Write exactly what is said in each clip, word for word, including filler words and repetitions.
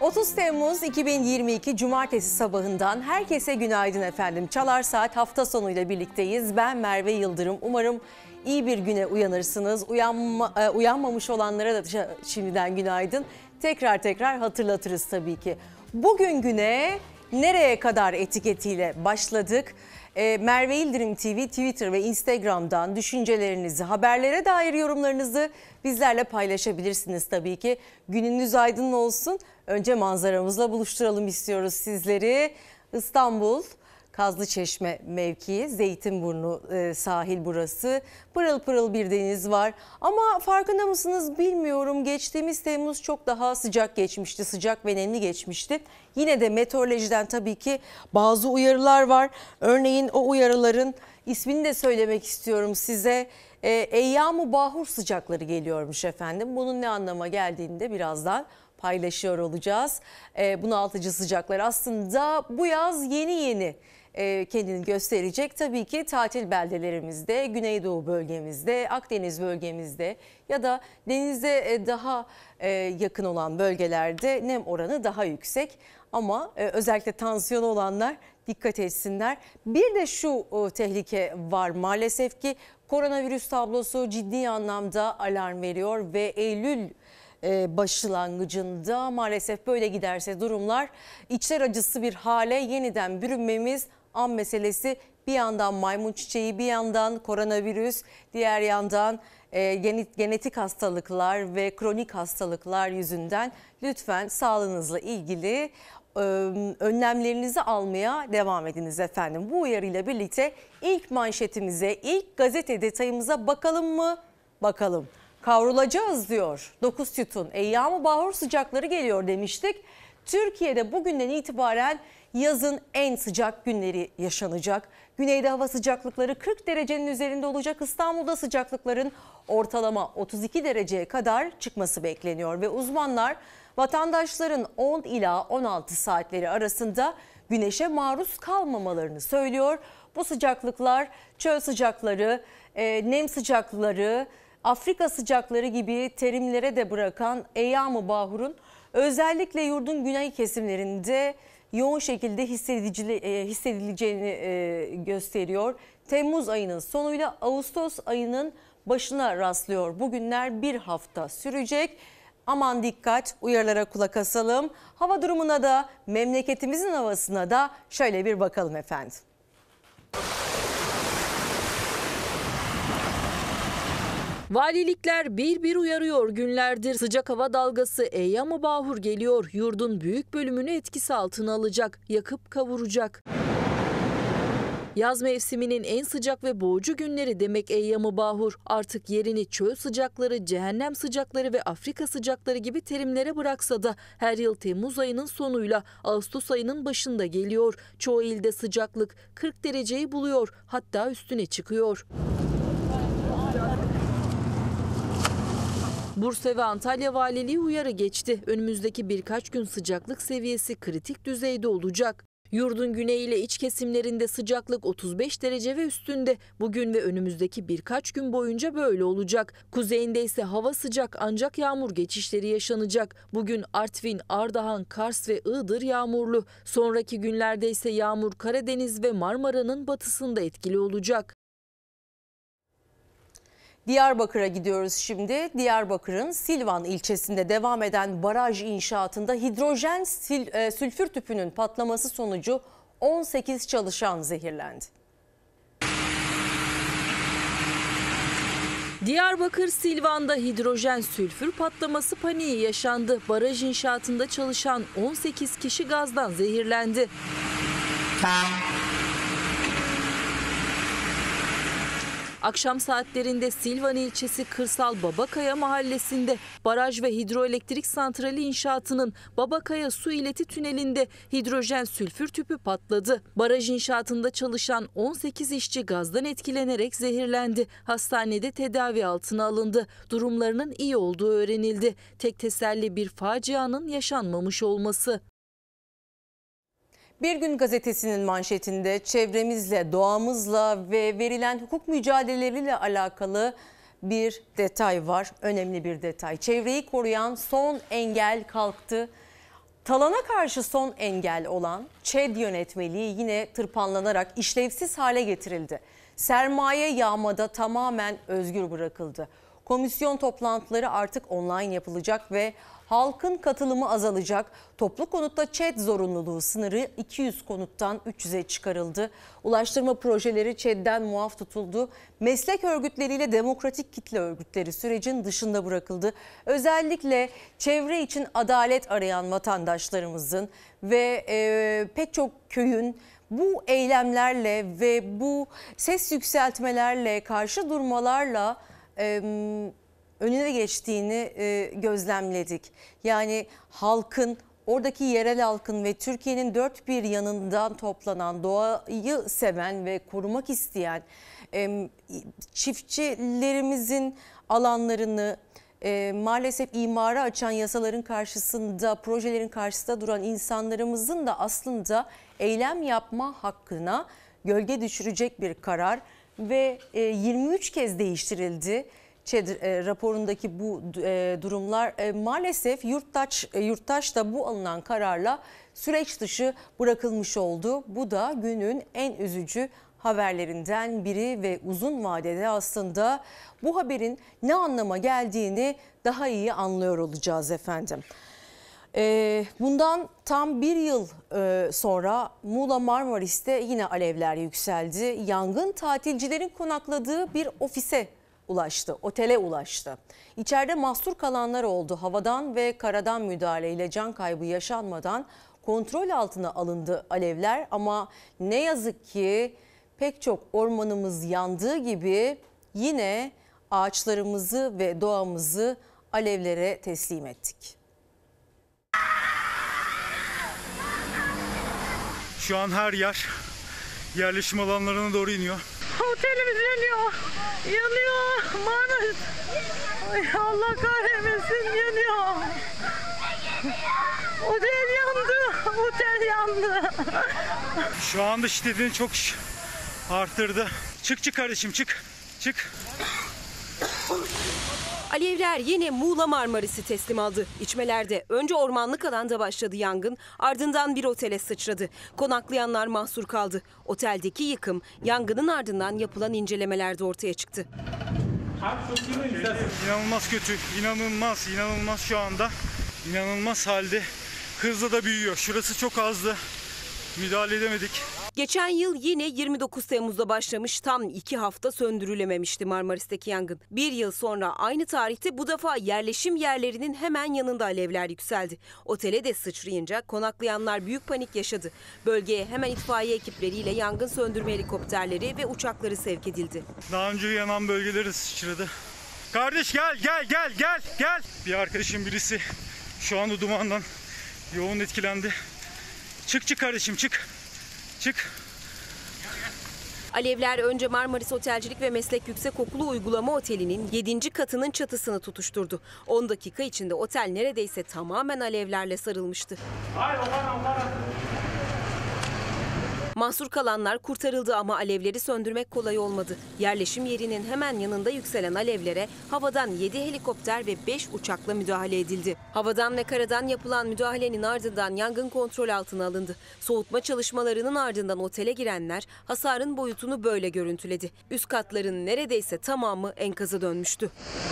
otuz Temmuz iki bin yirmi iki Cumartesi sabahından herkese günaydın efendim. Çalar Saat hafta sonuyla birlikteyiz. Ben Merve Yıldırım. Umarım iyi bir güne uyanırsınız. Uyanma, e, uyanmamış olanlara da şimdiden günaydın. Tekrar tekrar hatırlatırız tabii ki. Bugün güne nereye kadar etiketiyle başladık. E, Merve Yıldırım T V, Twitter ve Instagram'dan düşüncelerinizi, haberlere dair yorumlarınızı bizlerle paylaşabilirsiniz tabii ki. Gününüz aydın olsun. Önce manzaramızla buluşturalım istiyoruz sizleri. İstanbul, Kazlıçeşme mevkii, Zeytinburnu e, sahil burası. Pırıl pırıl bir deniz var. Ama farkında mısınız bilmiyorum. Geçtiğimiz Temmuz çok daha sıcak geçmişti. Sıcak ve nemli geçmişti. Yine de meteorolojiden tabii ki bazı uyarılar var. Örneğin o uyarıların ismini de söylemek istiyorum size. E, Eyyam-ı Bahur sıcakları geliyormuş efendim. Bunun ne anlama geldiğini de birazdan paylaşıyor olacağız. E, bunaltıcı sıcaklar aslında bu yaz yeni yeni e, kendini gösterecek. Tabii ki tatil beldelerimizde, Güneydoğu bölgemizde, Akdeniz bölgemizde ya da denize e, daha e, yakın olan bölgelerde nem oranı daha yüksek. Ama e, özellikle tansiyonu olanlar dikkat etsinler. Bir de şu o, tehlike var maalesef ki koronavirüs tablosu ciddi anlamda alarm veriyor ve Eylül başlangıcında maalesef böyle giderse durumlar içler acısı bir hale yeniden bürünmemiz an meselesi. Bir yandan maymun çiçeği, bir yandan koronavirüs, diğer yandan e, genetik hastalıklar ve kronik hastalıklar yüzünden lütfen sağlığınızla ilgili e, önlemlerinizi almaya devam ediniz efendim. Bu uyarıyla birlikte ilk manşetimize, ilk gazete detayımıza bakalım mı? Bakalım. Kavrulacağız diyor. dokuz sütun. Eyyam-ı Bahur sıcakları geliyor demiştik. Türkiye'de bugünden itibaren yazın en sıcak günleri yaşanacak. Güneyde hava sıcaklıkları kırk derecenin üzerinde olacak. İstanbul'da sıcaklıkların ortalama otuz iki dereceye kadar çıkması bekleniyor. Ve uzmanlar vatandaşların on ila on altı saatleri arasında güneşe maruz kalmamalarını söylüyor. Bu sıcaklıklar çöl sıcakları, e, nem sıcakları, Afrika sıcakları gibi terimlere de bırakan Eyyam-ı Bahur'un özellikle yurdun güney kesimlerinde yoğun şekilde hissedileceğini gösteriyor. Temmuz ayının sonuyla Ağustos ayının başına rastlıyor. Bugünler bir hafta sürecek. Aman dikkat, uyarılara kulak asalım. Hava durumuna da memleketimizin havasına da şöyle bir bakalım efendim. Valilikler bir bir uyarıyor günlerdir. Sıcak hava dalgası Eyyam-ı Bahur geliyor. Yurdun büyük bölümünü etkisi altına alacak, yakıp kavuracak. Yaz mevsiminin en sıcak ve boğucu günleri demek Eyyam-ı Bahur. Artık yerini çöl sıcakları, cehennem sıcakları ve Afrika sıcakları gibi terimlere bıraksa da her yıl Temmuz ayının sonuyla Ağustos ayının başında geliyor. Çoğu ilde sıcaklık kırk dereceyi buluyor, hatta üstüne çıkıyor. Bursa ve Antalya Valiliği uyarı geçti. Önümüzdeki birkaç gün sıcaklık seviyesi kritik düzeyde olacak. Yurdun güney ile iç kesimlerinde sıcaklık otuz beş derece ve üstünde. Bugün ve önümüzdeki birkaç gün boyunca böyle olacak. Kuzeyinde ise hava sıcak ancak yağmur geçişleri yaşanacak. Bugün Artvin, Ardahan, Kars ve Iğdır yağmurlu. Sonraki günlerde ise yağmur Karadeniz ve Marmara'nın batısında etkili olacak. Diyarbakır'a gidiyoruz şimdi. Diyarbakır'ın Silvan ilçesinde devam eden baraj inşaatında hidrojen sil, e, sülfür tüpünün patlaması sonucu on sekiz çalışan zehirlendi. Diyarbakır Silvan'da hidrojen sülfür patlaması paniği yaşandı. Baraj inşaatında çalışan on sekiz kişi gazdan zehirlendi. Akşam saatlerinde Silvan ilçesi Kırsal Babakaya mahallesinde baraj ve hidroelektrik santrali inşaatının Babakaya su ileti tünelinde hidrojen sülfür tüpü patladı. Baraj inşaatında çalışan on sekiz işçi gazdan etkilenerek zehirlendi. Hastanede tedavi altına alındı. Durumlarının iyi olduğu öğrenildi. Tek teselli bir facianın yaşanmamış olması. Bir Gün Gazetesi'nin manşetinde çevremizle, doğamızla ve verilen hukuk mücadeleleriyle alakalı bir detay var. Önemli bir detay. Çevreyi koruyan son engel kalktı. Talana karşı son engel olan ÇED yönetmeliği yine tırpanlanarak işlevsiz hale getirildi. Sermaye yağmada tamamen özgür bırakıldı. Komisyon toplantıları artık online yapılacak ve halkın katılımı azalacak. Toplu konutta ÇED zorunluluğu sınırı iki yüz konuttan üç yüze çıkarıldı. Ulaştırma projeleri ÇED'den muaf tutuldu. Meslek örgütleriyle demokratik kitle örgütleri sürecin dışında bırakıldı. Özellikle çevre için adalet arayan vatandaşlarımızın ve e, pek çok köyün bu eylemlerle ve bu ses yükseltmelerle, karşı durmalarla e, önüne geçtiğini e, gözlemledik. Yani halkın, oradaki yerel halkın ve Türkiye'nin dört bir yanından toplanan, doğayı seven ve korumak isteyen e, çiftçilerimizin alanlarını e, maalesef imara açan yasaların karşısında, projelerin karşısında duran insanlarımızın da aslında eylem yapma hakkına gölge düşürecek bir karar ve e, yirmi üç kez değiştirildi. ÇED e, raporundaki bu e, durumlar e, maalesef yurttaş e, yurttaş da bu alınan kararla süreç dışı bırakılmış oldu. Bu da günün en üzücü haberlerinden biri ve uzun vadede aslında bu haberin ne anlama geldiğini daha iyi anlıyor olacağız efendim. E, bundan tam bir yıl e, sonra Muğla Marmaris'te yine alevler yükseldi. Yangın tatilcilerin konakladığı bir ofise ulaştı, otele ulaştı. İçeride mahsur kalanlar oldu. Havadan ve karadan müdahaleyle can kaybı yaşanmadan kontrol altına alındı alevler. Ama ne yazık ki pek çok ormanımız yandığı gibi yine ağaçlarımızı ve doğamızı alevlere teslim ettik. Şu an her yer yerleşim alanlarına doğru iniyor. Otelimiz yanıyor. Yanıyor. Marmaris. Ay Allah kahretmesin, yanıyor. Otel yandı. Otel yandı. Şu anda şiddetini çok arttırdı. Çık çık kardeşim çık. Çık. Alevler yine Muğla Marmaris'i teslim aldı. İçmelerde önce ormanlık alanda başladı yangın, ardından bir otele sıçradı. Konaklayanlar mahsur kaldı. Oteldeki yıkım yangının ardından yapılan incelemelerde ortaya çıktı. İnanılmaz kötü, inanılmaz, inanılmaz şu anda. İnanılmaz halde. Hızla da büyüyor. Şurası çok azdı. Müdahale edemedik. Geçen yıl yine yirmi dokuz Temmuz'da başlamış, tam iki hafta söndürülememişti Marmaris'teki yangın. Bir yıl sonra aynı tarihte bu defa yerleşim yerlerinin hemen yanında alevler yükseldi. Otele de sıçrayınca konaklayanlar büyük panik yaşadı. Bölgeye hemen itfaiye ekipleriyle yangın söndürme helikopterleri ve uçakları sevk edildi. Daha önce yanan bölgeleri sıçradı. Kardeş gel gel gel gel gel. Bir arkadaşım birisi şu anda dumandan yoğun etkilendi. Çık çık kardeşim çık. Çık. Alevler önce Marmaris Otelcilik ve Meslek Yüksekokulu Uygulama Oteli'nin yedinci katının çatısını tutuşturdu. on dakika içinde otel neredeyse tamamen alevlerle sarılmıştı. Mahsur kalanlar kurtarıldı ama alevleri söndürmek kolay olmadı. Yerleşim yerinin hemen yanında yükselen alevlere havadan yedi helikopter ve beş uçakla müdahale edildi. Havadan ve karadan yapılan müdahalenin ardından yangın kontrol altına alındı. Soğutma çalışmalarının ardından otele girenler hasarın boyutunu böyle görüntüledi. Üst katların neredeyse tamamı enkaza dönmüştü.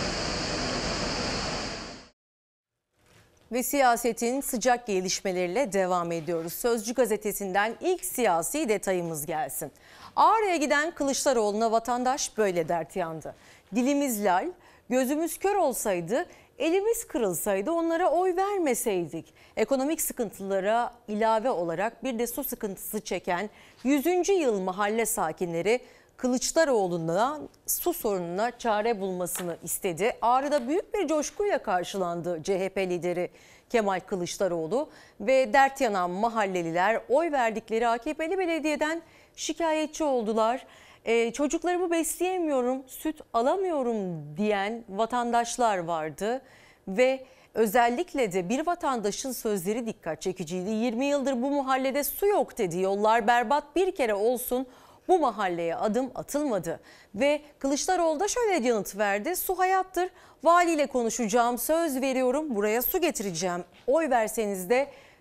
Ve siyasetin sıcak gelişmeleriyle devam ediyoruz. Sözcü gazetesinden ilk siyasi detayımız gelsin. Ağrı'ya giden Kılıçdaroğlu'na vatandaş böyle dert yandı. Dilimiz lal, gözümüz kör olsaydı, elimiz kırılsaydı onlara oy vermeseydik. Ekonomik sıkıntılara ilave olarak bir de su sıkıntısı çeken yüzüncü yıl mahalle sakinleri Kılıçdaroğlu'na su sorununa çare bulmasını istedi. Ağrı'da büyük bir coşkuyla karşılandı C H P lideri Kemal Kılıçdaroğlu ve dert yanan mahalleliler oy verdikleri A K P'li belediyeden şikayetçi oldular. Ee, çocuklarımı besleyemiyorum, süt alamıyorum diyen vatandaşlar vardı ve özellikle de bir vatandaşın sözleri dikkat çekiciydi. yirmi yıldır bu mahallede su yok dedi. Yollar berbat, bir kere olsun bu mahalleye adım atılmadı ve Kılıçdaroğlu da şöyle yanıt verdi. Su hayattır. Valiyle konuşacağım, söz veriyorum, buraya su getireceğim. Oy verseniz de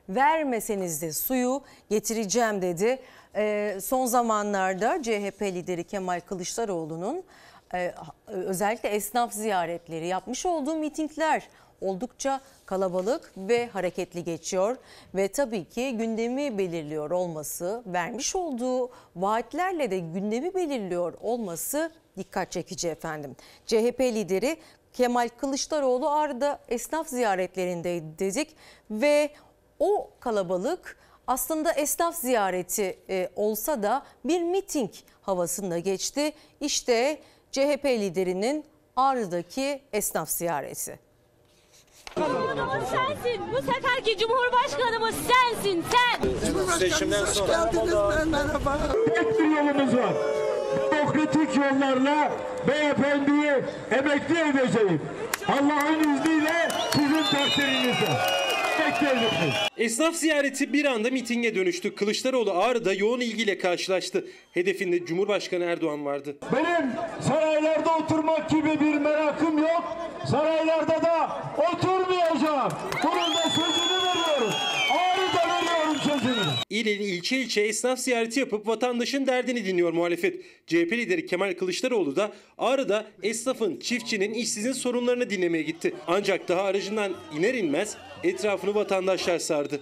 vermeseniz de suyu getireceğim dedi. Ee, son zamanlarda C H P lideri Kemal Kılıçdaroğlu'nun e, özellikle esnaf ziyaretleri, yapmış olduğu mitingler oldukça kalabalık ve hareketli geçiyor ve tabii ki gündemi belirliyor olması, vermiş olduğu vaatlerle de gündemi belirliyor olması dikkat çekici efendim. C H P lideri Kemal Kılıçdaroğlu Ağrı'da esnaf ziyaretlerindeydi dedik ve o kalabalık aslında esnaf ziyareti e, olsa da bir miting havasında geçti. İşte C H P liderinin Ağrı'daki esnaf ziyareti. Cumhurbaşkanımız sensin. Bu seferki Cumhurbaşkanımız sensin sen. Seçimden sonra tek bir yolumuz var. Demokratik yollarla beyefendiyi emekli edeceğim. Allah'ın izniyle sizin takdirinizle. Esnaf ziyareti bir anda mitinge dönüştü. Kılıçdaroğlu Ağrı'da yoğun ilgiyle karşılaştı. Hedefinde Cumhurbaşkanı Erdoğan vardı. Benim saraylarda oturmak gibi bir merakım yok. Saraylarda da oturmayacağım. Bunun da sözünü veriyorum. Ağrı'da veriyorum sözünü. İl il ilçe ilçe esnaf ziyareti yapıp vatandaşın derdini dinliyor muhalefet. C H P lideri Kemal Kılıçdaroğlu da Ağrı'da esnafın, çiftçinin, işsizin sorunlarını dinlemeye gitti. Ancak daha aracından iner inmez etrafını vatandaşlar sardı.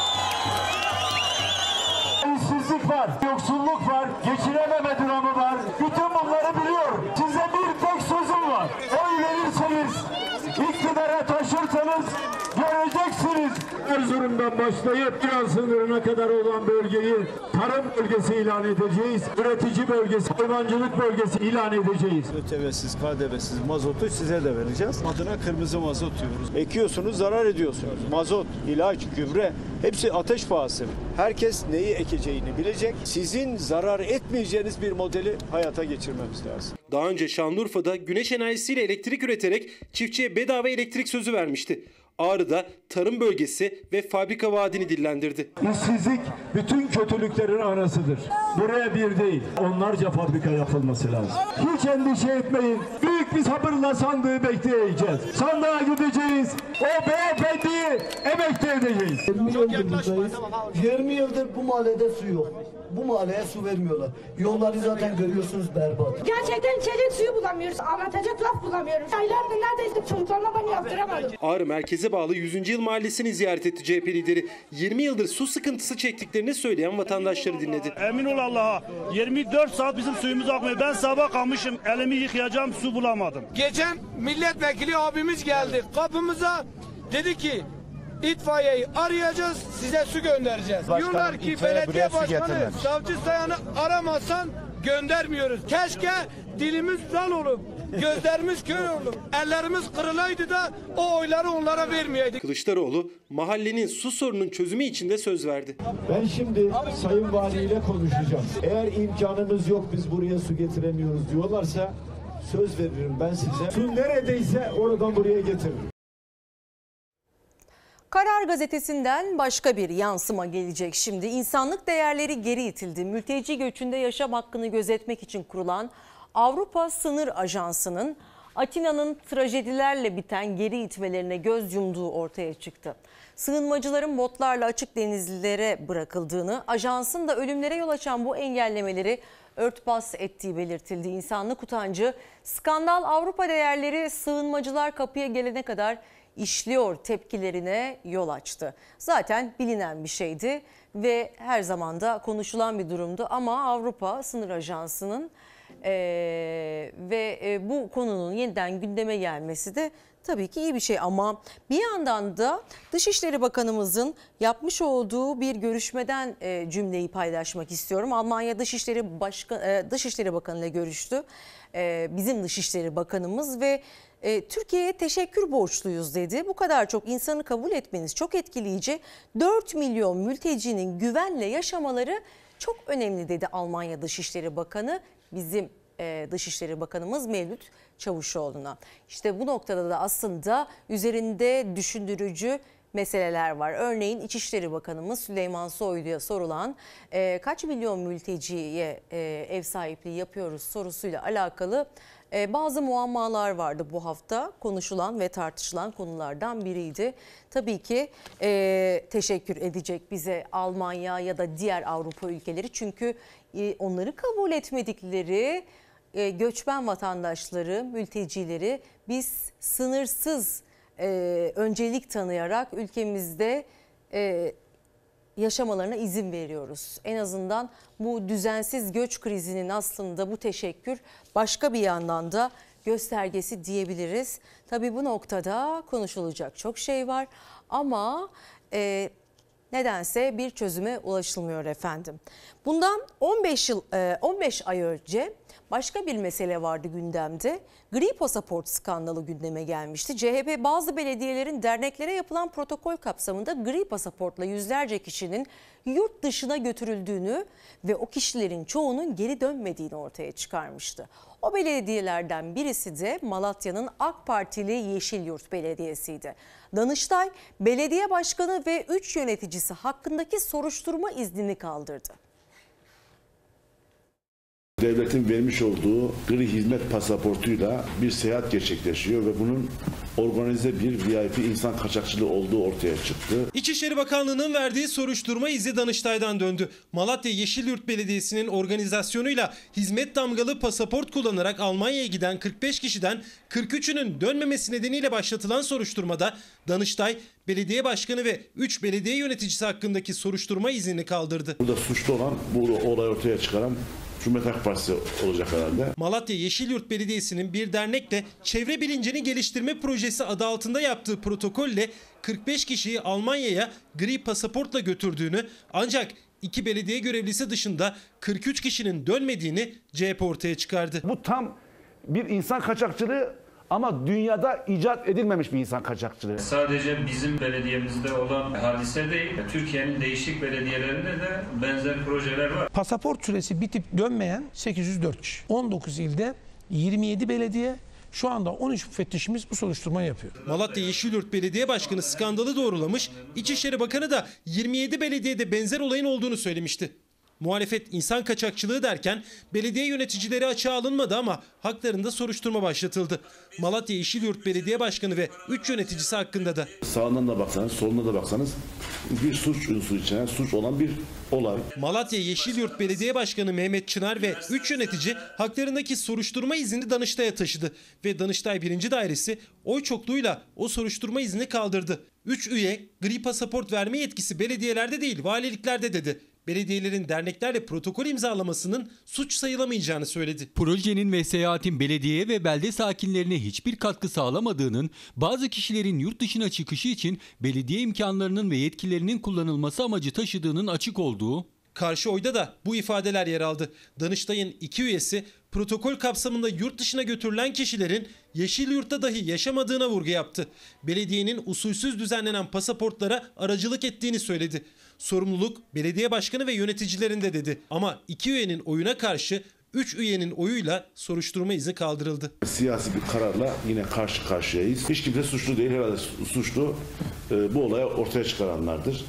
İşsizlik var, yoksulluk var, geçinememe durumu var. Bütün bunları biliyorum. Size bir tek sözüm var. Oy verirseniz, iktidara taşırsanız göreceksiniz. Erzurum'dan başlayıp İran sınırına kadar olan bölgeyi tarım bölgesi ilan edeceğiz. Üretici bölgesi, hayvancılık bölgesi ilan edeceğiz. Ötevesiz, K D V'siz mazotu size de vereceğiz. Adına kırmızı mazot diyoruz. Ekiyorsunuz, zarar ediyorsunuz. Mazot, ilaç, gübre hepsi ateş pahası. Herkes neyi ekeceğini bilecek. Sizin zarar etmeyeceğiniz bir modeli hayata geçirmemiz lazım. Daha önce Şanlıurfa'da güneş enerjisiyle elektrik üreterek çiftçiye bedava elektrik sözü vermişti. Ağrı'da tarım bölgesi ve fabrika vaadini dillendirdi. İşsizlik bütün kötülüklerin anasıdır. Buraya bir değil, onlarca fabrika yapılması lazım. Hiç endişe etmeyin. Büyük bir sabırla sandığı bekleyeceğiz. Sandığa gideceğiz. O beyefendiyi emekli edeceğiz. yirmi yıldır buradayız. yirmi yıldır bu mahallede su yok. Bu mahalleye su vermiyorlar. Yolları zaten görüyorsunuz berbat. Gerçekten içecek suyu bulamıyoruz. Anlatacak laf bulamıyoruz. Aylardır neredeyse çocuklarına ben yaptıramadım. Ağrı merkeze bağlı yüzüncü yıl mahallesini ziyaret etti C H P lideri. yirmi yıldır su sıkıntısı çektiklerini söyleyen vatandaşları dinledi. Emin ol Allah'a yirmi dört saat bizim suyumuz akmıyor. Ben sabah kalmışım, elimi yıkayacağım, su bulamadım. Geçen milletvekili abimiz geldi kapımıza, dedi ki İtfaiyeyi arayacağız, size su göndereceğiz. Başkanım, Diyorlar ki belediye başkanı, savcı sayanı aramazsan göndermiyoruz. Keşke dilimiz zal olup, gözlerimiz kör olup, ellerimiz kırılaydı da o oyları onlara vermeyeydik. Kılıçdaroğlu mahallenin su sorununun çözümü için de söz verdi. Ben şimdi Sayın Vali ile konuşacağım. Eğer imkanımız yok, biz buraya su getiremiyoruz diyorlarsa söz veririm ben size. Su neredeyse oradan buraya getiririm. Karar Gazetesi'nden başka bir yansıma gelecek şimdi. İnsanlık değerleri geri itildi. Mülteci göçünde yaşam hakkını gözetmek için kurulan Avrupa Sınır Ajansı'nın Atina'nın trajedilerle biten geri itmelerine göz yumduğu ortaya çıktı. Sığınmacıların botlarla açık denizlere bırakıldığını, ajansın da ölümlere yol açan bu engellemeleri örtbas ettiği belirtildi. İnsanlık utancı, skandal Avrupa değerleri sığınmacılar kapıya gelene kadar işliyor tepkilerine yol açtı. Zaten bilinen bir şeydi ve her zaman da konuşulan bir durumdu ama Avrupa Sınır Ajansı'nın e, ve e, bu konunun yeniden gündeme gelmesi de tabii ki iyi bir şey ama bir yandan da Dışişleri Bakanımızın yapmış olduğu bir görüşmeden e, cümleyi paylaşmak istiyorum. Almanya Dışişleri Başkan e, Dışişleri Bakanı ile görüştü. E, bizim Dışişleri Bakanımız ve E, Türkiye'ye teşekkür borçluyuz dedi. Bu kadar çok insanı kabul etmeniz çok etkileyici. dört milyon mültecinin güvenle yaşamaları çok önemli dedi Almanya Dışişleri Bakanı bizim e, Dışişleri Bakanımız Mevlüt Çavuşoğlu'na. İşte bu noktada da aslında üzerinde düşündürücü meseleler var. Örneğin İçişleri Bakanımız Süleyman Soylu'ya sorulan e, kaç milyon mülteciye e, ev sahipliği yapıyoruz sorusuyla alakalı Ee, bazı muammalar vardı bu hafta, konuşulan ve tartışılan konulardan biriydi. Tabii ki e, teşekkür edecek bize Almanya ya da diğer Avrupa ülkeleri, çünkü e, onları kabul etmedikleri e, göçmen vatandaşları, mültecileri biz sınırsız e, öncelik tanıyarak ülkemizde e, yaşamalarına izin veriyoruz. En azından bu düzensiz göç krizinin aslında bu teşekkür başka bir yandan da göstergesi diyebiliriz. Tabii bu noktada konuşulacak çok şey var ama e, nedense bir çözüme ulaşılmıyor efendim. Bundan on beş yıl on beş ay önce başka bir mesele vardı gündemde. Gri pasaport skandalı gündeme gelmişti. C H P bazı belediyelerin derneklere yapılan protokol kapsamında gri pasaportla yüzlerce kişinin yurt dışına götürüldüğünü ve o kişilerin çoğunun geri dönmediğini ortaya çıkarmıştı. O belediyelerden birisi de Malatya'nın AK Partili Yeşilyurt Belediyesi'ydi. Danıştay, belediye başkanı ve üç yöneticisi hakkındaki soruşturma iznini kaldırdı. Devletin vermiş olduğu gri hizmet pasaportuyla bir seyahat gerçekleşiyor ve bunun organize bir V I P insan kaçakçılığı olduğu ortaya çıktı. İçişleri Bakanlığı'nın verdiği soruşturma izi Danıştay'dan döndü. Malatya Yeşilyurt Belediyesi'nin organizasyonuyla hizmet damgalı pasaport kullanarak Almanya'ya giden kırk beş kişiden kırk üçünün dönmemesi nedeniyle başlatılan soruşturmada Danıştay, belediye başkanı ve üç belediye yöneticisi hakkındaki soruşturma iznini kaldırdı. Burada suçlu olan, bu olayı ortaya çıkaran Cumhuriyet Halk Partisi olacak herhalde. Malatya Yeşilyurt Belediyesi'nin bir dernekle çevre bilincini geliştirme projesi adı altında yaptığı protokolle kırk beş kişiyi Almanya'ya gri pasaportla götürdüğünü, ancak iki belediye görevlisi dışında kırk üç kişinin dönmediğini C H P ortaya çıkardı. Bu tam bir insan kaçakçılığı ama dünyada icat edilmemiş bir insan kaçakçılığı. Sadece bizim belediyemizde olan hadise değil, Türkiye'nin değişik belediyelerinde de benzer projeler var. Pasaport süresi bitip dönmeyen sekiz yüz dört kişi. on dokuz ilde yirmi yedi belediye, şu anda on üç müfettişimiz bu soruşturmayı yapıyor. Malatya Yeşilyurt Belediye Başkanı skandalı doğrulamış, İçişleri Bakanı da yirmi yedi belediyede benzer olayın olduğunu söylemişti. Muhalefet insan kaçakçılığı derken belediye yöneticileri açığa alınmadı ama haklarında soruşturma başlatıldı. Malatya Yeşilyurt Belediye Başkanı ve üç yöneticisi hakkında da. Sağından da baksanız, soluna da baksanız bir suç unsuru içeren, suç olan bir olay. Malatya Yeşilyurt Belediye Başkanı Mehmet Çınar ve üç yönetici haklarındaki soruşturma iznini Danıştay'a taşıdı ve Danıştay birinci Dairesi oy çokluğuyla o soruşturma iznini kaldırdı. üç üye gri pasaport verme yetkisi belediyelerde değil valiliklerde dedi. Belediyelerin derneklerle protokol imzalamasının suç sayılamayacağını söyledi. Projenin ve seyahatin belediyeye ve belde sakinlerine hiçbir katkı sağlamadığının, bazı kişilerin yurt dışına çıkışı için belediye imkanlarının ve yetkilerinin kullanılması amacı taşıdığının açık olduğu. Karşı oyda da bu ifadeler yer aldı. Danıştay'ın iki üyesi protokol kapsamında yurt dışına götürülen kişilerin Yeşilyurt'ta dahi yaşamadığına vurgu yaptı. Belediyenin usulsüz düzenlenen pasaportlara aracılık ettiğini söyledi. Sorumluluk belediye başkanı ve yöneticilerinde dedi. Ama iki üyenin oyuna karşı üç üyenin oyuyla soruşturma izni kaldırıldı. Siyasi bir kararla yine karşı karşıyayız. Hiç kimse suçlu değil, herhalde suçlu e, bu olayı ortaya çıkaranlardır.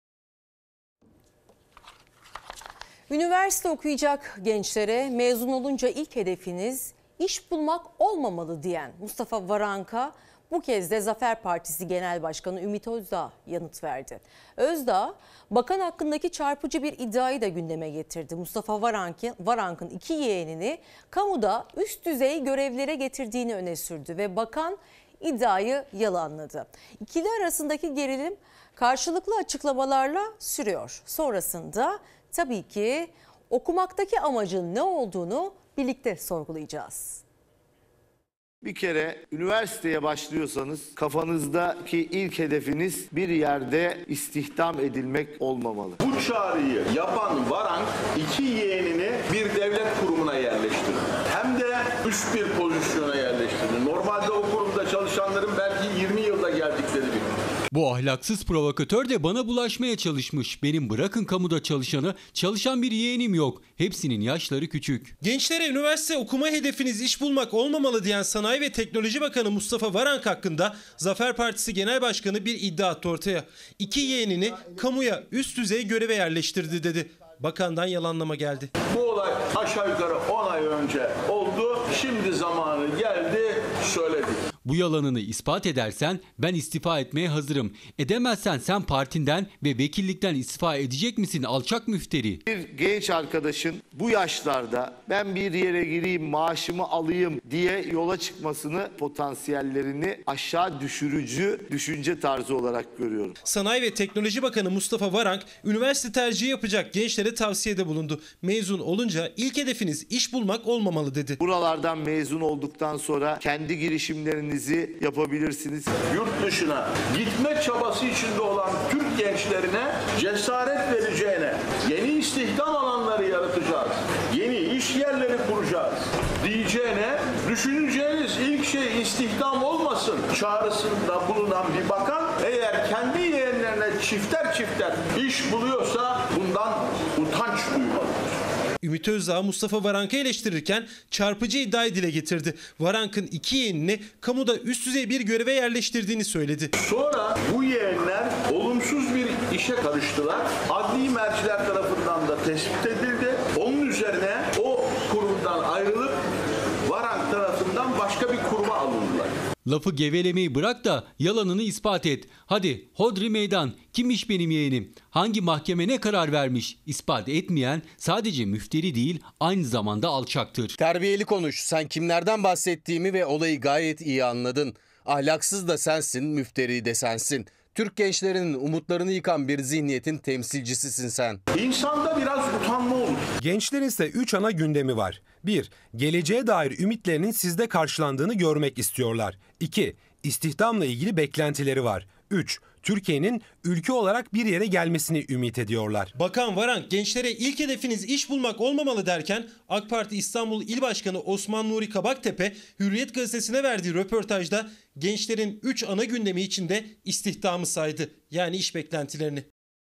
Üniversite okuyacak gençlere mezun olunca ilk hedefiniz iş bulmak olmamalı diyen Mustafa Varanka bu kez de Zafer Partisi Genel Başkanı Ümit Özdağ yanıt verdi. Özdağ, bakan hakkındaki çarpıcı bir iddiayı da gündeme getirdi. Mustafa Varank'ın Varank'ın iki yeğenini kamuda üst düzey görevlere getirdiğini öne sürdü ve bakan iddiayı yalanladı. İkili arasındaki gerilim karşılıklı açıklamalarla sürüyor. Sonrasında tabii ki okumaktaki amacın ne olduğunu birlikte sorgulayacağız. Bir kere üniversiteye başlıyorsanız kafanızdaki ilk hedefiniz bir yerde istihdam edilmek olmamalı. Bu çağrıyı yapan Varank iki yeğenini bir devlet kurumuna yerleştirdi. Hem de üst bir pozisyona yerleştirdi. Normalde o kurumda çalışanların belki yirmi yılda geldikleri bir. Bu ahlaksız provokatör de bana bulaşmaya çalışmış. Benim bırakın kamuda çalışanı, çalışan bir yeğenim yok. Hepsinin yaşları küçük. Gençlere üniversite okuma hedefiniz iş bulmak olmamalı diyen Sanayi ve Teknoloji Bakanı Mustafa Varank hakkında Zafer Partisi Genel Başkanı bir iddia attı ortaya. İki yeğenini kamuya üst düzey göreve yerleştirdi dedi. Bakandan yalanlama geldi. Bu olay aşağı yukarı on ay önce oldu. şimdi zamanı geldi söyledik. Bu yalanını ispat edersen ben istifa etmeye hazırım. Edemezsen sen partinden ve vekillikten istifa edecek misin alçak müfteri? Bir genç arkadaşın bu yaşlarda ben bir yere gireyim maaşımı alayım diye yola çıkmasını, potansiyellerini aşağı düşürücü düşünce tarzı olarak görüyorum. Sanayi ve Teknoloji Bakanı Mustafa Varank üniversite tercihi yapacak gençlere tavsiyede bulundu. Mezun olunca ilk hedefiniz iş bulmak olmamalı dedi. Buralardan mezun olduktan sonra kendi girişimlerinizi yapabilirsiniz. Yurt dışına gitme çabası içinde olan Türk gençlerine cesaret vereceğine yeni istihdam alanları yaratacağız. Yeni iş yerleri kuracağız diyeceğine düşüneceğiniz ilk şey istihdam olmasın çağrısında bulunan bir bakan eğer kendi yeğenlerine çifter çifter iş buluyorsa bundan utanç duymalıdır. Ümit Özdağ Mustafa Varank'ı eleştirirken çarpıcı iddiayı dile getirdi. Varank'ın iki yeğenini kamuda üst düzey bir göreve yerleştirdiğini söyledi. Sonra bu yeğenler olumsuz bir işe karıştılar. Adli merciler tarafından da tespit edildi. Onun üzerine o kurumdan ayrılıp Varank tarafından başka bir kuruma alındılar. Lafı gevelemeyi bırak da yalanını ispat et. Hadi hodri meydan, kimmiş benim yeğenim? Hangi mahkeme ne karar vermiş? İspat etmeyen sadece müfteri değil aynı zamanda alçaktır. Terbiyeli konuş. Sen kimlerden bahsettiğimi ve olayı gayet iyi anladın. Ahlaksız da sensin, müfteri de sensin. Türk gençlerinin umutlarını yıkan bir zihniyetin temsilcisisin sen. İnsanda biraz utanma olur. Gençlerin ise üç ana gündemi var. bir Geleceğe dair ümitlerinin sizde karşılandığını görmek istiyorlar. iki İstihdamla ilgili beklentileri var. üç Türkiye'nin ülke olarak bir yere gelmesini ümit ediyorlar. Bakan Varank gençlere ilk hedefiniz iş bulmak olmamalı derken AK Parti İstanbul İl Başkanı Osman Nuri Kabaktepe Hürriyet Gazetesi'ne verdiği röportajda gençlerin üç ana gündemi içinde istihdamı saydı. Yani iş beklentilerini.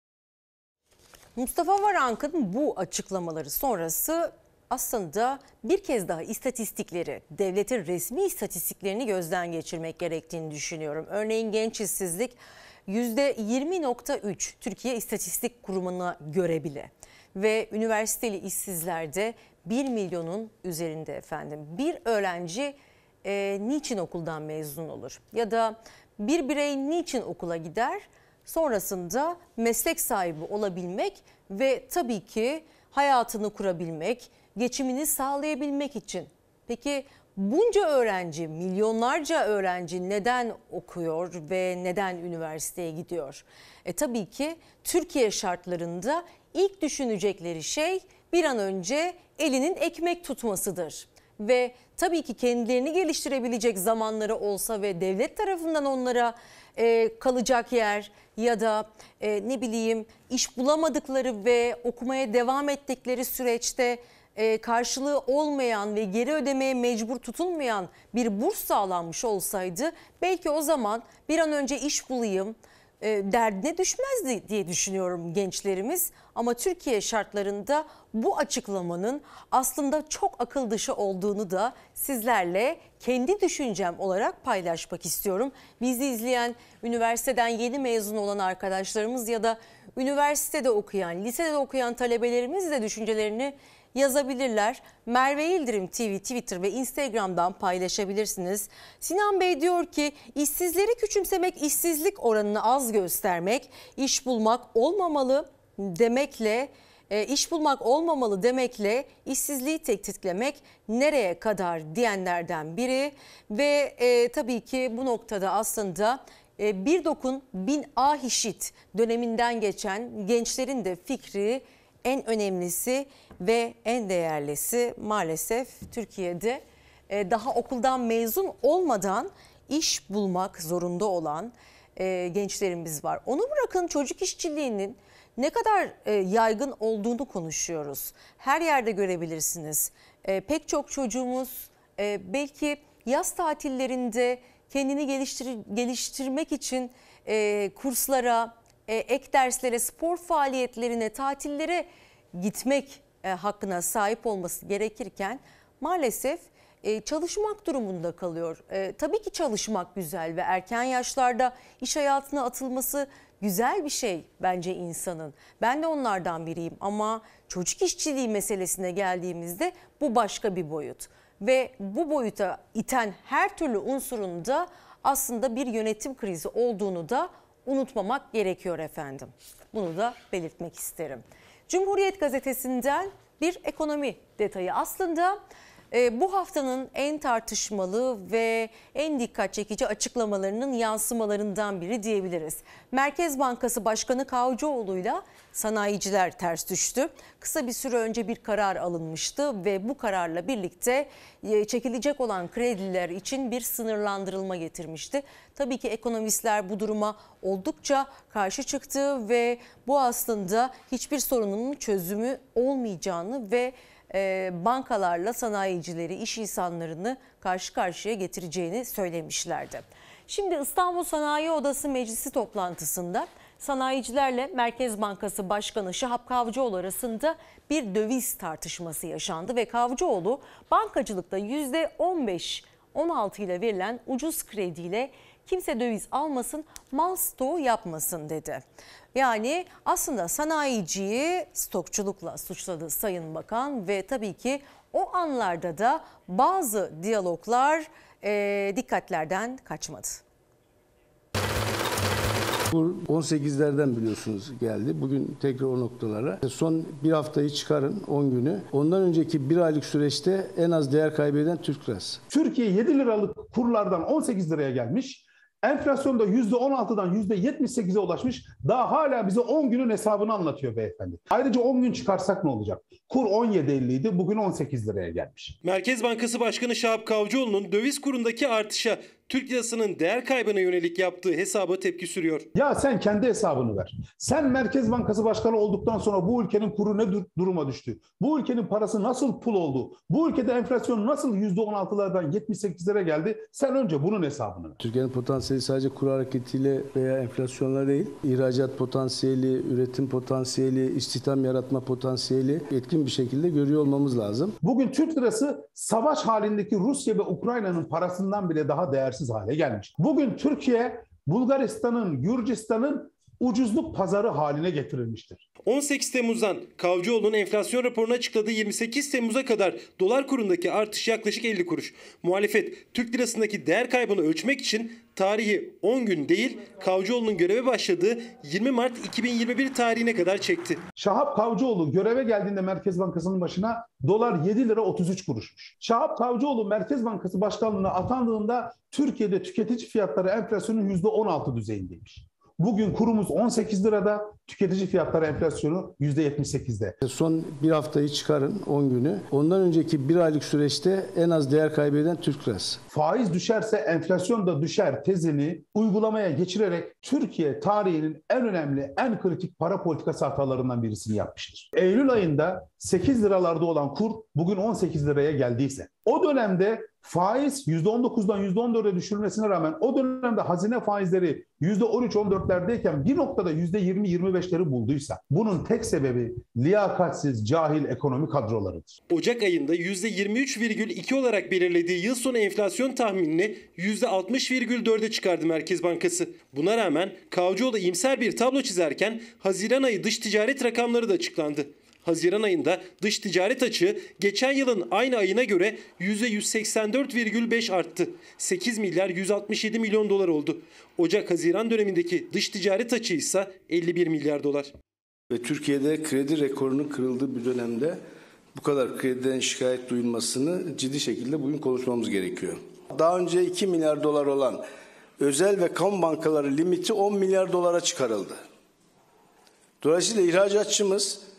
Mustafa Varank'ın bu açıklamaları sonrası aslında bir kez daha istatistikleri, devletin resmi istatistiklerini gözden geçirmek gerektiğini düşünüyorum. Örneğin genç işsizlik yüzde yirmi nokta üç Türkiye İstatistik Kurumu'na göre bile ve üniversiteli işsizlerde bir milyonun üzerinde efendim. Bir öğrenci e, niçin okuldan mezun olur ya da bir birey niçin okula gider? Sonrasında meslek sahibi olabilmek ve tabii ki hayatını kurabilmek, geçimini sağlayabilmek için. Peki bunca öğrenci, milyonlarca öğrenci neden okuyor ve neden üniversiteye gidiyor? E tabii ki Türkiye şartlarında ilk düşünecekleri şey bir an önce elinin ekmek tutmasıdır. Ve tabii ki kendilerini geliştirebilecek zamanları olsa ve devlet tarafından onlara e, kalacak yer ya da e, ne bileyim iş bulamadıkları ve okumaya devam ettikleri süreçte e, karşılığı olmayan ve geri ödemeye mecbur tutulmayan bir burs sağlanmış olsaydı belki o zaman bir an önce iş bulayım e, derdine düşmezdi diye düşünüyorum gençlerimiz. Ama Türkiye şartlarında bu açıklamanın aslında çok akıl dışı olduğunu da sizlerle kendi düşüncem olarak paylaşmak istiyorum. Bizi izleyen üniversiteden yeni mezun olan arkadaşlarımız ya da üniversitede okuyan, lisede okuyan talebelerimiz de düşüncelerini yazabilirler. Merve Yıldırım T V Twitter ve Instagram'dan paylaşabilirsiniz. Sinan Bey diyor ki işsizleri küçümsemek, işsizlik oranını az göstermek, iş bulmak olmamalı demekle e, iş bulmak olmamalı demekle işsizliği tetiklemek nereye kadar diyenlerden biri ve e, tabii ki bu noktada aslında e, bir dokun bin ahişit döneminden geçen gençlerin de fikri en önemlisi ve en değerlisi maalesef Türkiye'de e, daha okuldan mezun olmadan iş bulmak zorunda olan e, gençlerimiz var. Onu bırakın çocuk işçiliğinin ne kadar e, yaygın olduğunu konuşuyoruz. Her yerde görebilirsiniz. E, pek çok çocuğumuz e, belki yaz tatillerinde kendini geliştir geliştirmek için e, kurslara, e, ek derslere, spor faaliyetlerine, tatillere gitmek e, hakkına sahip olması gerekirken maalesef e, çalışmak durumunda kalıyor. E, tabii ki çalışmak güzel ve erken yaşlarda iş hayatına atılması güzel bir şey bence insanın. Ben de onlardan biriyim ama çocuk işçiliği meselesine geldiğimizde bu başka bir boyut. ve bu boyuta iten her türlü unsurun da aslında bir yönetim krizi olduğunu da unutmamak gerekiyor efendim. Bunu da belirtmek isterim. Cumhuriyet Gazetesi'nden bir ekonomi detayı. Aslında e, bu haftanın en tartışmalı ve en dikkat çekici açıklamalarının yansımalarından biri diyebiliriz. Merkez Bankası Başkanı Kavcıoğlu'yla sanayiciler ters düştü. Kısa bir süre önce bir karar alınmıştı ve bu kararla birlikte çekilecek olan krediler için bir sınırlandırılma getirmişti. Tabii ki ekonomistler bu duruma oldukça karşı çıktı ve bu aslında hiçbir sorunun çözümü olmayacağını ve bankalarla sanayicileri, iş insanlarını karşı karşıya getireceğini söylemişlerdi. Şimdi İstanbul Sanayi Odası Meclisi toplantısında sanayicilerle Merkez Bankası Başkanı Şahap Kavcıoğlu arasında bir döviz tartışması yaşandı ve Kavcıoğlu bankacılıkta yüzde on beş on altı ile verilen ucuz krediyle kimse döviz almasın, mal stoğu yapmasın dedi. Yani aslında sanayiciyi stokçulukla suçladı Sayın Bakan ve tabii ki o anlarda da bazı diyaloglar e, dikkatlerden kaçmadı. Bu on sekizlerden biliyorsunuz geldi. Bugün tekrar o noktalara. Son bir haftayı çıkarın, on günü. Ondan önceki bir aylık süreçte en az değer kaybeden Türk lirası. Türkiye yedi liralık kurlardan on sekiz liraya gelmiş. Enflasyonda yüzde on altıdan yüzde yetmiş sekize ulaşmış. Daha hala bize on günün hesabını anlatıyor beyefendi. Ayrıca on gün çıkarsak ne olacak? Kur on yedi elli idi, bugün on sekiz liraya gelmiş. Merkez Bankası Başkanı Şahap Kavcıoğlu'nun döviz kurundaki artışa, Türk lirasının değer kaybına yönelik yaptığı hesaba tepki sürüyor. Ya sen kendi hesabını ver. Sen Merkez Bankası Başkanı olduktan sonra bu ülkenin kuru ne duruma düştü? Bu ülkenin parası nasıl pul oldu? Bu ülkede enflasyon nasıl yüzde on altılardan yetmiş sekizlere geldi? Sen önce bunun hesabını ver. Türkiye'nin potansiyeli sadece kur hareketiyle veya enflasyonla değil, ihracat potansiyeli, üretim potansiyeli, istihdam yaratma potansiyeli etkin bir şekilde görüyor olmamız lazım. Bugün Türk lirası savaş halindeki Rusya ve Ukrayna'nın parasından bile daha değersiz hale gelmiş. Bugün Türkiye, Bulgaristan'ın, Gürcistan'ın ucuzluk pazarı haline getirilmiştir. on sekiz Temmuz'dan Kavcıoğlu'nun enflasyon raporunu açıkladığı yirmi sekiz Temmuz'a kadar dolar kurundaki artış yaklaşık elli kuruş. Muhalefet Türk lirasındaki değer kaybını ölçmek için tarihi on gün değil, Kavcıoğlu'nun göreve başladığı yirmi Mart iki bin yirmi bir tarihine kadar çekti. Şahap Kavcıoğlu göreve geldiğinde Merkez Bankası'nın başına dolar yedi lira otuz üç kuruşmuş. Şahap Kavcıoğlu Merkez Bankası Başkanlığı'na atandığında Türkiye'de tüketici fiyatları enflasyonun yüzde on altı düzeyindeymiş. Bugün kurumuz on sekiz lirada, tüketici fiyatları enflasyonu yüzde yetmiş sekizde. Son bir haftayı çıkarın, on günü. Ondan önceki bir aylık süreçte en az değer kaybeden Türk lirası. Faiz düşerse enflasyon da düşer tezini uygulamaya geçirerek Türkiye tarihinin en önemli, en kritik para politikası hatalarından birisini yapmıştır. Eylül ayında sekiz liralarda olan kur bugün on sekiz liraya geldiyse, o dönemde faiz yüzde on dokuzdan yüzde on dörde düşürülmesine rağmen o dönemde hazine faizleri yüzde on üç on dörtlerdeyken bir noktada yüzde yirmi yirmi beşleri bulduysa bunun tek sebebi liyakatsiz, cahil ekonomi kadrolarıdır. Ocak ayında yüzde yirmi üç virgül iki olarak belirlediği yıl sonu enflasyon tahminini yüzde altmış virgül dörde çıkardı Merkez Bankası. Buna rağmen Kavcıoğlu iyimser bir tablo çizerken Haziran ayı dış ticaret rakamları da açıklandı. Haziran ayında dış ticaret açığı geçen yılın aynı ayına göre yüzde yüz seksen dört virgül beş arttı. sekiz milyar yüz altmış yedi milyon dolar oldu. Ocak-Haziran dönemindeki dış ticaret açığı ise elli bir milyar dolar. Ve Türkiye'de kredi rekorunun kırıldığı bir dönemde bu kadar krediden şikayet duyulmasını ciddi şekilde bugün konuşmamız gerekiyor. Daha önce iki milyar dolar olan özel ve kamu bankaları limiti on milyar dolara çıkarıldı. Dolayısıyla ihracatçımız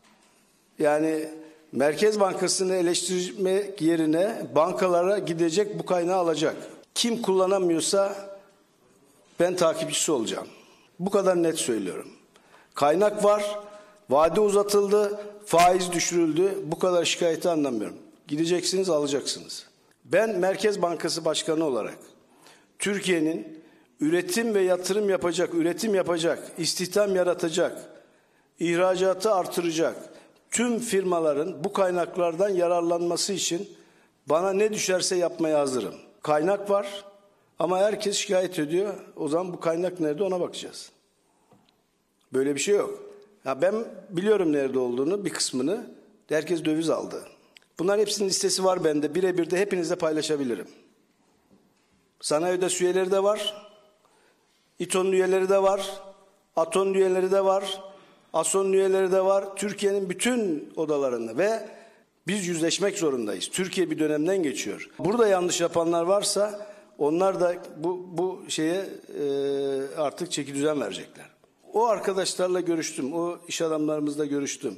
yani Merkez Bankası'nı eleştirmek yerine bankalara gidecek, bu kaynağı alacak. Kim kullanamıyorsa ben takipçisi olacağım. Bu kadar net söylüyorum. Kaynak var, vade uzatıldı, faiz düşürüldü. Bu kadar şikayeti anlamıyorum. Gideceksiniz, alacaksınız. Ben Merkez Bankası Başkanı olarak Türkiye'nin üretim ve yatırım yapacak, üretim yapacak, istihdam yaratacak, ihracatı artıracak tüm firmaların bu kaynaklardan yararlanması için bana ne düşerse yapmaya hazırım. Kaynak var ama herkes şikayet ediyor. O zaman bu kaynak nerede, ona bakacağız. Böyle bir şey yok. Ya ben biliyorum nerede olduğunu, bir kısmını. Herkes döviz aldı. Bunların hepsinin listesi var bende. Birebir de hepinizle paylaşabilirim. Sanayi Odası üyeleri de var. İTO'nun üyeleri de var. ATO'nun üyeleri de var. ASO'nun üyeleri de var. Türkiye'nin bütün odalarında ve biz yüzleşmek zorundayız. Türkiye bir dönemden geçiyor. Burada yanlış yapanlar varsa onlar da bu, bu şeye e, artık çekidüzen verecekler. O arkadaşlarla görüştüm. O iş adamlarımızla görüştüm.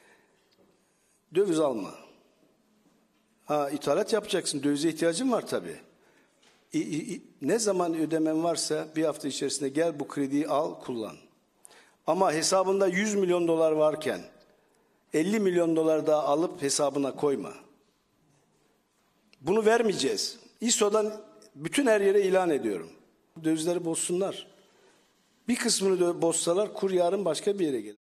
Döviz alma. Ha, ithalat yapacaksın. Dövize ihtiyacın var tabii. İ, i, ne zaman ödemen varsa bir hafta içerisinde gel bu krediyi al, kullan. Ama hesabında yüz milyon dolar varken elli milyon dolar daha alıp hesabına koyma. Bunu vermeyeceğiz. İSO'dan bütün her yere ilan ediyorum. Dövizleri bozsunlar. Bir kısmını bozsalar kur yarın başka bir yere gelir.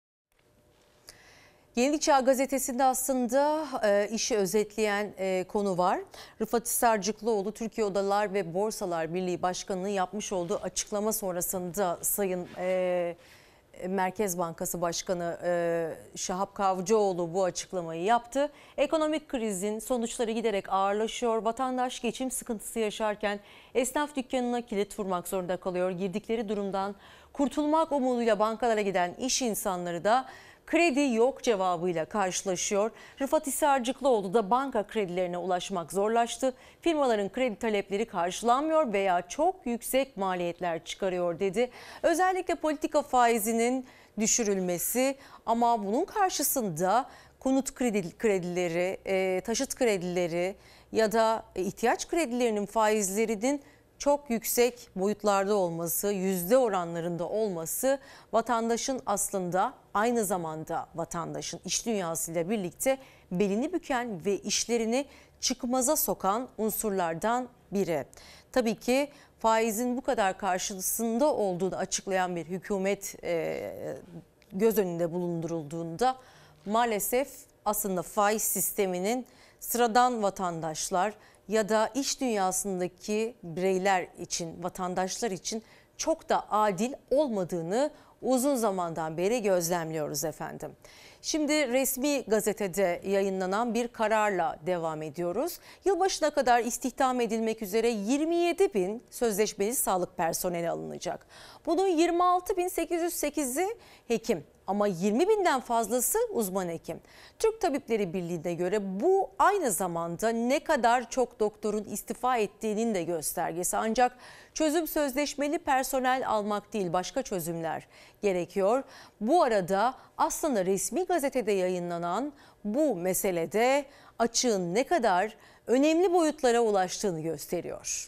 Yeni Çağ Gazetesi'nde aslında e, işi özetleyen e, konu var. Rıfat Hisarcıklıoğlu Türkiye Odalar ve Borsalar Birliği Başkanı'nın yapmış olduğu açıklama sonrasında Sayın e, Merkez Bankası Başkanı e, Şahap Kavcıoğlu bu açıklamayı yaptı. Ekonomik krizin sonuçları giderek ağırlaşıyor. Vatandaş geçim sıkıntısı yaşarken esnaf dükkanına kilit vurmak zorunda kalıyor. Girdikleri durumdan kurtulmak umuduyla bankalara giden iş insanları da kredi yok cevabıyla karşılaşıyor. Rıfat Hisarcıklıoğlu da banka kredilerine ulaşmak zorlaştı. Firmaların kredi talepleri karşılanmıyor veya çok yüksek maliyetler çıkarıyor dedi. Özellikle politika faizinin düşürülmesi ama bunun karşısında konut kredi, kredileri, e, taşıt kredileri ya da ihtiyaç kredilerinin faizlerinin çok yüksek boyutlarda olması, yüzde oranlarında olması vatandaşın aslında aynı zamanda vatandaşın iş dünyasıyla birlikte belini büken ve işlerini çıkmaza sokan unsurlardan biri. Tabii ki faizin bu kadar karşısında olduğunu açıklayan bir hükümet e, göz önünde bulundurulduğunda maalesef aslında faiz sisteminin sıradan vatandaşlar ya da iş dünyasındaki bireyler için, vatandaşlar için çok da adil olmadığını uzun zamandan beri gözlemliyoruz efendim. Şimdi resmi gazetede yayınlanan bir kararla devam ediyoruz. Yılbaşına kadar istihdam edilmek üzere yirmi yedi bin sözleşmeli sağlık personeli alınacak. Bunun yirmi altı bin sekiz yüz sekizi hekim ama yirmi binden fazlası uzman hekim. Türk Tabipleri Birliği'ne göre bu aynı zamanda ne kadar çok doktorun istifa ettiğinin de göstergesi. Ancak çözüm sözleşmeli personel almak değil, başka çözümler gerekiyor. Bu arada aslında resmi gazetede yayınlanan bu meselede açığın ne kadar önemli boyutlara ulaştığını gösteriyor.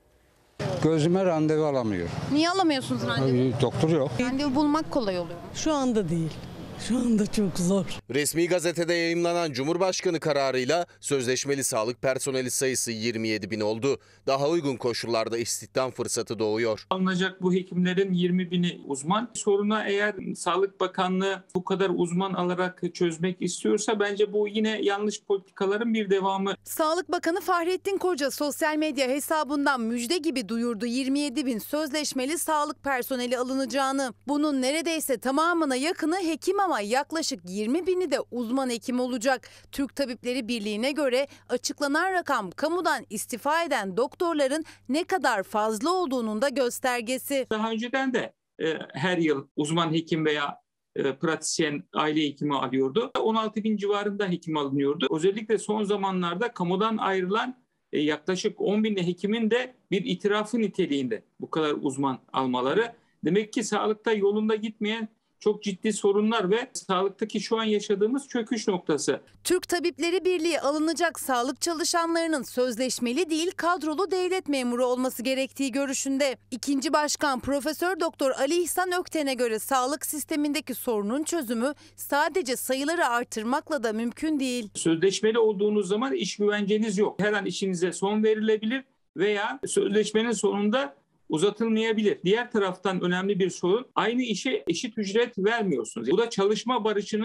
Gözüme randevu alamıyor. Niye alamıyorsunuz randevu? Doktor yok. Randevu bulmak kolay oluyor. Şu anda değil. Şu anda çok zor. Resmi gazetede yayımlanan Cumhurbaşkanı kararıyla sözleşmeli sağlık personeli sayısı yirmi yedi bin oldu. Daha uygun koşullarda istihdam fırsatı doğuyor. Alınacak bu hekimlerin yirmi bini uzman. Soruna eğer Sağlık Bakanlığı bu kadar uzman alarak çözmek istiyorsa bence bu yine yanlış politikaların bir devamı. Sağlık Bakanı Fahrettin Koca sosyal medya hesabından müjde gibi duyurdu yirmi yedi bin sözleşmeli sağlık personeli alınacağını. Bunun neredeyse tamamına yakını hekim ama yaklaşık yirmi bini de uzman hekim olacak. Türk Tabipleri Birliği'ne göre açıklanan rakam kamudan istifa eden doktorların ne kadar fazla olduğunun da göstergesi. Daha önceden de e, her yıl uzman hekim veya e, pratisyen aile hekimi alıyordu. on altı bin civarında hekim alınıyordu. Özellikle son zamanlarda kamudan ayrılan e, yaklaşık on bin hekimin de bir itirafı niteliğinde bu kadar uzman almaları. Demek ki sağlıkta yolunda gitmeyen çok ciddi sorunlar ve sağlıktaki şu an yaşadığımız çöküş noktası. Türk Tabipleri Birliği alınacak sağlık çalışanlarının sözleşmeli değil kadrolu devlet memuru olması gerektiği görüşünde. İkinci Başkan Profesör Doktor Ali İhsan Ökten'e göre sağlık sistemindeki sorunun çözümü sadece sayıları artırmakla da mümkün değil. Sözleşmeli olduğunuz zaman iş güvenceniz yok. Her an işinize son verilebilir veya sözleşmenin sonunda uzatılmayabilir. Diğer taraftan önemli bir sorun, aynı işe eşit ücret vermiyorsunuz. Bu da çalışma barışını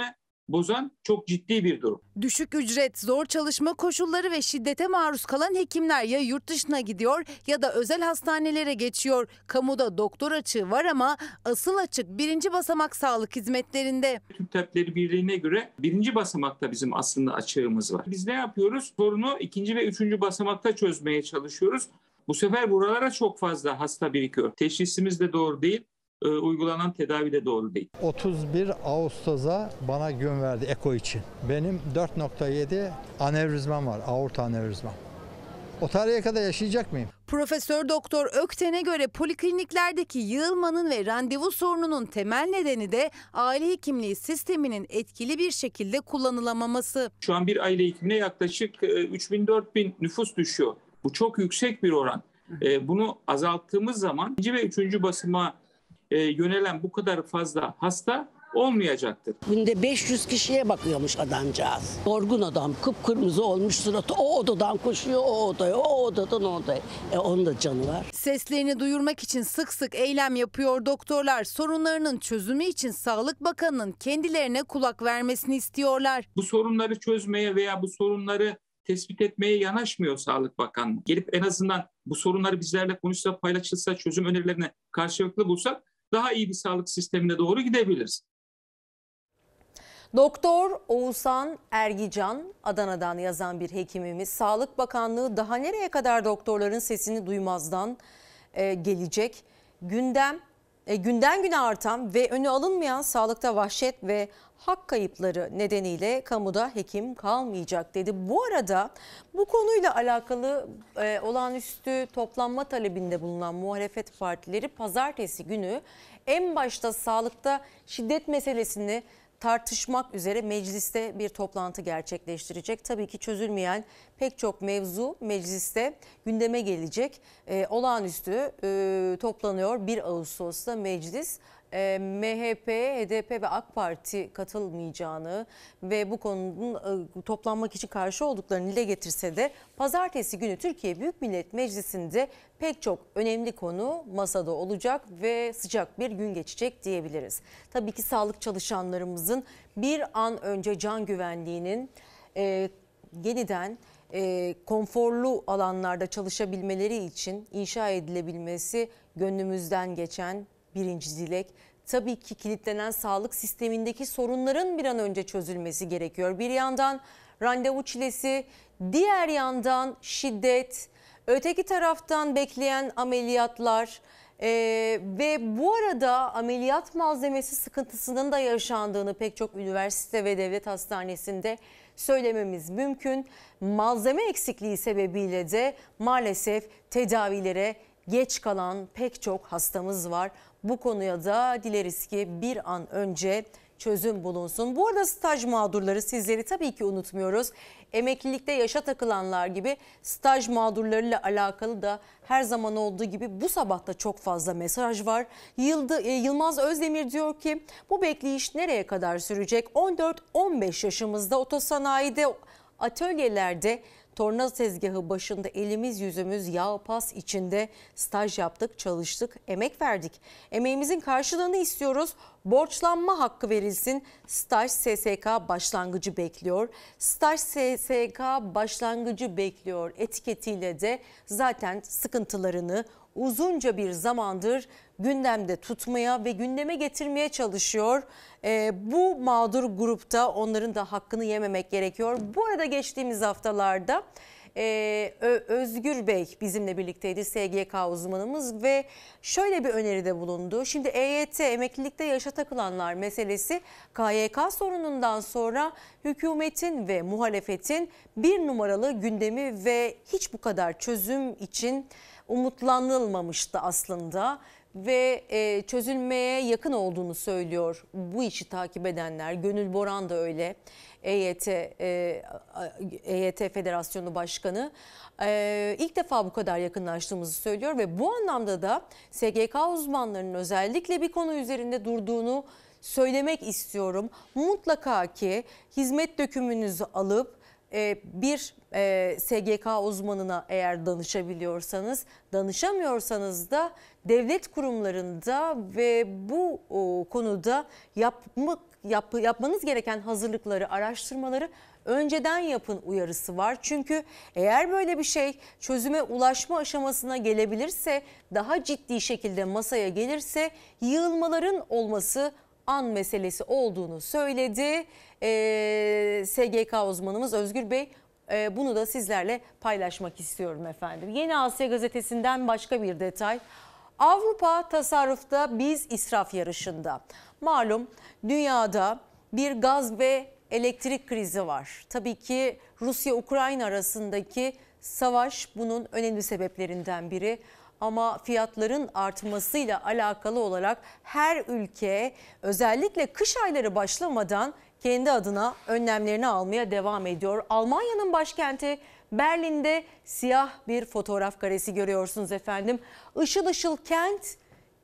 bozan çok ciddi bir durum. Düşük ücret, zor çalışma koşulları ve şiddete maruz kalan hekimler ya yurt dışına gidiyor ya da özel hastanelere geçiyor. Kamuda doktor açığı var ama asıl açık birinci basamak sağlık hizmetlerinde. Türk Tabipleri Birliği'ne göre birinci basamakta bizim aslında açığımız var. Biz ne yapıyoruz? Sorunu ikinci ve üçüncü basamakta çözmeye çalışıyoruz. Bu sefer buralara çok fazla hasta birikiyor. Teşhisimiz de doğru değil. Uygulanan tedavi de doğru değil. otuz bir Ağustos'a bana gün verdi eko için. Benim dört nokta yedi anevrizmam var, aorta anevrizmam. O tarihe kadar yaşayacak mıyım? Profesör Doktor Ökten'e göre polikliniklerdeki yığılmanın ve randevu sorununun temel nedeni de aile hekimliği sisteminin etkili bir şekilde kullanılamaması. Şu an bir aile hekimine yaklaşık üç bin dört bin nüfus düşüyor. Bu çok yüksek bir oran. Bunu azalttığımız zaman ikinci ve üçüncü basıma yönelen bu kadar fazla hasta olmayacaktır. Günde beş yüz kişiye bakıyormuş adamcağız. Yorgun adam, kıpkırmızı olmuş suratı. O odadan koşuyor o odaya, o odadan o odaya. E onun da canı var. Seslerini duyurmak için sık sık eylem yapıyor doktorlar. Sorunlarının çözümü için Sağlık Bakanı'nın kendilerine kulak vermesini istiyorlar. Bu sorunları çözmeye veya bu sorunları tespit etmeye yanaşmıyor Sağlık Bakanlığı. Gelip en azından bu sorunları bizlerle konuşsa, paylaşılsa, çözüm önerilerini karşılıklı bulsak daha iyi bir sağlık sistemine doğru gidebiliriz. Doktor Oğuzhan Ergican, Adana'dan yazan bir hekimimiz. Sağlık Bakanlığı daha nereye kadar doktorların sesini duymazdan e, gelecek? Gündem, e, günden güne artan ve önü alınmayan sağlıkta vahşet ve hak kayıpları nedeniyle kamuda hekim kalmayacak dedi. Bu arada bu konuyla alakalı e, olağanüstü toplanma talebinde bulunan muhalefet partileri pazartesi günü en başta sağlıkta şiddet meselesini tartışmak üzere mecliste bir toplantı gerçekleştirecek. Tabii ki çözülmeyen pek çok mevzu mecliste gündeme gelecek. E, olağanüstü e, toplanıyor bir Ağustos'ta meclis. E, M H P, H D P ve AK Parti katılmayacağını ve bu konunun e, toplanmak için karşı olduklarını dile getirse de pazartesi günü Türkiye Büyük Millet Meclisi'nde pek çok önemli konu masada olacak ve sıcak bir gün geçecek diyebiliriz. Tabii ki sağlık çalışanlarımızın bir an önce can güvenliğinin e, yeniden e, konforlu alanlarda çalışabilmeleri için inşa edilebilmesi gönlümüzden geçen birinci dilek. Tabii ki kilitlenen sağlık sistemindeki sorunların bir an önce çözülmesi gerekiyor. Bir yandan randevu çilesi, diğer yandan şiddet, öteki taraftan bekleyen ameliyatlar ee, ve bu arada ameliyat malzemesi sıkıntısının da yaşandığını pek çok üniversite ve devlet hastanesinde söylememiz mümkün. Malzeme eksikliği sebebiyle de maalesef tedavilere geç kalan pek çok hastamız var. Bu konuya da dileriz ki bir an önce çözüm bulunsun. Bu arada staj mağdurları, sizleri tabii ki unutmuyoruz. Emeklilikte yaşa takılanlar gibi staj mağdurlarıyla alakalı da her zaman olduğu gibi bu sabah da çok fazla mesaj var. Yıldı, Yılmaz Özdemir diyor ki bu bekleyiş nereye kadar sürecek? on dört on beş yaşımızda otosanayide, atölyelerde, torna tezgahı başında elimiz yüzümüz yağ pas içinde staj yaptık, çalıştık, emek verdik. Emeğimizin karşılığını istiyoruz. Borçlanma hakkı verilsin. Staj S S K başlangıcı bekliyor. Staj S S K başlangıcı bekliyor etiketiyle de zaten sıkıntılarını uzunca bir zamandır gündemde tutmaya ve gündeme getirmeye çalışıyor. Ee, bu mağdur grupta onların da hakkını yememek gerekiyor. Bu arada geçtiğimiz haftalarda e, Özgür Bey bizimle birlikteydi, S G K uzmanımız ve şöyle bir öneride bulundu. Şimdi E Y T, emeklilikte yaşa takılanlar meselesi K Y K sorunundan sonra hükümetin ve muhalefetin bir numaralı gündemi ve hiç bu kadar çözüm için umutlanılmamıştı aslında ve e, çözülmeye yakın olduğunu söylüyor bu işi takip edenler. Gönül Boran da öyle, E Y T, e, E Y T Federasyonu Başkanı. E, ilk defa bu kadar yakınlaştığımızı söylüyor ve bu anlamda da S G K uzmanlarının özellikle bir konu üzerinde durduğunu söylemek istiyorum. Mutlaka ki hizmet dökümünüzü alıp e, bir e, S G K uzmanına eğer danışabiliyorsanız, danışamıyorsanız da devlet kurumlarında ve bu o, konuda yapmak, yap, yapmanız gereken hazırlıkları, araştırmaları önceden yapın uyarısı var. Çünkü eğer böyle bir şey çözüme ulaşma aşamasına gelebilirse, daha ciddi şekilde masaya gelirse yığılmaların olması an meselesi olduğunu söyledi. Ee, S G K uzmanımız Özgür Bey, e, bunu da sizlerle paylaşmak istiyorum efendim. Yeni Asya Gazetesi'nden başka bir detay. Avrupa tasarrufta, biz israf yarışında. Malum dünyada bir gaz ve elektrik krizi var. Tabii ki Rusya-Ukrayna arasındaki savaş bunun önemli sebeplerinden biri. Ama fiyatların artmasıyla alakalı olarak her ülke özellikle kış ayları başlamadan kendi adına önlemlerini almaya devam ediyor. Almanya'nın başkenti Berlin'de siyah bir fotoğraf karesi görüyorsunuz efendim. Işıl ışıl kent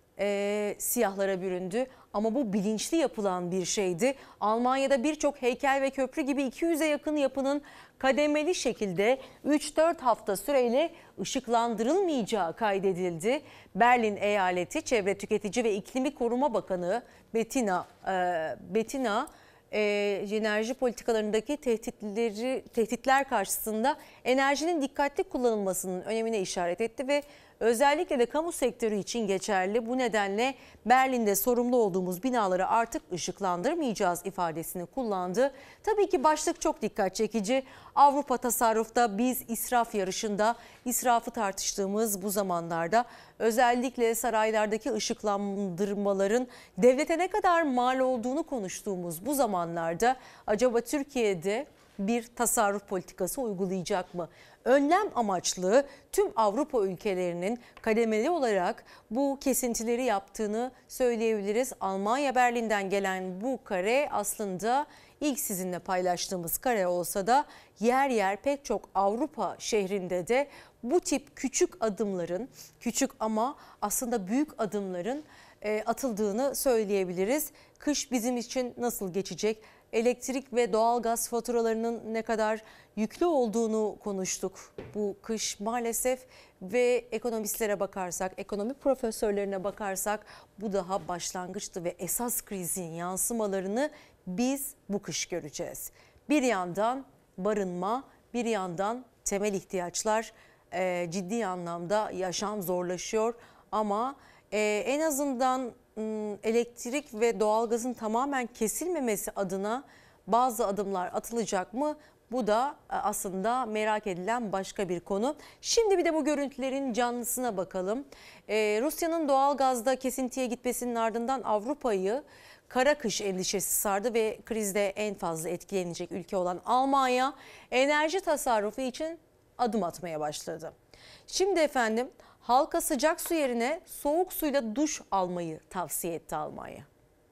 e, siyahlara büründü. Ama bu bilinçli yapılan bir şeydi. Almanya'da birçok heykel ve köprü gibi iki yüze yakın yapının kademeli şekilde üç dört hafta süreyle ışıklandırılmayacağı kaydedildi. Berlin Eyaleti Çevre Tüketici ve İklimi Koruma Bakanı Bettina e, Bettina e, enerji politikalarındaki tehditleri tehditler karşısında enerjinin dikkatli kullanılmasının önemine işaret etti ve özellikle de kamu sektörü için geçerli. Bu nedenle Berlin'de sorumlu olduğumuz binaları artık ışıklandırmayacağız ifadesini kullandı. Tabii ki başlık çok dikkat çekici. Avrupa tasarrufta, biz israf yarışında. İsrafı tartıştığımız bu zamanlarda özellikle saraylardaki ışıklandırmaların devlete ne kadar mal olduğunu konuştuğumuz bu zamanlarda acaba Türkiye'de bir tasarruf politikası uygulayacak mı? Önlem amaçlı tüm Avrupa ülkelerinin kademeli olarak bu kesintileri yaptığını söyleyebiliriz. Almanya Berlin'den gelen bu kare aslında ilk sizinle paylaştığımız kare olsa da yer yer pek çok Avrupa şehrinde de bu tip küçük adımların, küçük ama aslında büyük adımların atıldığını söyleyebiliriz. Kış bizim için nasıl geçecek? Elektrik ve doğalgaz faturalarının ne kadar yüklü olduğunu konuştuk bu kış maalesef ve ekonomistlere bakarsak, ekonomi profesörlerine bakarsak bu daha başlangıçtı ve esas krizin yansımalarını biz bu kış göreceğiz. Bir yandan barınma, bir yandan temel ihtiyaçlar, e, ciddi anlamda yaşam zorlaşıyor ama e, en azından elektrik ve doğalgazın tamamen kesilmemesi adına bazı adımlar atılacak mı? Bu da aslında merak edilen başka bir konu. Şimdi bir de bu görüntülerin canlısına bakalım. Ee, Rusya'nın doğalgazda kesintiye gitmesinin ardından Avrupa'yı kara kış endişesi sardı ve krizde en fazla etkilenecek ülke olan Almanya enerji tasarrufu için adım atmaya başladı. Şimdi efendim halka sıcak su yerine soğuk suyla duş almayı tavsiye etti Almanya.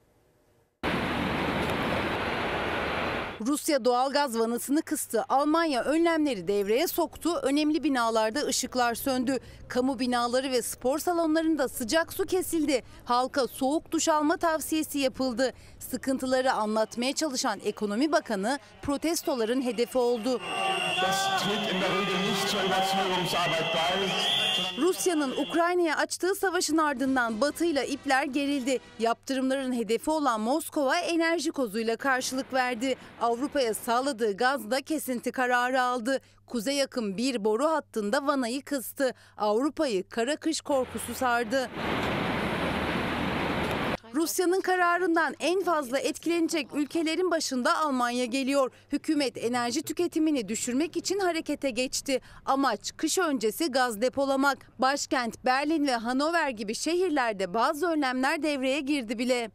Rusya doğalgaz vanasını kıstı. Almanya önlemleri devreye soktu. Önemli binalarda ışıklar söndü. Kamu binaları ve spor salonlarında sıcak su kesildi. Halka soğuk duş alma tavsiyesi yapıldı. Sıkıntıları anlatmaya çalışan Ekonomi Bakanı protestoların hedefi oldu. Rusya'nın Ukrayna'ya açtığı savaşın ardından Batı ile ipler gerildi. Yaptırımların hedefi olan Moskova enerji kozuyla karşılık verdi. Avrupa'ya sağladığı gazda kesinti kararı aldı. Kuzey yakın bir boru hattında vanayı kıstı. Avrupa'yı kara kış korkusu sardı. Rusya'nın kararından en fazla etkilenecek ülkelerin başında Almanya geliyor. Hükümet enerji tüketimini düşürmek için harekete geçti. Amaç kış öncesi gaz depolamak. Başkent Berlin ve Hanover gibi şehirlerde bazı önlemler devreye girdi bile.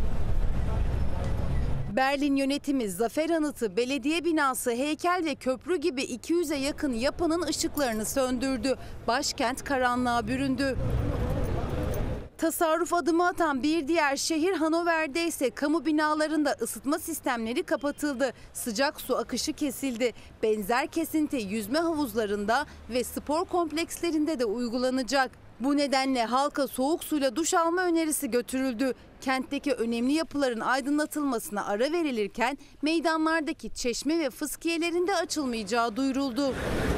Berlin yönetimi Zafer Anıtı, belediye binası, heykel ve köprü gibi iki yüze yakın yapının ışıklarını söndürdü. Başkent karanlığa büründü. Tasarruf adımı atan bir diğer şehir Hanover'de ise kamu binalarında ısıtma sistemleri kapatıldı. Sıcak su akışı kesildi. Benzer kesinti yüzme havuzlarında ve spor komplekslerinde de uygulanacak. Bu nedenle halka soğuk suyla duş alma önerisi götürüldü. Kentteki önemli yapıların aydınlatılmasına ara verilirken meydanlardaki çeşme ve fıskiyelerin de açılmayacağı duyuruldu.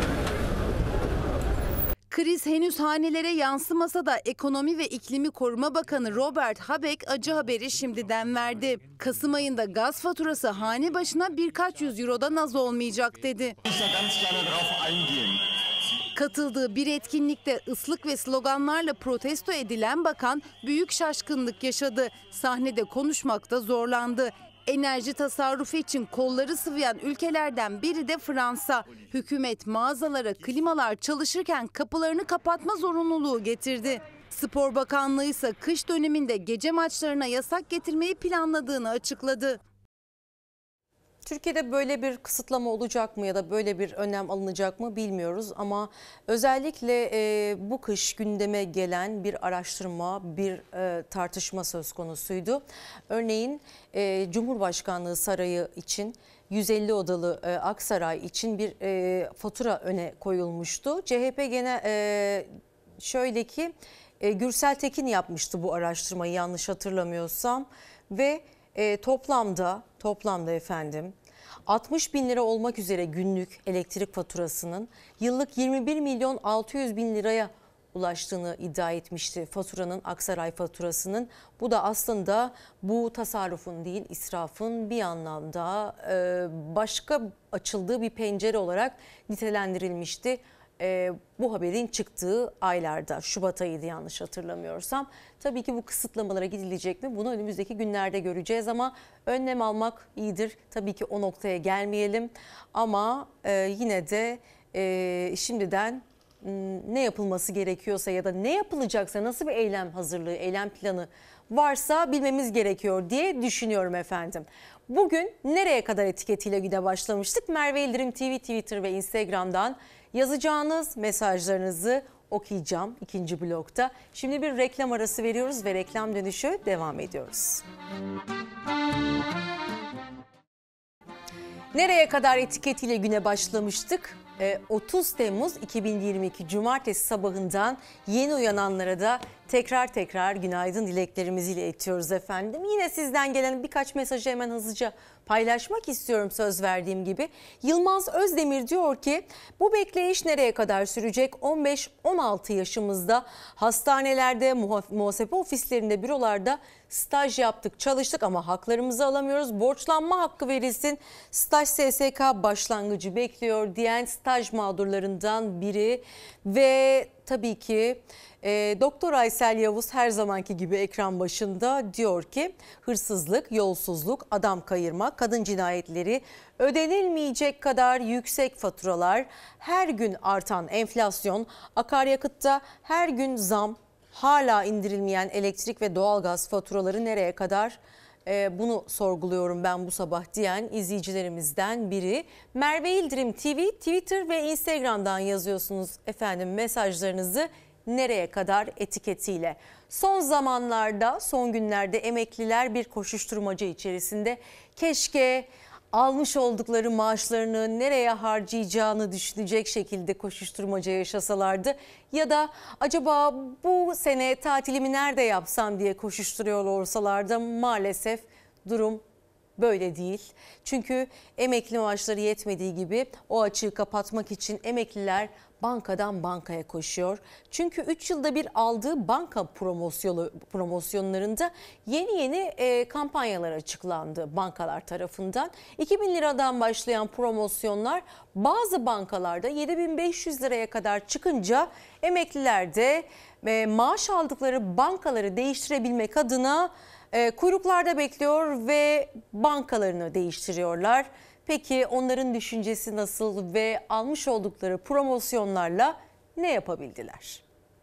Kriz henüz hanelere yansımasa da Ekonomi ve İklimi Koruma Bakanı Robert Habeck acı haberi şimdiden verdi. Kasım ayında gaz faturası hane başına birkaç yüz eurodan az olmayacak dedi. Katıldığı bir etkinlikte ıslık ve sloganlarla protesto edilen bakan büyük şaşkınlık yaşadı. Sahnede konuşmakta zorlandı. Enerji tasarrufu için kolları sıvayan ülkelerden biri de Fransa. Hükümet mağazalara klimalar çalışırken kapılarını kapatma zorunluluğu getirdi. Spor Bakanlığı ise kış döneminde gece maçlarına yasak getirmeyi planladığını açıkladı. Türkiye'de böyle bir kısıtlama olacak mı ya da böyle bir önlem alınacak mı bilmiyoruz ama özellikle e, bu kış gündeme gelen bir araştırma, bir e, tartışma söz konusuydu. Örneğin e, Cumhurbaşkanlığı Sarayı için yüz elli odalı e, Aksaray için bir e, fatura öne koyulmuştu. C H P gene e, şöyle ki e, Gürsel Tekin yapmıştı bu araştırmayı yanlış hatırlamıyorsam ve E, toplamda toplamda efendim altmış bin lira olmak üzere günlük elektrik faturasının yıllık yirmi bir milyon altı yüz bin liraya ulaştığını iddia etmişti faturanın, Aksaray faturasının. Bu da aslında bu tasarrufun değil israfın bir anlamda e, başka açıldığı bir pencere olarak nitelendirilmişti. E, bu haberin çıktığı aylarda, Şubat ayıydı yanlış hatırlamıyorsam. Tabii ki bu kısıtlamalara gidilecek mi? Bunu önümüzdeki günlerde göreceğiz ama önlem almak iyidir. Tabii ki o noktaya gelmeyelim ama e, yine de e, şimdiden ne yapılması gerekiyorsa ya da ne yapılacaksa, nasıl bir eylem hazırlığı, eylem planı varsa bilmemiz gerekiyor diye düşünüyorum efendim. Bugün nereye kadar etiketiyle güne başlamıştık? Merve Yıldırım T V, Twitter ve Instagram'dan yazacağınız mesajlarınızı okuyacağım ikinci blokta. Şimdi bir reklam arası veriyoruz ve reklam dönüşü devam ediyoruz. Nereye kadar etiketiyle güne başlamıştık? otuz Temmuz iki bin yirmi iki Cumartesi sabahından yeni uyananlara da tekrar tekrar günaydın dileklerimizi iletiyoruz efendim. Yine sizden gelen birkaç mesajı hemen hızlıca paylaşmak istiyorum söz verdiğim gibi. Yılmaz Özdemir diyor ki bu bekleyiş nereye kadar sürecek? on beş on altı yaşımızda hastanelerde, muhasebe ofislerinde, bürolarda staj yaptık, çalıştık ama haklarımızı alamıyoruz. Borçlanma hakkı verilsin. Staj S S K başlangıcı bekliyor diyen staj mağdurlarından biri ve tabii ki e, Doktor Aysel Yavuz her zamanki gibi ekran başında diyor ki hırsızlık, yolsuzluk, adam kayırma, kadın cinayetleri, ödenilmeyecek kadar yüksek faturalar, her gün artan enflasyon, akaryakıtta her gün zam, hala indirilmeyen elektrik ve doğalgaz faturaları nereye kadar? Ee, bunu sorguluyorum ben bu sabah diyen izleyicilerimizden biri. Merve Yıldırım T V, Twitter ve Instagram'dan yazıyorsunuz efendim mesajlarınızı nereye kadar etiketiyle. Son zamanlarda, son günlerde emekliler bir koşuşturmaca içerisinde. Keşke almış oldukları maaşlarını nereye harcayacağını düşünecek şekilde koşuşturmaca yaşasalardı. Ya da acaba bu sene tatilimi nerede yapsam diye koşuşturuyor olsalardı. Maalesef durum böyle değil. Çünkü emekli maaşları yetmediği gibi o açığı kapatmak için emekliler bankadan bankaya koşuyor. Çünkü üç yılda bir aldığı banka promosyonu, promosyonlarında yeni yeni e, kampanyalar açıklandı bankalar tarafından. iki bin liradan başlayan promosyonlar bazı bankalarda yedi bin beş yüz liraya kadar çıkınca emekliler de e, maaş aldıkları bankaları değiştirebilmek adına e, kuyruklarda bekliyor ve bankalarını değiştiriyorlar. Peki onların düşüncesi nasıl ve almış oldukları promosyonlarla ne yapabildiler?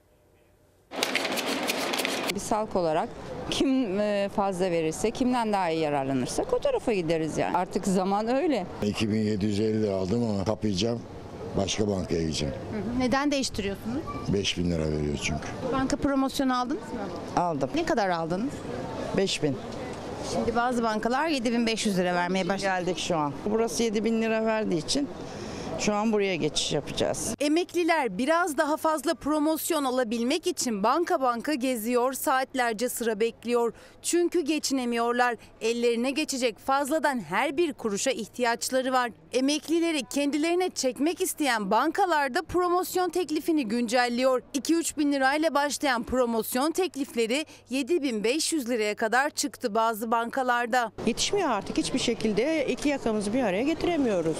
Bir salk olarak kim fazla verirse, kimden daha iyi yararlanırsak o tarafa gideriz yani. Artık zaman öyle. iki bin yedi yüz elli lira aldım ama kapayacağım. Başka bankaya gideceğim. Neden değiştiriyorsunuz? beş bin lira veriyor çünkü. Banka promosyonu aldınız mı? Aldım. Ne kadar aldınız? beş bin. Şimdi bazı bankalar yedi bin beş yüz lira vermeye başladı. Geldik şu an. Burası yedi bin lira verdiği için Şu an buraya geçiş yapacağız. Emekliler biraz daha fazla promosyon alabilmek için banka banka geziyor, saatlerce sıra bekliyor. Çünkü geçinemiyorlar. Ellerine geçecek fazladan her bir kuruşa ihtiyaçları var. Emeklileri kendilerine çekmek isteyen bankalarda promosyon teklifini güncelliyor. iki üç bin lirayla başlayan promosyon teklifleri yedi bin beş yüz liraya kadar çıktı bazı bankalarda. Yetişmiyor artık, hiçbir şekilde iki yakamızı bir araya getiremiyoruz.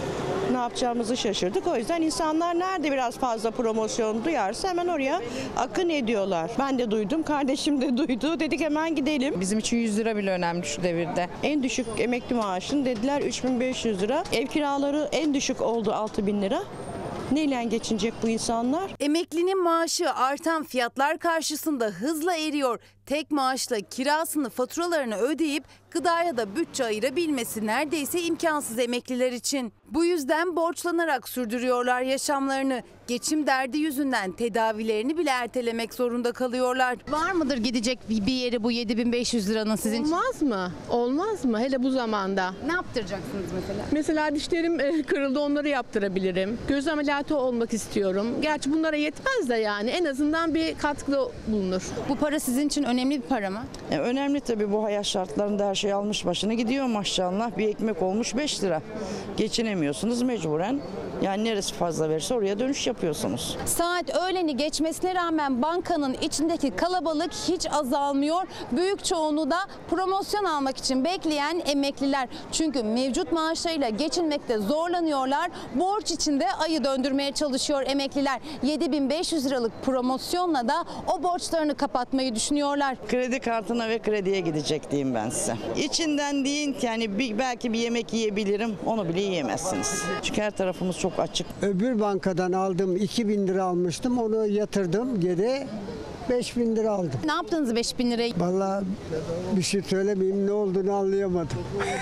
Ne yapacağımızı şaşırdık. O yüzden insanlar nerede biraz fazla promosyon duyarsa hemen oraya akın ediyorlar. Ben de duydum, kardeşim de duydu. Dedik hemen gidelim. Bizim için yüz lira bile önemli şu devirde. En düşük emekli maaşını dediler üç bin beş yüz lira. Ev kiraları en düşük oldu altı bin lira. Neyle geçinecek bu insanlar? Emeklinin maaşı artan fiyatlar karşısında hızla eriyor. Tek maaşla kirasını, faturalarını ödeyip gıdaya da bütçe ayırabilmesi neredeyse imkansız emekliler için. Bu yüzden borçlanarak sürdürüyorlar yaşamlarını. Geçim derdi yüzünden tedavilerini bile ertelemek zorunda kalıyorlar. Var mıdır gidecek bir yeri bu yedi bin beş yüz liranın sizin için? Olmaz mı? Olmaz mı? Hele bu zamanda. Ne yaptıracaksınız mesela? Mesela dişlerim e, kırıldı, onları yaptırabilirim. Göz ameliyatı olmak istiyorum. Gerçi bunlara yetmez de yani en azından bir katkıda bulunur. Bu para sizin için önemli bir para mı? E, önemli tabii, bu hayat şartlarında her şey almış başını gidiyor maşallah. Bir ekmek olmuş beş lira. Geçinemiyorsunuz mecburen. Yani neresi fazla verirse oraya dönüş yapıyorsunuz. Saat öğleni geçmesine rağmen bankanın içindeki kalabalık hiç azalmıyor. Büyük çoğunluğu da promosyon almak için bekleyen emekliler. Çünkü mevcut maaşlarıyla geçinmekte zorlanıyorlar. Borç içinde ayı döndürmeye çalışıyor emekliler. yedi bin beş yüz liralık promosyonla da o borçlarını kapatmayı düşünüyorlar. Kredi kartına ve krediye gidecek diyeyim ben size. İçinden deyin ki yani bir, belki bir yemek yiyebilirim, onu bile yiyemezsiniz. Çünkü her tarafımız çok açık. Öbür bankadan aldım, iki bin lira almıştım, onu yatırdım geri. beş bin lira aldım. Ne yaptınız beş bin lirayı? Vallahi bir şey söylemeyeyim, ne olduğunu anlayamadım.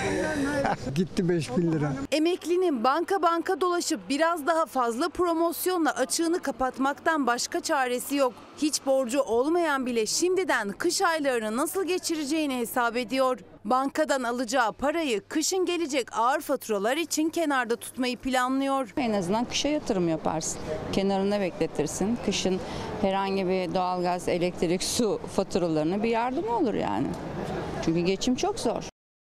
Gitti beş bin lira. Emeklinin banka banka dolaşıp biraz daha fazla promosyonla açığını kapatmaktan başka çaresi yok. Hiç borcu olmayan bile şimdiden kış aylarını nasıl geçireceğini hesap ediyor. Bankadan alacağı parayı kışın gelecek ağır faturalar için kenarda tutmayı planlıyor. En azından kışa yatırım yaparsın. Kenarında bekletirsin. Kışın herhangi bir doğalgaz, elektrik, su faturalarına bir yardım olur yani. Çünkü geçim çok zor.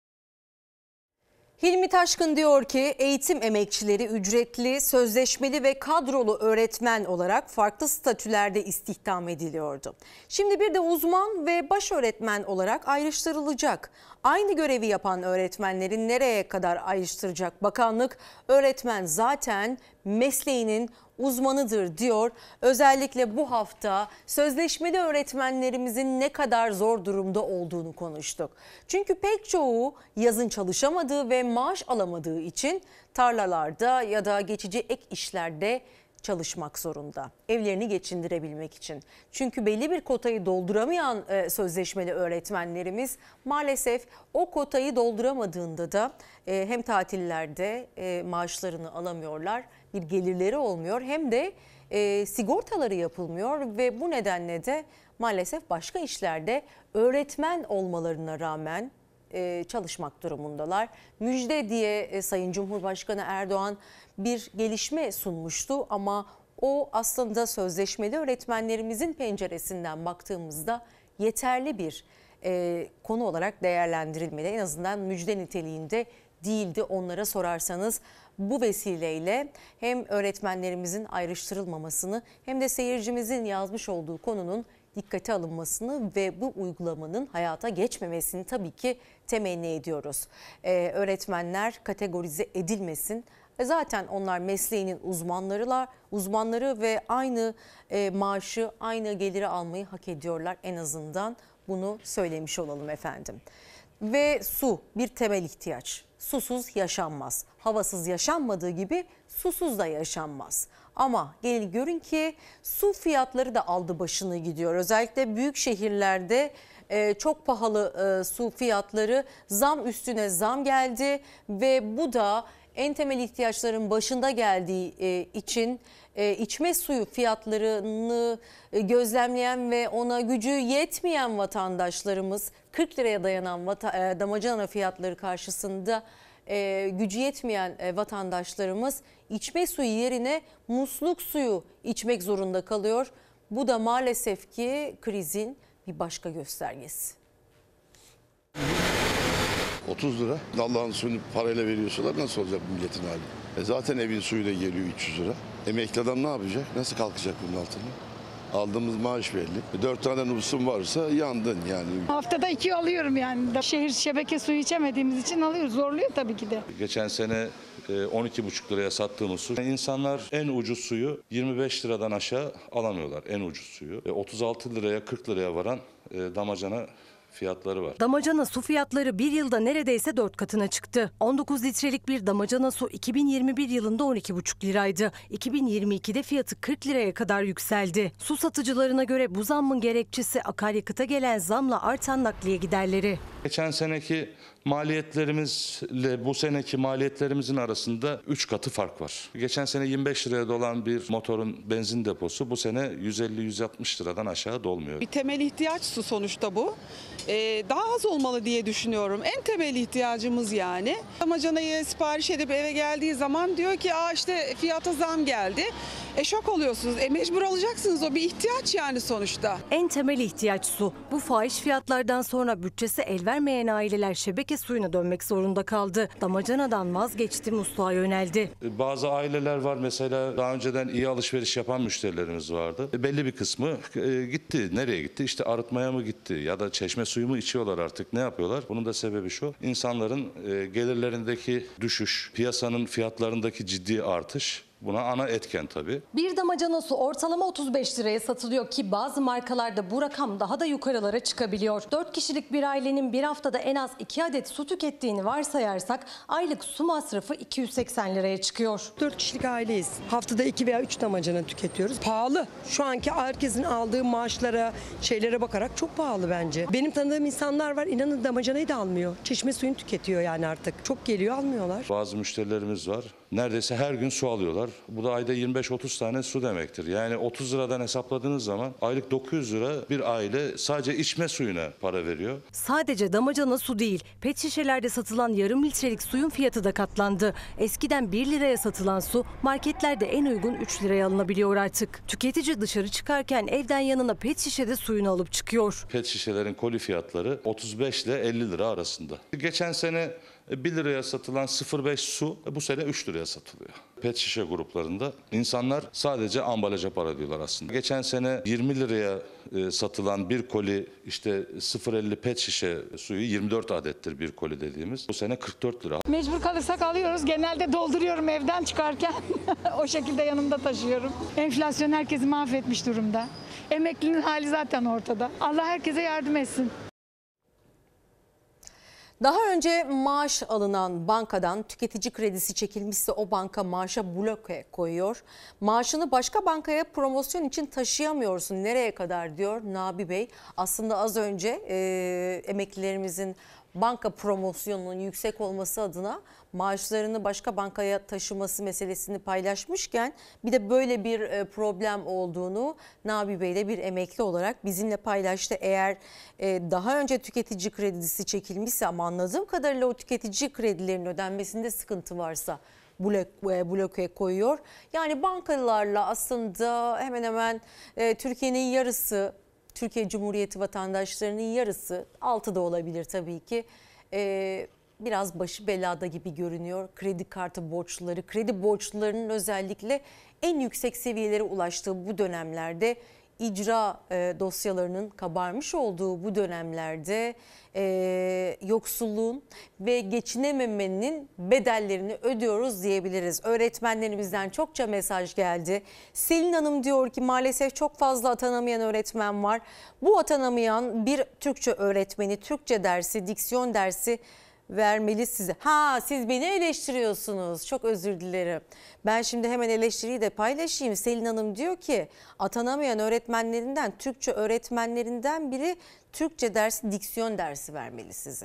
Hilmi Taşkın diyor ki eğitim emekçileri ücretli, sözleşmeli ve kadrolu öğretmen olarak farklı statülerde istihdam ediliyordu. Şimdi bir de uzman ve baş öğretmen olarak ayrıştırılacak. Aynı görevi yapan öğretmenleri nereye kadar ayrıştıracak bakanlık? Öğretmen zaten mesleğinin uzmanıdır diyor. Özellikle bu hafta sözleşmeli öğretmenlerimizin ne kadar zor durumda olduğunu konuştuk. Çünkü pek çoğu yazın çalışamadığı ve maaş alamadığı için tarlalarda ya da geçici ek işlerde çalışmak zorunda. Evlerini geçindirebilmek için. Çünkü belli bir kotayı dolduramayan e, sözleşmeli öğretmenlerimiz maalesef o kotayı dolduramadığında da e, hem tatillerde e, maaşlarını alamıyorlar, bir gelirleri olmuyor, hem de e, sigortaları yapılmıyor ve bu nedenle de maalesef başka işlerde öğretmen olmalarına rağmen e, çalışmak durumundalar. Müjde diye e, Sayın Cumhurbaşkanı Erdoğan bir gelişme sunmuştu ama o aslında sözleşmeli öğretmenlerimizin penceresinden baktığımızda yeterli bir e, konu olarak değerlendirilmedi. En azından müjde niteliğinde değildi onlara sorarsanız. Bu vesileyle hem öğretmenlerimizin ayrıştırılmamasını hem de seyircimizin yazmış olduğu konunun dikkate alınmasını ve bu uygulamanın hayata geçmemesini tabii ki temenni ediyoruz. Ee, öğretmenler kategorize edilmesin. Zaten onlar mesleğinin uzmanlarılar, uzmanları ve aynı e, maaşı, aynı geliri almayı hak ediyorlar. En azından bunu söylemiş olalım efendim. Ve su bir temel ihtiyaç. Susuz yaşanmaz. Havasız yaşanmadığı gibi susuz da yaşanmaz. Ama gelin görün ki su fiyatları da aldı başını gidiyor. Özellikle büyük şehirlerde e, çok pahalı e, su fiyatları, zam üstüne zam geldi ve bu da en temel ihtiyaçların başında geldiği e, için e, içme suyu fiyatlarını e, gözlemleyen ve ona gücü yetmeyen vatandaşlarımız kırk liraya dayanan vata, e, damacana fiyatları karşısında e, gücü yetmeyen e, vatandaşlarımız içme suyu yerine musluk suyu içmek zorunda kalıyor. Bu da maalesef ki krizin bir başka göstergesi. otuz lira. Allah'ın suyunu parayla veriyorsalar nasıl olacak milletin hali? E zaten evin suyu da geliyor üç yüz lira. Emekli adam ne yapacak? Nasıl kalkacak bunun altına? Aldığımız maaş belli. Dört tane nüfusun varsa yandın yani. Haftada iki alıyorum yani. Şehir şebeke suyu içemediğimiz için alıyoruz. Zorluyor tabii ki de. Geçen sene on iki buçuk liraya sattığımız su. İnsanlar en ucuz suyu yirmi beş liradan aşağı alamıyorlar. En ucuz suyu. otuz altı liraya kırk liraya varan damacana fiyatları var. Damacana su fiyatları bir yılda neredeyse dört katına çıktı. on dokuz litrelik bir damacana su iki bin yirmi bir yılında on iki buçuk liraydı. iki bin yirmi ikide fiyatı kırk liraya kadar yükseldi. Su satıcılarına göre bu zammın gerekçesi akaryakıta gelen zamla artan nakliye giderleri. Geçen seneki maliyetlerimizle bu seneki maliyetlerimizin arasında üç katı fark var. Geçen sene yirmi beş liraya dolan bir motorun benzin deposu bu sene yüz elli yüz altmış liradan aşağı dolmuyor. Bir temel ihtiyaç su sonuçta bu. Ee, daha az olmalı diye düşünüyorum. En temel ihtiyacımız yani. Damacanayı sipariş edip eve geldiği zaman diyor ki Aa işte fiyata zam geldi. E şok oluyorsunuz. E mecbur alacaksınız, o bir ihtiyaç yani sonuçta. En temel ihtiyaç su. Bu fahiş fiyatlardan sonra bütçesi el vermeyen aileler şebeke suyuna dönmek zorunda kaldı. Damacanadan vazgeçti, musluğa yöneldi. Bazı aileler var mesela daha önceden iyi alışveriş yapan müşterilerimiz vardı. E, belli bir kısmı e, gitti. Nereye gitti? İşte arıtmaya mı gitti ya da çeşme suyu mu içiyorlar artık, ne yapıyorlar? Bunun da sebebi şu. İnsanların e, gelirlerindeki düşüş, piyasanın fiyatlarındaki ciddi artış. Buna ana etken tabii. Bir damacana su ortalama otuz beş liraya satılıyor ki bazı markalarda bu rakam daha da yukarılara çıkabiliyor. dört kişilik bir ailenin bir haftada en az iki adet su tükettiğini varsayarsak aylık su masrafı iki yüz seksen liraya çıkıyor. dört kişilik aileyiz. Haftada iki veya üç damacana tüketiyoruz. Pahalı. Şu anki herkesin aldığı maaşlara, şeylere bakarak çok pahalı bence. Benim tanıdığım insanlar var, inanın damacanayı da almıyor. Çeşme suyunu tüketiyor yani artık. Çok geliyor, almıyorlar. Bazı müşterilerimiz var. Neredeyse her gün su alıyorlar. Bu da ayda yirmi beş otuz tane su demektir. Yani otuz liradan hesapladığınız zaman aylık dokuz yüz lira bir aile sadece içme suyuna para veriyor. Sadece damacana su değil, pet şişelerde satılan yarım litrelik suyun fiyatı da katlandı. Eskiden bir liraya satılan su marketlerde en uygun üç liraya alınabiliyor artık. Tüketici dışarı çıkarken evden yanına pet şişede suyunu alıp çıkıyor. Pet şişelerin koli fiyatları otuz beş ile elli lira arasında. Geçen sene bir liraya satılan sıfır beş su bu sene üç liraya satılıyor. Pet şişe gruplarında insanlar sadece ambalaja para diyorlar aslında. Geçen sene yirmi liraya satılan bir koli işte sıfır elli pet şişe suyu yirmi dört adettir bir koli dediğimiz. Bu sene kırk dört lira. Mecbur kalırsak alıyoruz. Genelde dolduruyorum evden çıkarken. O şekilde yanımda taşıyorum. Enflasyon herkesi mahvetmiş durumda. Emeklinin hali zaten ortada. Allah herkese yardım etsin. Daha önce maaş alınan bankadan tüketici kredisi çekilmişse o banka maaşa bloke koyuyor. Maaşını başka bankaya promosyon için taşıyamıyorsun. Nereye kadar diyor Nabi Bey. Aslında az önce e, emeklilerimizin banka promosyonunun yüksek olması adına maaşlarını başka bankaya taşıması meselesini paylaşmışken bir de böyle bir problem olduğunu Nabi Bey de bir emekli olarak bizimle paylaştı. Eğer daha önce tüketici kredisi çekilmişse ama anladığım kadarıyla o tüketici kredilerin ödenmesinde sıkıntı varsa bloke koyuyor. Yani bankalarla aslında hemen hemen Türkiye'nin yarısı, Türkiye Cumhuriyeti vatandaşlarının yarısı, altı da olabilir tabii ki, e, biraz başı belada gibi görünüyor. Kredi kartı borçluları, kredi borçlularının özellikle en yüksek seviyelere ulaştığı bu dönemlerde, icra e, dosyalarının kabarmış olduğu bu dönemlerde e, yoksulluğun ve geçinememenin bedellerini ödüyoruz diyebiliriz. Öğretmenlerimizden çokça mesaj geldi. Selin Hanım diyor ki maalesef çok fazla atanamayan öğretmen var. Bu atanamayan bir Türkçe öğretmeni, Türkçe dersi, diksiyon dersi vermeli size. Ha, siz beni eleştiriyorsunuz. Çok özür dilerim. Ben şimdi hemen eleştiriyi de paylaşayım. Selin Hanım diyor ki atanamayan öğretmenlerinden, Türkçe öğretmenlerinden biri Türkçe dersi, diksiyon dersi vermeli size.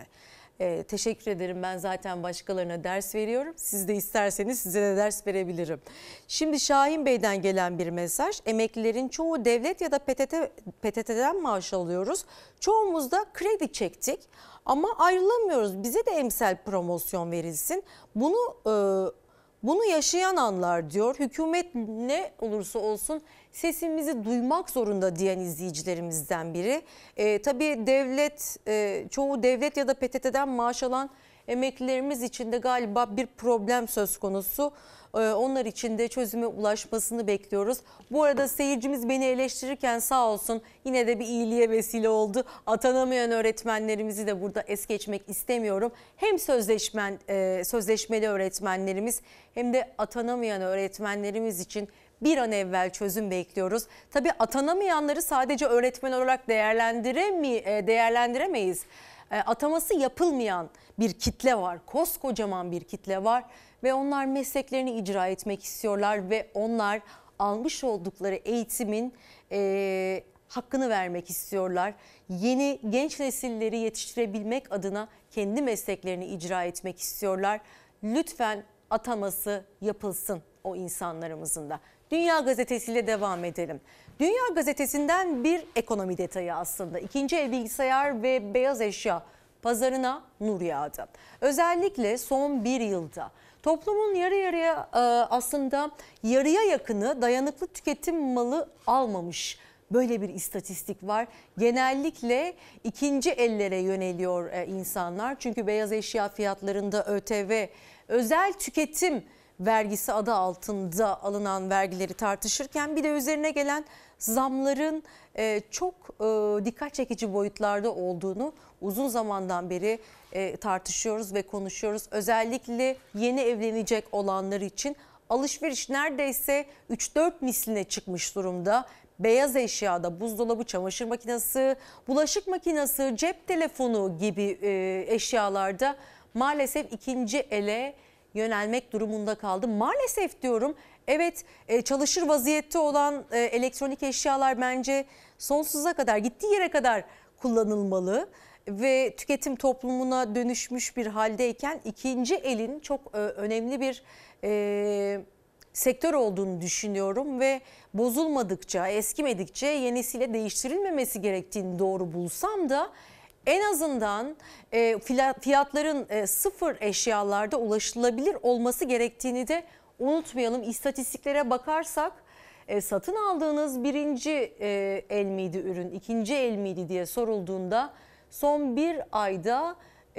Ee, teşekkür ederim. Ben zaten başkalarına ders veriyorum. Siz de isterseniz size de ders verebilirim. Şimdi Şahin Bey'den gelen bir mesaj. Emeklilerin çoğu devlet ya da P T T, P T T'den maaş alıyoruz. Çoğumuz da kredi çektik ama ayrılamıyoruz. Bize de emsal promosyon verilsin. Bunu e, bunu yaşayan anlar diyor. Hükümet ne olursa olsun sesimizi duymak zorunda diyen izleyicilerimizden biri. E, tabii devlet, e, çoğu devlet ya da P T T'den maaş alan emeklilerimiz için de galiba bir problem söz konusu. E, onlar için de çözüme ulaşmasını bekliyoruz. Bu arada seyircimiz beni eleştirirken sağ olsun yine de bir iyiliğe vesile oldu. Atanamayan öğretmenlerimizi de burada es geçmek istemiyorum. Hem sözleşmen, e, sözleşmeli öğretmenlerimiz hem de atanamayan öğretmenlerimiz için bir an evvel çözüm bekliyoruz. Tabii atanamayanları sadece öğretmen olarak değerlendiremi, değerlendiremeyiz. Ataması yapılmayan bir kitle var, koskocaman bir kitle var ve onlar mesleklerini icra etmek istiyorlar ve onlar almış oldukları eğitimin e, hakkını vermek istiyorlar. Yeni genç nesilleri yetiştirebilmek adına kendi mesleklerini icra etmek istiyorlar. Lütfen ataması yapılsın o insanlarımızın da. Dünya Gazetesi ile devam edelim. Dünya Gazetesi'nden bir ekonomi detayı aslında. İkinci el bilgisayar ve beyaz eşya pazarına nur yağdı. Özellikle son bir yılda toplumun yarı yarıya aslında yarıya yakını dayanıklı tüketim malı almamış. Böyle bir istatistik var. Genellikle ikinci ellere yöneliyor insanlar. Çünkü beyaz eşya fiyatlarında ÖTV, özel tüketim vergisi adı altında alınan vergileri tartışırken bir de üzerine gelen zamların çok dikkat çekici boyutlarda olduğunu uzun zamandan beri tartışıyoruz ve konuşuyoruz. Özellikle yeni evlenecek olanlar için alışveriş neredeyse üç dört misline çıkmış durumda. Beyaz eşyada buzdolabı, çamaşır makinesi, bulaşık makinesi, cep telefonu gibi eşyalarda maalesef ikinci ele yönelmek durumunda kaldı. Maalesef diyorum. Evet, çalışır vaziyette olan elektronik eşyalar bence sonsuza kadar, gittiği yere kadar kullanılmalı ve tüketim toplumuna dönüşmüş bir haldeyken ikinci elin çok önemli bir e, sektör olduğunu düşünüyorum ve bozulmadıkça, eskimedikçe yenisiyle değiştirilmemesi gerektiğini doğru bulsam da en azından fiyatların sıfır eşyalarda ulaşılabilir olması gerektiğini de unutmayalım. İstatistiklere bakarsak satın aldığınız birinci el miydi ürün, ikinci el miydi diye sorulduğunda son bir ayda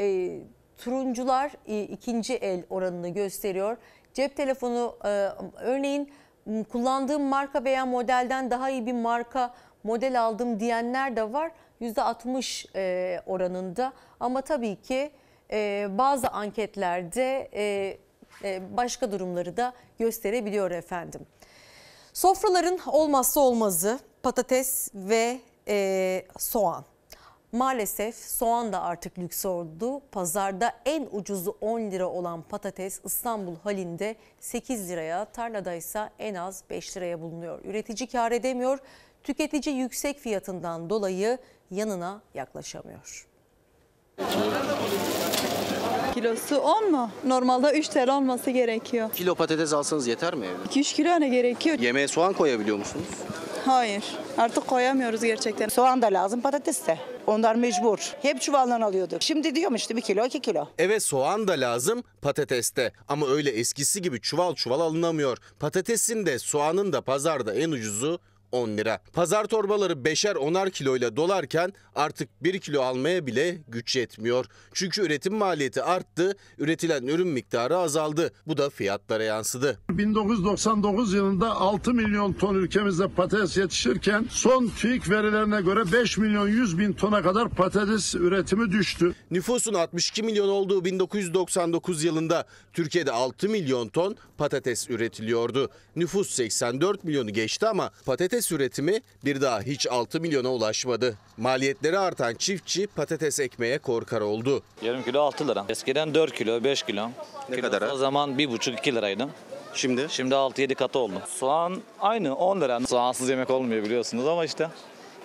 turuncular ikinci el oranını gösteriyor. Cep telefonu örneğin kullandığım marka veya modelden daha iyi bir marka model aldım diyenler de var. yüzde altmış oranında ama tabii ki bazı anketlerde başka durumları da gösterebiliyor efendim. Sofraların olmazsa olmazı patates ve soğan. Maalesef soğan da artık lüks oldu. Pazarda en ucuzu on lira olan patates İstanbul halinde sekiz liraya, tarladaysa en az beş liraya bulunuyor. Üretici kâr edemiyor. Tüketici yüksek fiyatından dolayı yanına yaklaşamıyor. Kilosu on mu? Normalde üç T L olması gerekiyor. Kilo patates alsanız yeter mi evde? iki üç kilo ne gerekiyor? Yemeğe soğan koyabiliyor musunuz? Hayır. Artık koyamıyoruz gerçekten. Soğan da lazım, patates de. Onlar mecbur. Hep çuvaldan alıyorduk. Şimdi diyorum işte bir kilo, iki kilo. Evet, soğan da lazım, patates de. Ama öyle eskisi gibi çuval çuval alınamıyor. Patatesin de soğanın da pazarda en ucuzu on lira. Pazar torbaları beşer onar kiloyla dolarken artık bir kilo almaya bile güç yetmiyor. Çünkü üretim maliyeti arttı, üretilen ürün miktarı azaldı. Bu da fiyatlara yansıdı. bin dokuz yüz doksan dokuz yılında altı milyon ton ülkemizde patates yetişirken son TÜİK verilerine göre beş milyon yüz bin tona kadar patates üretimi düştü. Nüfusun altmış iki milyon olduğu bin dokuz yüz doksan dokuz yılında Türkiye'de altı milyon ton patates üretiliyordu. Nüfus seksen dört milyonu geçti ama patates üretimi bir daha hiç altı milyona ulaşmadı. Maliyetleri artan çiftçi patates ekmeye korkar oldu. Yarım kilo altı lira. Eskiden dört kilo, beş kilo. Ne kadar? O zaman bir buçuk iki liraydı. Şimdi? Şimdi altı yedi katı oldu. Soğan aynı on lira. Soğansız yemek olmuyor biliyorsunuz ama işte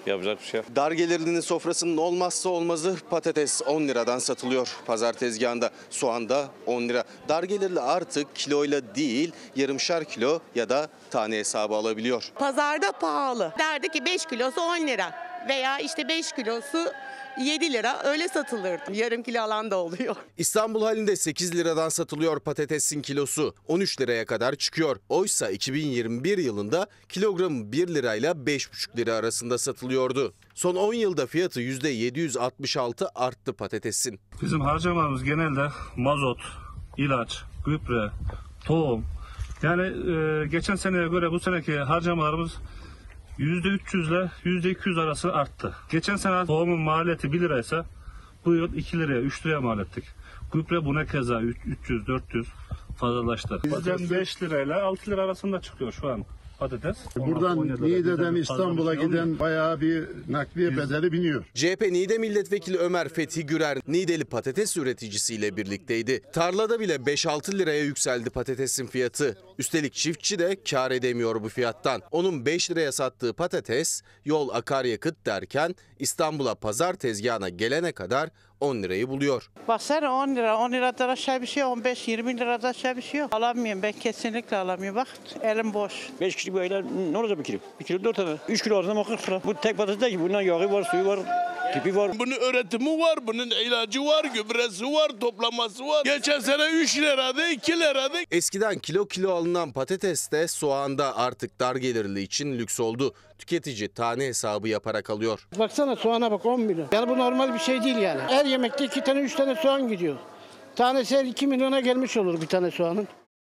Yapacak bir şey yok. Dar gelirlinin sofrasının olmazsa olmazı patates on liradan satılıyor pazar tezgahında. Soğan da on lira. Dar gelirli artık kiloyla değil yarımşar kilo ya da tane hesabı alabiliyor. Pazarda pahalı. Derdi ki beş kilosu on lira veya işte beş kilosu yedi lira öyle satılırdı. Yarım kilo alan da oluyor. İstanbul halinde sekiz liradan satılıyor patatesin kilosu. on üç liraya kadar çıkıyor. Oysa iki bin yirmi bir yılında kilogramı bir lirayla beş buçuk lira arasında satılıyordu. Son on yılda fiyatı yüzde yedi yüz altmış altı arttı patatesin. Bizim harcamamız genelde mazot, ilaç, gübre, tohum. Yani e, geçen seneye göre bu seneki harcamalarımız yüzde üç yüz ile yüzde iki yüz arası arttı. Geçen sene tohumun maliyeti bir liraysa bu yıl iki liraya üç liraya mal ettik. Gübre buna keza üç yüz dört yüz fazlalaştı. Bizden beş lirayla altı lira arasında çıkıyor şu an patates. Buradan Niğde'den İstanbul'a giden bayağı bir nakliye bedeli biniyor. C H P Niğde Milletvekili Ömer Fethi Gürer, Niğdeli patates üreticisiyle birlikteydi. Tarlada bile beş altı liraya yükseldi patatesin fiyatı. Üstelik çiftçi de kar edemiyor bu fiyattan. Onun beş liraya sattığı patates yol akaryakıt derken İstanbul'a pazar tezgahına gelene kadar on lirayı buluyor. Baksana on lira, on liradan aşağı bir şey, on beş yirmi liradan aşağı bir şey yok. Alamıyorum, ben kesinlikle alamıyorum. Bak elim boş. beş kişilik bir aile ne olacak bir kilo? bir kilo dört tane. üç kilo alsam kırk lira. Bu tek patates değil ki. Bundan yağı var, suyu var. Tipi var. Bunun üretimi var, bunun ilacı var, gübresi var, toplaması var. Geçen sene üç lirada, iki lirada. Eskiden kilo kilo alınan patates de soğanda artık dar gelirli için lüks oldu. Tüketici tane hesabı yaparak alıyor. Baksana soğana bak on milyon. Yani bu normal bir şey değil yani. Her yemekte iki tane üç tane soğan gidiyor. Tanesi her iki milyona gelmiş olur bir tane soğanın.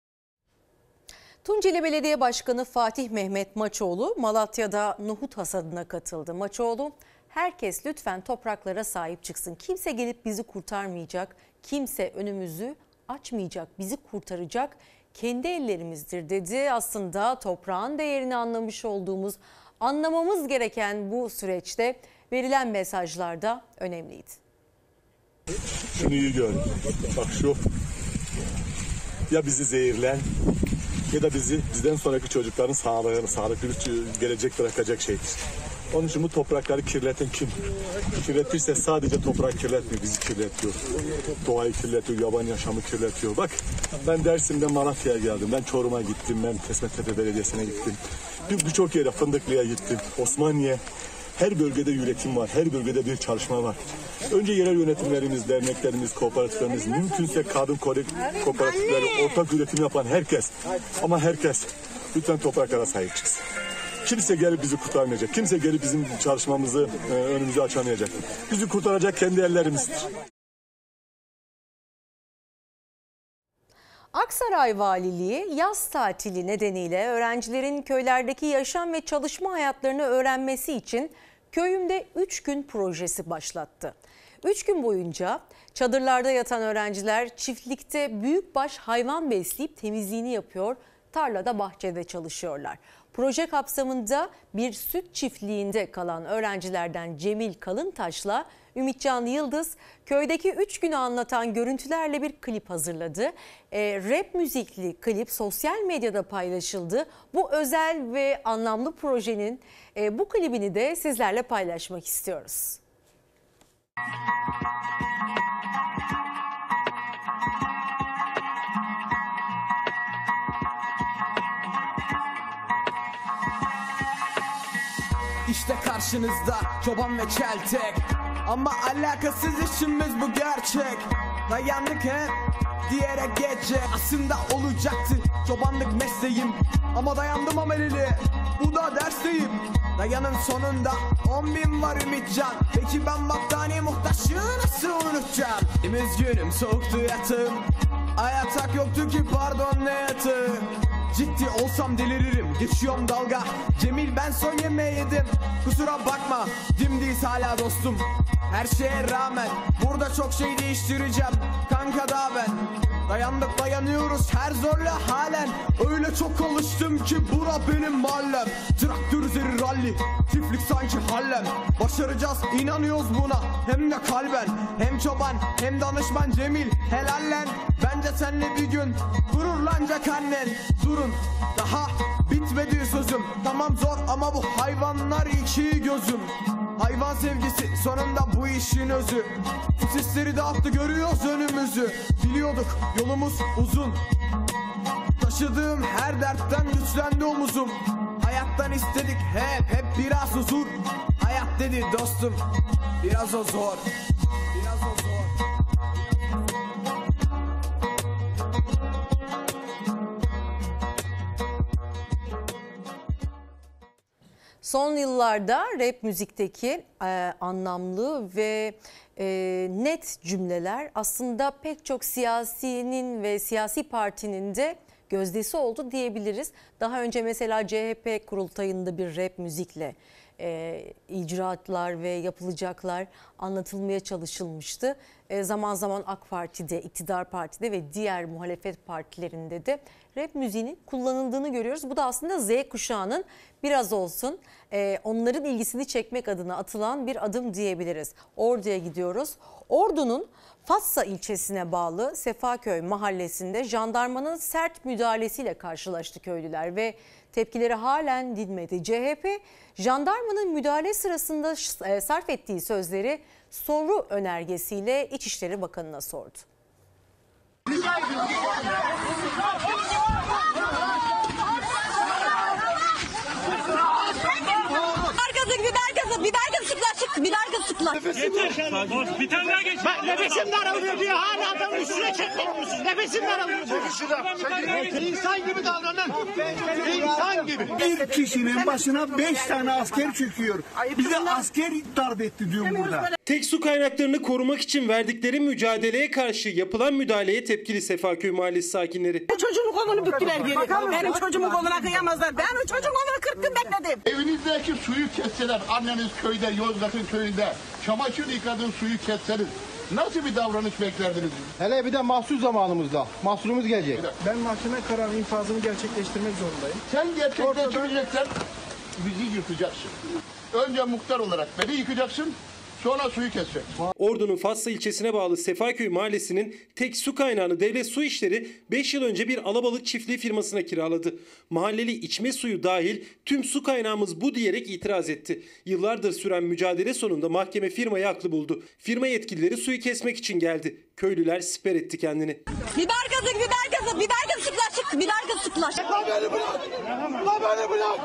Tunceli Belediye Başkanı Fatih Mehmet Maçoğlu Malatya'da nohut hasadına katıldı. Maçoğlu, herkes lütfen topraklara sahip çıksın. Kimse gelip bizi kurtarmayacak, kimse önümüzü açmayacak, bizi kurtaracak kendi ellerimizdir dedi. Aslında toprağın değerini anlamış olduğumuz, anlamamız gereken bu süreçte verilen mesajlar da önemliydi. Şunu iyi gör. Bak şu. Ya bizi zehirlen ya da bizi bizden sonraki çocukların sağlığını, sağlıklı bir gelecek bırakacak şeydir. Onun için bu toprakları kirleten kim? Kirletirse sadece toprak kirletmiyor, bizi kirletiyor. Doğayı kirletiyor, yaban yaşamı kirletiyor. Bak ben Dersim'den Malatya'ya geldim, ben Çorum'a gittim, ben Kesmettepe Belediyesi'ne gittim. Birçok yere, Fındıklı'ya gittim, Osmaniye. Her bölgede üretim var, her bölgede bir çalışma var. Önce yerel yönetimlerimiz, derneklerimiz, kooperatiflerimiz, mümkünse kadın kooperatifleri, ortak üretim yapan herkes. Ama herkes lütfen topraklara sahip çıksın. Kimse gelip bizi kurtarmayacak, kimse gelip bizim çalışmamızı e, önümüzü açamayacak. Bizi kurtaracak kendi ellerimizdir. Aksaray Valiliği yaz tatili nedeniyle öğrencilerin köylerdeki yaşam ve çalışma hayatlarını öğrenmesi için Köyümde üç gün projesi başlattı. üç gün boyunca çadırlarda yatan öğrenciler çiftlikte büyükbaş hayvan besleyip temizliğini yapıyor, tarlada bahçede çalışıyorlar. Proje kapsamında bir süt çiftliğinde kalan öğrencilerden Cemil Kalıntaş'la Ümitcan Yıldız köydeki üç günü anlatan görüntülerle bir klip hazırladı. E, rap müzikli klip sosyal medyada paylaşıldı. Bu özel ve anlamlı projenin e, bu klibini de sizlerle paylaşmak istiyoruz. İşte karşınızda çoban ve çeltek, ama alakasız işimiz bu gerçek. Dayandık hep diğere gece, aslında olacaktı çobanlık mesleğim, ama dayandım amelili, bu da dersteyim. Dayanın sonunda on bin var Ümitcan, peki ben battaniye muhtaçlığı nasıl unutacağım? Üzgünüm soğuktu yatağım, ayatak yoktu ki pardon ne yatağı. Ciddi olsam deliririm, geçiyorum dalga. Cemil ben son yemeği yedim, kusura bakma, dimdiyiz hala dostum. Her şeye rağmen burada çok şey değiştireceğim. Kanka da ben dayandık dayanıyoruz her zorla halen. Öyle çok alıştım ki bura benim mahallem. Traktör üzeri ralli, çiftlik sanki hallem. Başaracağız inanıyoruz buna hem de kalben. Hem çoban hem danışman Cemil helallen. Bence senle bir gün gururlanacak annen. Durun daha bitmedi sözüm. Tamam zor ama bu hayvanlar iki gözüm. Hayvan sevgisi sonunda bu işin özü. Bu sisleri dağıttı görüyoruz önümüzü. Biliyorduk yolumuz uzun. Taşıdığım her dertten güçlendi omuzum. Hayattan istedik hep hep biraz huzur. Hayat dedi dostum biraz o zor. Biraz o zor. Son yıllarda rap müzikteki e, anlamlı ve e, net cümleler aslında pek çok siyasinin ve siyasi partinin de gözdesi oldu diyebiliriz. Daha önce mesela C H P kurultayında bir rap müzikle e, icraatlar ve yapılacaklar anlatılmaya çalışılmıştı. E, zaman zaman AK Parti'de, iktidar partide ve diğer muhalefet partilerinde de rap müziğinin kullanıldığını görüyoruz. Bu da aslında Z kuşağının biraz olsun e, onların ilgisini çekmek adına atılan bir adım diyebiliriz. Ordu'ya gidiyoruz. Ordu'nun Fatsa ilçesine bağlı Sefaköy mahallesinde jandarmanın sert müdahalesiyle karşılaştı köylüler ve tepkileri halen dinmedi. C H P jandarmanın müdahale sırasında sarf ettiği sözleri soru önergesiyle İçişleri Bakanı'na sordu. Arkasın biber gazı, biber gazı sıklar çıktı, biber gazı sıklar. Yeter. Bir tane daha geç. Bak nefesim daralıyor diyor hala adamın üstüne çekmiyorsunuz. Nefesim daralıyor. İnsan gibi davranın. İnsan gibi. Bir kişinin başına beş tane asker çöküyor. Bize asker darp etti diyor burada. Tek su kaynaklarını korumak için verdikleri mücadeleye karşı yapılan müdahaleye tepkili Sefaköy Mahallesi sakinleri. Çocuğumun kolunu büktüler geri. Benim çocuğumun koluna kıyamazlar. Ben o çocuğun kolunu kırk gün bekledim. Evinizdeki suyu kesseler, anneniz köyde, Yozgat'ın köyünde çamaşır yıkadığın suyu kesseniz nasıl bir davranış beklerdiniz? Hele bir de mahsul zamanımızda. Mahsulümüz gelecek. Ben mahkeme kararı infazını gerçekleştirmek zorundayım. Sen gerçekleştireceksen bizi yıkacaksın. Önce muhtar olarak beni yıkacaksın. Sonra suyu kesecek. Ordu'nun Fatsa ilçesine bağlı Sefaköy Mahallesi'nin tek su kaynağını Devlet Su İşleri beş yıl önce bir alabalık çiftliği firmasına kiraladı. Mahalleli içme suyu dahil tüm su kaynağımız bu diyerek itiraz etti. Yıllardır süren mücadele sonunda mahkeme firmayı haklı buldu. Firma yetkilileri suyu kesmek için geldi. Köylüler siper etti kendini. Biber gazı, biber gazı, biber gazı sıklar çıktı, biber gazı sıklar. La beni bırak! La beni bırak!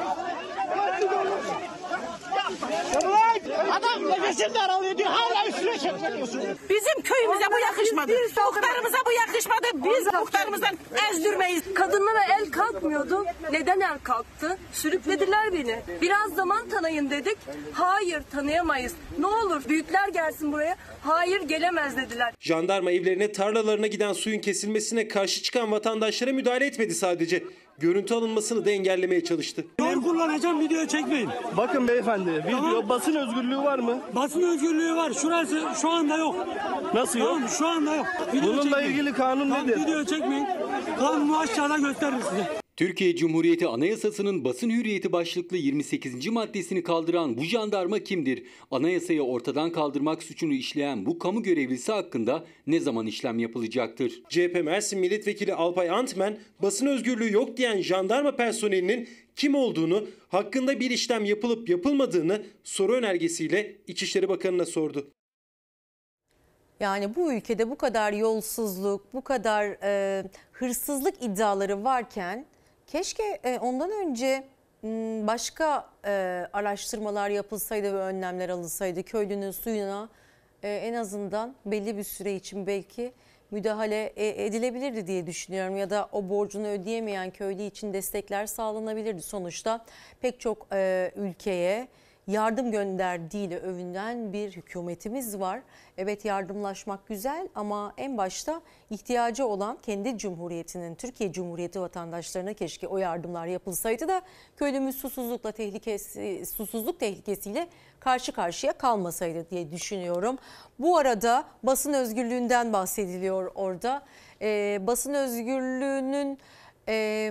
Adam nefesim daralıyor diyor hala üstüne çekmiyorsun. Bizim köyümüze bu yakışmadı. Muhtarımıza bu yakışmadı. Biz muhtarımızdan ezdirmeyiz. Kadınlara el kalkmıyordu. Neden el kalktı? Sürüklediler beni. Biraz zaman tanıyın dedik. Hayır tanıyamayız. Ne olur büyükler gelsin buraya. Hayır gelemez dediler. Jandarma evlerine, tarlalarına giden suyun kesilmesine karşı çıkan vatandaşlara müdahale etmedi sadece. Görüntü alınmasını da engellemeye çalıştı. Ben kullanacağım, video çekmeyin. Bakın beyefendi, video, tamam. Basın özgürlüğü var mı? Basın özgürlüğü var. Şurası şu anda yok. Nasıl yok? Tamam, şu anda yok. Video Bununla çekmeyin. ilgili kanun tamam, nedir? Video çekmeyin. Kanunu aşağıda gösteririm size. Türkiye Cumhuriyeti Anayasası'nın basın hürriyeti başlıklı yirmi sekizinci maddesini kaldıran bu jandarma kimdir? Anayasayı ortadan kaldırmak suçunu işleyen bu kamu görevlisi hakkında ne zaman işlem yapılacaktır? C H P Mersin Milletvekili Alpay Antmen, basın özgürlüğü yok diyen jandarma personelinin kim olduğunu, hakkında bir işlem yapılıp yapılmadığını soru önergesiyle İçişleri Bakanı'na sordu. Yani bu ülkede bu kadar yolsuzluk, bu kadar e, hırsızlık iddiaları varken keşke e, ondan önce m, başka e, araştırmalar yapılsaydı ve önlemler alınsaydı. Köylünün suyuna e, en azından belli bir süre için belki müdahale e, edilebilirdi diye düşünüyorum. Ya da o borcunu ödeyemeyen köylü için destekler sağlanabilirdi. Sonuçta pek çok e, ülkeye yardım gönderdiğiyle övünen bir hükümetimiz var. Evet, yardımlaşmak güzel ama en başta ihtiyacı olan kendi cumhuriyetinin, Türkiye Cumhuriyeti vatandaşlarına keşke o yardımlar yapılsaydı da köylümüz susuzlukla tehlikesi, susuzluk tehlikesiyle karşı karşıya kalmasaydı diye düşünüyorum. Bu arada basın özgürlüğünden bahsediliyor orada. Ee, basın özgürlüğünün e,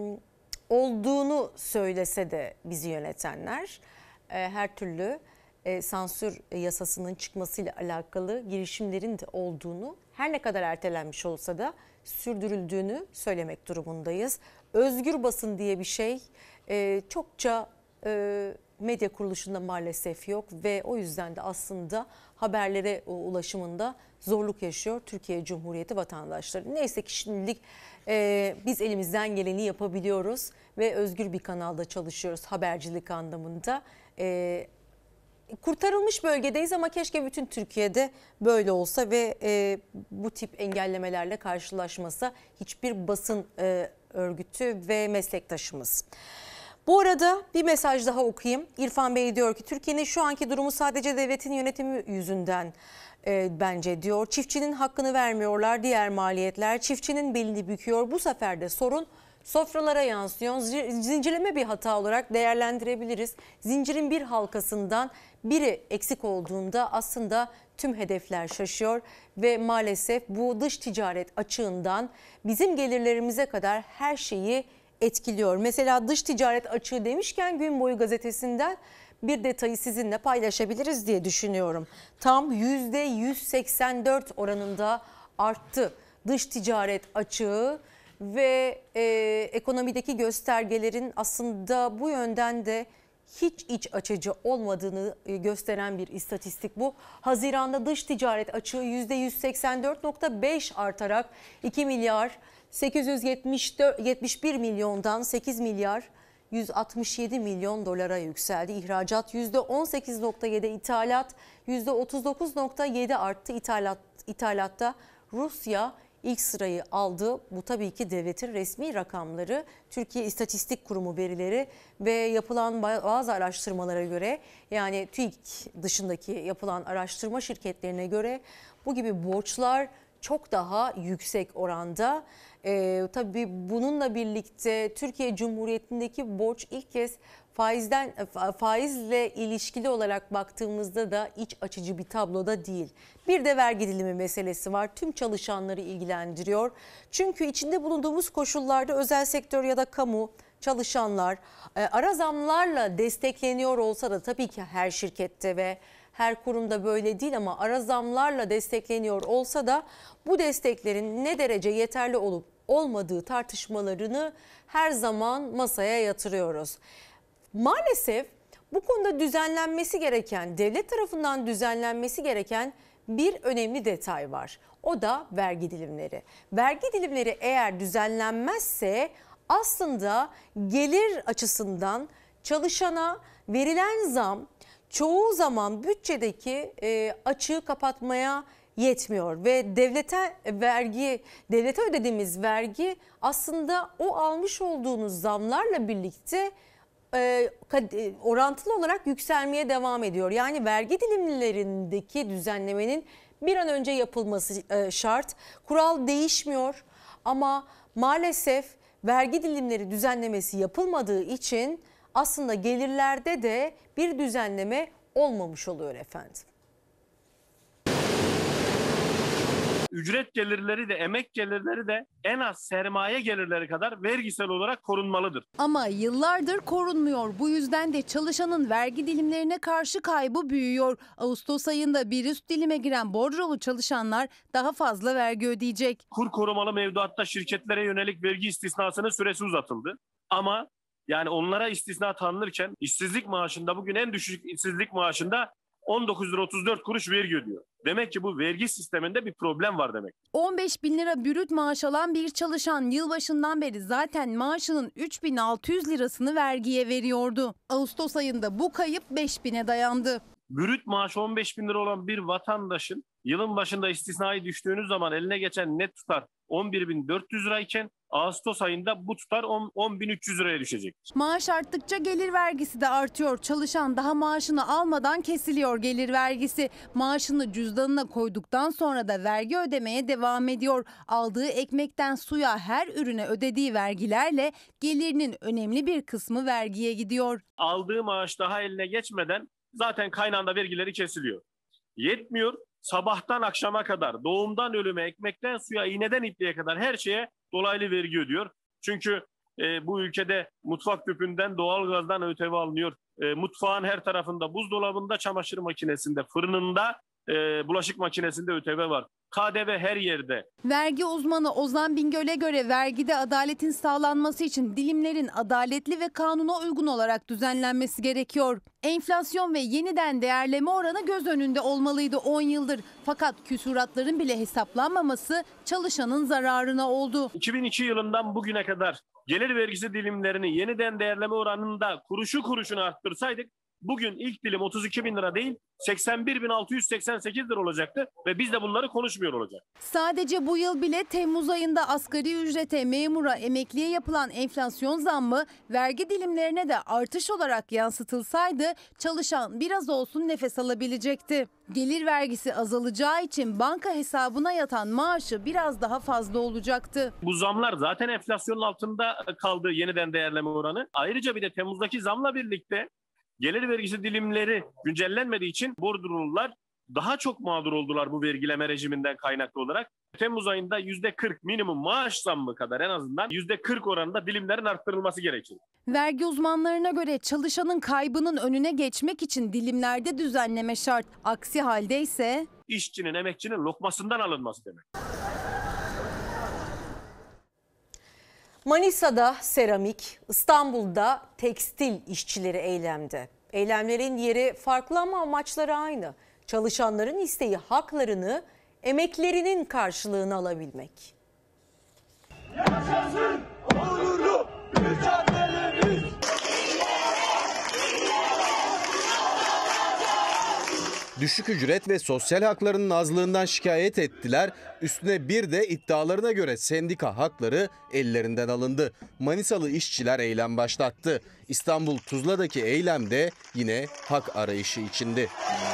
olduğunu söylese de bizi yönetenler e, her türlü e, sansür yasasının çıkmasıyla alakalı girişimlerin de olduğunu, her ne kadar ertelenmiş olsa da sürdürüldüğünü söylemek durumundayız. Özgür basın diye bir şey e, çokça e, medya kuruluşunda maalesef yok ve o yüzden de aslında haberlere ulaşımında zorluk yaşıyor Türkiye Cumhuriyeti vatandaşları. Neyse ki şimdilik e, biz elimizden geleni yapabiliyoruz ve özgür bir kanalda çalışıyoruz habercilik anlamında. E, kurtarılmış bölgedeyiz ama keşke bütün Türkiye'de böyle olsa ve e, bu tip engellemelerle karşılaşmasa hiçbir basın e, örgütü ve meslektaşımız. Bu arada bir mesaj daha okuyayım. İrfan Bey diyor ki Türkiye'nin şu anki durumu sadece devletin yönetimi yüzünden e, bence diyor. Çiftçinin hakkını vermiyorlar, diğer maliyetler çiftçinin belini büküyor. Bu sefer de sorun sofralara yansıyor. Zincirleme bir hata olarak değerlendirebiliriz. Zincirin bir halkasından biri eksik olduğunda aslında tüm hedefler şaşıyor ve maalesef bu dış ticaret açığından bizim gelirlerimize kadar her şeyi etkiliyor. Mesela dış ticaret açığı demişken Gün Boyu gazetesinden bir detayı sizinle paylaşabiliriz diye düşünüyorum. Tam yüzde yüz seksen dört oranında arttı dış ticaret açığı ve e, ekonomideki göstergelerin aslında bu yönden de hiç iç açıcı olmadığını gösteren bir istatistik bu. Haziran'da dış ticaret açığı yüzde yüz seksen dört nokta beş artarak iki milyar sekiz yüz yetmiş bir milyondan sekiz milyar yüz altmış yedi milyon dolara yükseldi. İhracat yüzde on sekiz nokta yedi, ithalat yüzde otuz dokuz nokta yedi arttı. İthalat, ithalatta Rusya ilk sırayı aldı. Bu tabii ki devletin resmi rakamları, Türkiye İstatistik Kurumu verileri ve yapılan bazı araştırmalara göre, yani TÜİK dışındaki yapılan araştırma şirketlerine göre bu gibi borçlar çok daha yüksek oranda. Ee, tabii bununla birlikte Türkiye Cumhuriyeti'ndeki borç ilk kez faizden faizle ilişkili olarak baktığımızda da iç açıcı bir tabloda değil. Bir de vergi dilimi meselesi var. Tüm çalışanları ilgilendiriyor. Çünkü içinde bulunduğumuz koşullarda özel sektör ya da kamu çalışanlar e, ara zamlarla destekleniyor olsa da, tabii ki her şirkette ve her kurumda böyle değil ama ara zamlarla destekleniyor olsa da bu desteklerin ne derece yeterli olup olmadığı tartışmalarını her zaman masaya yatırıyoruz. Maalesef bu konuda düzenlenmesi gereken, devlet tarafından düzenlenmesi gereken bir önemli detay var. O da vergi dilimleri. Vergi dilimleri eğer düzenlenmezse aslında gelir açısından çalışana verilen zam çoğu zaman bütçedeki e, açığı kapatmaya yetmiyor ve devlete vergi, devlete ödediğimiz vergi aslında o almış olduğunuz zamlarla birlikte e, orantılı olarak yükselmeye devam ediyor. Yani vergi dilimlerindeki düzenlemenin bir an önce yapılması e, şart. Kural değişmiyor ama maalesef vergi dilimleri düzenlemesi yapılmadığı için aslında gelirlerde de bir düzenleme olmamış oluyor efendim. Ücret gelirleri de emek gelirleri de en az sermaye gelirleri kadar vergisel olarak korunmalıdır. Ama yıllardır korunmuyor. Bu yüzden de çalışanın vergi dilimlerine karşı kaybı büyüyor. Ağustos ayında bir üst dilime giren bordrolu çalışanlar daha fazla vergi ödeyecek. Kur korumalı mevduatta şirketlere yönelik vergi istisnasının süresi uzatıldı. Ama yani onlara istisna tanınırken işsizlik maaşında, bugün en düşük işsizlik maaşında on dokuz lira otuz dört kuruş vergi ödüyor. Demek ki bu vergi sisteminde bir problem var demek. on beş bin lira brüt maaş alan bir çalışan yılbaşından beri zaten maaşının üç bin altı yüz lirasını vergiye veriyordu. Ağustos ayında bu kayıp beş bine dayandı. Brüt maaşı on beş bin lira olan bir vatandaşın yılın başında istisnai düştüğünüz zaman eline geçen net tutar on bir bin dört yüz lirayken Ağustos ayında bu tutar on bin üç yüz liraya düşecek. Maaş arttıkça gelir vergisi de artıyor. Çalışan daha maaşını almadan kesiliyor gelir vergisi. Maaşını cüzdanına koyduktan sonra da vergi ödemeye devam ediyor. Aldığı ekmekten suya, her ürüne ödediği vergilerle gelirinin önemli bir kısmı vergiye gidiyor. Aldığı maaş daha eline geçmeden zaten kaynağında vergileri kesiliyor. Yetmiyor. Sabahtan akşama kadar, doğumdan ölüme, ekmekten suya, iğneden ipliğe kadar her şeye dolaylı vergi ödüyor. Çünkü e, bu ülkede mutfak tüpünden, doğalgazdan ÖTV alınıyor. E, mutfağın her tarafında, buzdolabında, çamaşır makinesinde, fırınında, e, bulaşık makinesinde ÖTV var. K D V her yerde. Vergi uzmanı Ozan Bingöl'e göre vergide adaletin sağlanması için dilimlerin adaletli ve kanuna uygun olarak düzenlenmesi gerekiyor. Enflasyon ve yeniden değerleme oranı göz önünde olmalıydı on yıldır. Fakat küsuratların bile hesaplanmaması çalışanın zararına oldu. iki bin iki yılından bugüne kadar gelir vergisi dilimlerini yeniden değerleme oranında kuruşu kuruşuna arttırsaydık bugün ilk dilim otuz iki bin lira değil seksen bir bin altı yüz seksen sekiz lira olacaktı ve biz de bunları konuşmuyor olacak. Sadece bu yıl bile Temmuz ayında asgari ücrete, memura, emekliye yapılan enflasyon zammı vergi dilimlerine de artış olarak yansıtılsaydı çalışan biraz olsun nefes alabilecekti. Gelir vergisi azalacağı için banka hesabına yatan maaşı biraz daha fazla olacaktı. Bu zamlar zaten enflasyonun altında kaldı, yeniden değerleme oranı. Ayrıca bir de Temmuz'daki zamla birlikte gelir vergisi dilimleri güncellenmediği için Bordrolular daha çok mağdur oldular bu vergileme rejiminden kaynaklı olarak. Temmuz ayında yüzde kırk minimum maaş zammı kadar en azından yüzde kırk oranında dilimlerin arttırılması gerekir. Vergi uzmanlarına göre çalışanın kaybının önüne geçmek için dilimlerde düzenleme şart. Aksi halde ise işçinin, emekçinin lokmasından alınması demek. Manisa'da seramik, İstanbul'da tekstil işçileri eylemde. Eylemlerin yeri farklı ama amaçları aynı. Çalışanların isteği haklarını, emeklerinin karşılığını alabilmek. Yaşasın onurlu mücadelemiz. Düşük ücret ve sosyal haklarının azlığından şikayet ettiler. Üstüne bir de iddialarına göre sendika hakları ellerinden alındı. Manisalı işçiler eylem başlattı. İstanbul Tuzla'daki eylem de yine hak arayışı içindi.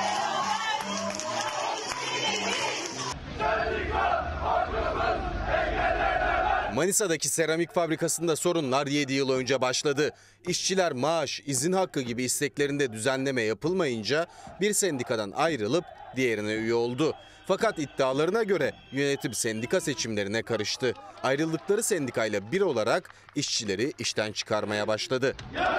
Manisa'daki seramik fabrikasında sorunlar yedi yıl önce başladı. İşçiler maaş, izin hakkı gibi isteklerinde düzenleme yapılmayınca bir sendikadan ayrılıp diğerine üye oldu. Fakat iddialarına göre yönetim sendika seçimlerine karıştı. Ayrıldıkları sendikayla bir olarak işçileri işten çıkarmaya başladı.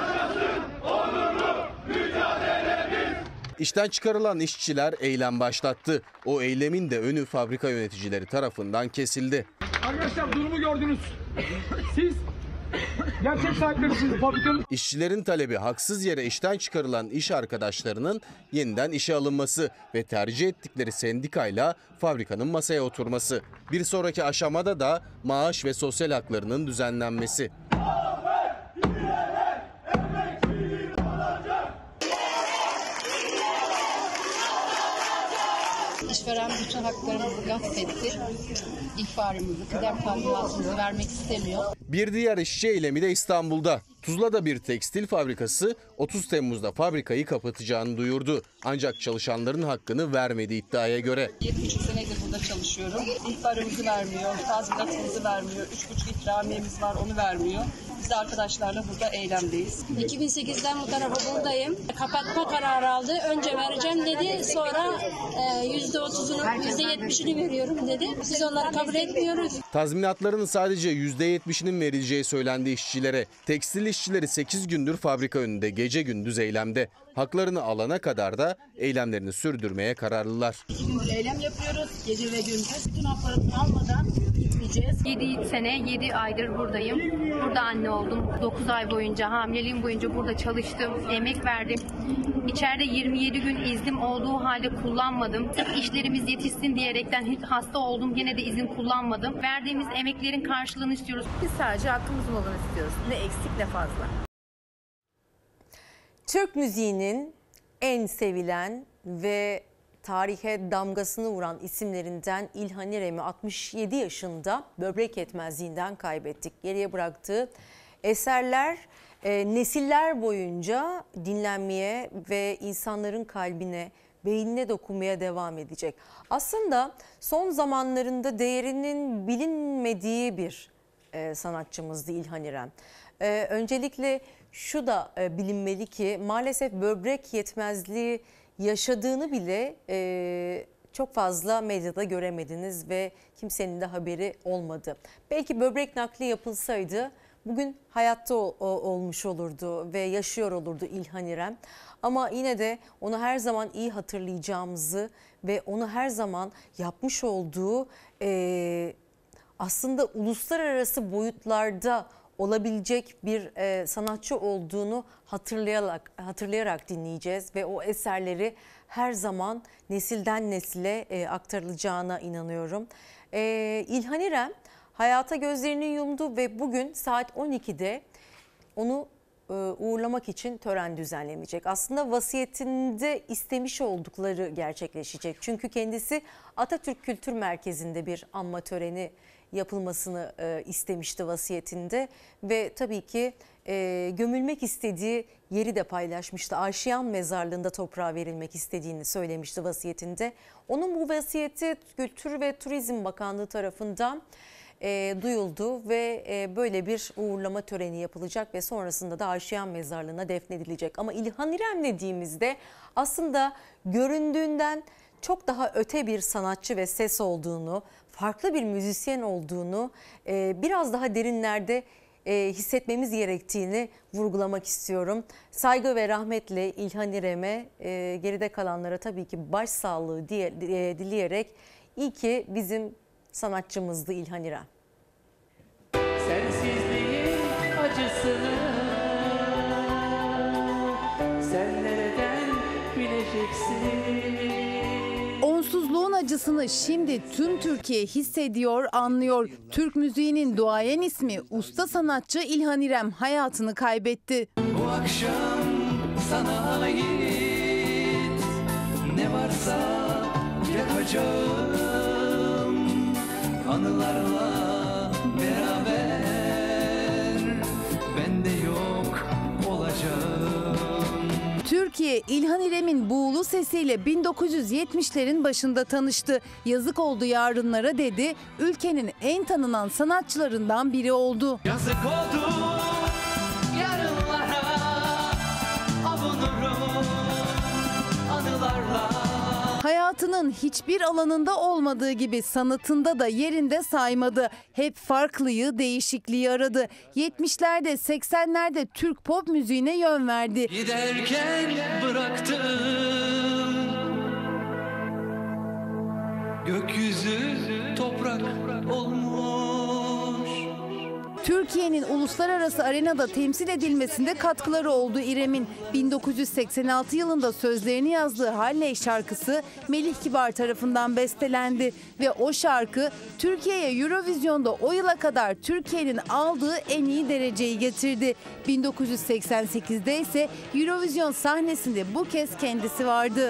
İşten çıkarılan işçiler eylem başlattı. O eylemin de önü fabrika yöneticileri tarafından kesildi. Arkadaşlar durumu gördünüz. Siz gerçek sahiplerisiniz fabrikanın. İşçilerin talebi haksız yere işten çıkarılan iş arkadaşlarının yeniden işe alınması ve tercih ettikleri sendikayla fabrikanın masaya oturması. Bir sonraki aşamada da maaş ve sosyal haklarının düzenlenmesi. İşveren bütün haklarımızı gasp etti. İhbarımızı, kıdem tazminatımızı vermek istemiyor. Bir diğer işçi eylemi de İstanbul'da. Tuzla'da bir tekstil fabrikası otuz Temmuz'da fabrikayı kapatacağını duyurdu. Ancak çalışanların hakkını vermediği iddiaya göre. yedi buçuk senedir burada çalışıyorum. İhbarımızı vermiyor, tazminatımızı vermiyor. üç buçuk ikramiyemiz var, onu vermiyor. Biz de arkadaşlarla burada eylemdeyiz. iki bin sekizden bu tarafa buradayım. Kapatma kararı aldı. Önce vereceğim dedi. Sonra yüzde otuzunu, yüzde yetmişini veriyorum dedi. Biz onları kabul etmiyoruz. Tazminatlarının sadece yüzde yetmişinin verileceği söylendi işçilere. Tekstil işçileri sekiz gündür fabrika önünde gece gündüz eylemde. Haklarını alana kadar da eylemlerini sürdürmeye kararlılar. İki gündür eylem yapıyoruz. Gece ve gündüz. Bütün haklarını almadan gitmeyeceğiz. yedi sene, yedi aydır buradayım. Burada anne oldum. dokuz ay boyunca, hamileliğim boyunca burada çalıştım. Emek verdim. İçeride yirmi yedi gün iznim olduğu halde kullanmadım. Sırf işlerimiz yetişsin diyerekten hiç hasta oldum. Yine de izin kullanmadım. Verdiğimiz emeklerin karşılığını istiyoruz. Biz sadece hakkımızın olanı istiyoruz. Ne eksik ne fazla. Türk müziğinin en sevilen ve tarihe damgasını vuran isimlerinden İlhan İrem'i altmış yedi yaşında böbrek yetmezliğinden kaybettik. Geriye bıraktığı eserler e, nesiller boyunca dinlenmeye ve insanların kalbine, beynine dokunmaya devam edecek. Aslında son zamanlarında değerinin bilinmediği bir e, sanatçımızdı İlhan İrem. E, öncelikle şu da e, bilinmeli ki maalesef böbrek yetmezliği yaşadığını bile e, çok fazla medyada göremediniz ve kimsenin de haberi olmadı. Belki böbrek nakli yapılsaydı bugün hayatta ol, olmuş olurdu ve yaşıyor olurdu İlhan İrem. Ama yine de onu her zaman iyi hatırlayacağımızı ve onu her zaman yapmış olduğu e, aslında uluslararası boyutlarda olabilecek bir e, sanatçı olduğunu hatırlayarak hatırlayarak dinleyeceğiz ve o eserleri her zaman nesilden nesile e, aktarılacağına inanıyorum. E, İlhan İrem hayata gözlerini yumdu ve bugün saat on ikide onu e, uğurlamak için tören düzenlenecek. Aslında vasiyetinde istemiş oldukları gerçekleşecek. Çünkü kendisi Atatürk Kültür Merkezi'nde bir anma töreni yapılmasını e, istemişti vasiyetinde ve tabii ki e, gömülmek istediği yeri de paylaşmıştı. Aşiyan mezarlığında toprağa verilmek istediğini söylemişti vasiyetinde. Onun bu vasiyeti Kültür ve Turizm Bakanlığı tarafından e, duyuldu ve e, böyle bir uğurlama töreni yapılacak ve sonrasında da Aşiyan mezarlığına defnedilecek. Ama İlhan İrem dediğimizde aslında göründüğünden çok daha öte bir sanatçı ve ses olduğunu, farklı bir müzisyen olduğunu e, biraz daha derinlerde e, hissetmemiz gerektiğini vurgulamak istiyorum. Saygı ve rahmetle İlhan İrem'e, e, geride kalanlara tabii ki başsağlığı diye, e, dileyerek iyi ki bizim sanatçımızdı İlhan İrem. Sensizliğin acısını sen nereden bileceksin? Onsuzluğun acısını şimdi tüm Türkiye hissediyor, anlıyor. Türk müziğinin duayen ismi usta sanatçı İlhan İrem hayatını kaybetti. Bu akşam sana ait ne varsa yakacağım anılarla beraber ben de yok olacağım. Türkiye İlhan İrem'in buğulu sesiyle bin dokuz yüz yetmişlerin başında tanıştı. Yazık oldu yarınlara dedi, ülkenin en tanınan sanatçılarından biri oldu. Yazık oldu yarınlara avunurum anılarla. Hayatının hiçbir alanında olmadığı gibi sanatında da yerinde saymadı. Hep farklıyı, değişikliği aradı. yetmişlerde, seksenlerde Türk pop müziğine yön verdi. Giderken bıraktım gökyüzü toprak olmuş. Türkiye'nin uluslararası arenada temsil edilmesinde katkıları oldu İrem'in. bin dokuz yüz seksen altı yılında sözlerini yazdığı Halley şarkısı Melih Kibar tarafından bestelendi. Ve o şarkı Türkiye'ye Eurovision'da o yıla kadar Türkiye'nin aldığı en iyi dereceyi getirdi. bin dokuz yüz seksen sekizde ise Eurovision sahnesinde bu kez kendisi vardı.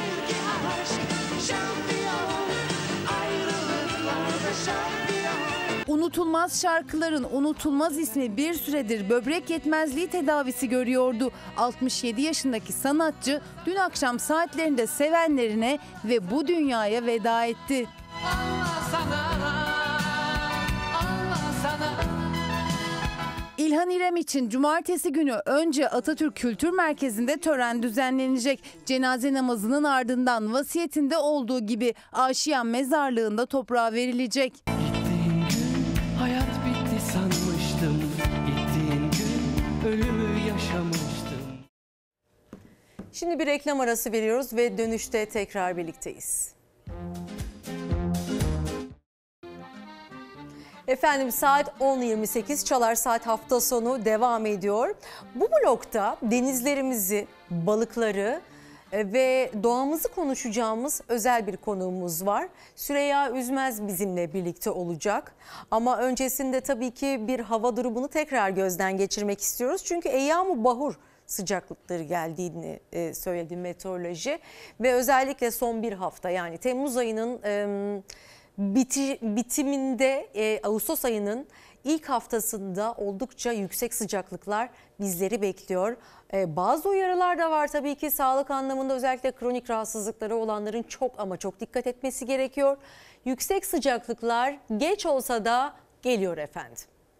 Unutulmaz şarkıların unutulmaz ismi bir süredir böbrek yetmezliği tedavisi görüyordu. altmış yedi yaşındaki sanatçı dün akşam saatlerinde sevenlerine ve bu dünyaya veda etti. Allah sana, Allah sana. İlhan İrem için cumartesi günü önce Atatürk Kültür Merkezi'nde tören düzenlenecek. Cenaze namazının ardından vasiyetinde olduğu gibi Aşiyan mezarlığında toprağa verilecek. Hayat bitti sanmıştım, gittiğin gün ölümü yaşamıştım. Şimdi bir reklam arası veriyoruz ve dönüşte tekrar birlikteyiz. Efendim saat on yirmi sekiz Çalar Saat hafta sonu devam ediyor. Bu blokta denizlerimizi, balıkları ve doğamızı konuşacağımız özel bir konuğumuz var. Süreyya Üzmez bizimle birlikte olacak. Ama öncesinde tabii ki bir hava durumunu tekrar gözden geçirmek istiyoruz. Çünkü Eyyam-ı Bahur sıcaklıkları geldiğini e, söyledi meteoroloji. Ve özellikle son bir hafta, yani Temmuz ayının e, biti, bitiminde e, Ağustos ayının ilk haftasında oldukça yüksek sıcaklıklar bizleri bekliyor. Ee, bazı uyarılar da var tabii ki sağlık anlamında, özellikle kronik rahatsızlıkları olanların çok ama çok dikkat etmesi gerekiyor. Yüksek sıcaklıklar geç olsa da geliyor efendim.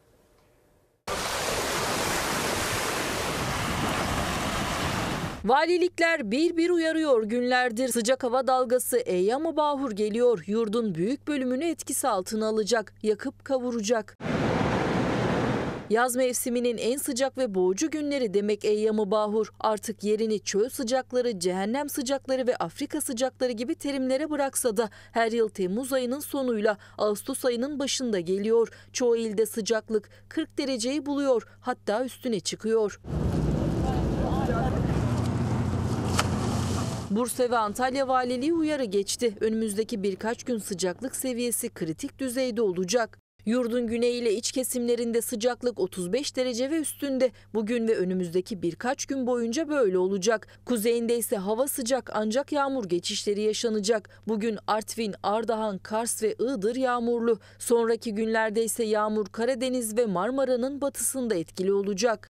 Valilikler bir bir uyarıyor, günlerdir sıcak hava dalgası Eyyam-ı Bahur geliyor. Yurdun büyük bölümünü etkisi altına alacak, yakıp kavuracak. Yaz mevsiminin en sıcak ve boğucu günleri demek Eyyam-ı Bahur. Artık yerini çöl sıcakları, cehennem sıcakları ve Afrika sıcakları gibi terimlere bıraksa da her yıl Temmuz ayının sonuyla Ağustos ayının başında geliyor. Çoğu ilde sıcaklık kırk dereceyi buluyor, hatta üstüne çıkıyor. Bursa ve Antalya Valiliği uyarı geçti. Önümüzdeki birkaç gün sıcaklık seviyesi kritik düzeyde olacak. Yurdun güney ile iç kesimlerinde sıcaklık otuz beş derece ve üstünde. Bugün ve önümüzdeki birkaç gün boyunca böyle olacak. Kuzeyinde ise hava sıcak ancak yağmur geçişleri yaşanacak. Bugün Artvin, Ardahan, Kars ve Iğdır yağmurlu. Sonraki günlerde ise yağmur Karadeniz ve Marmara'nın batısında etkili olacak.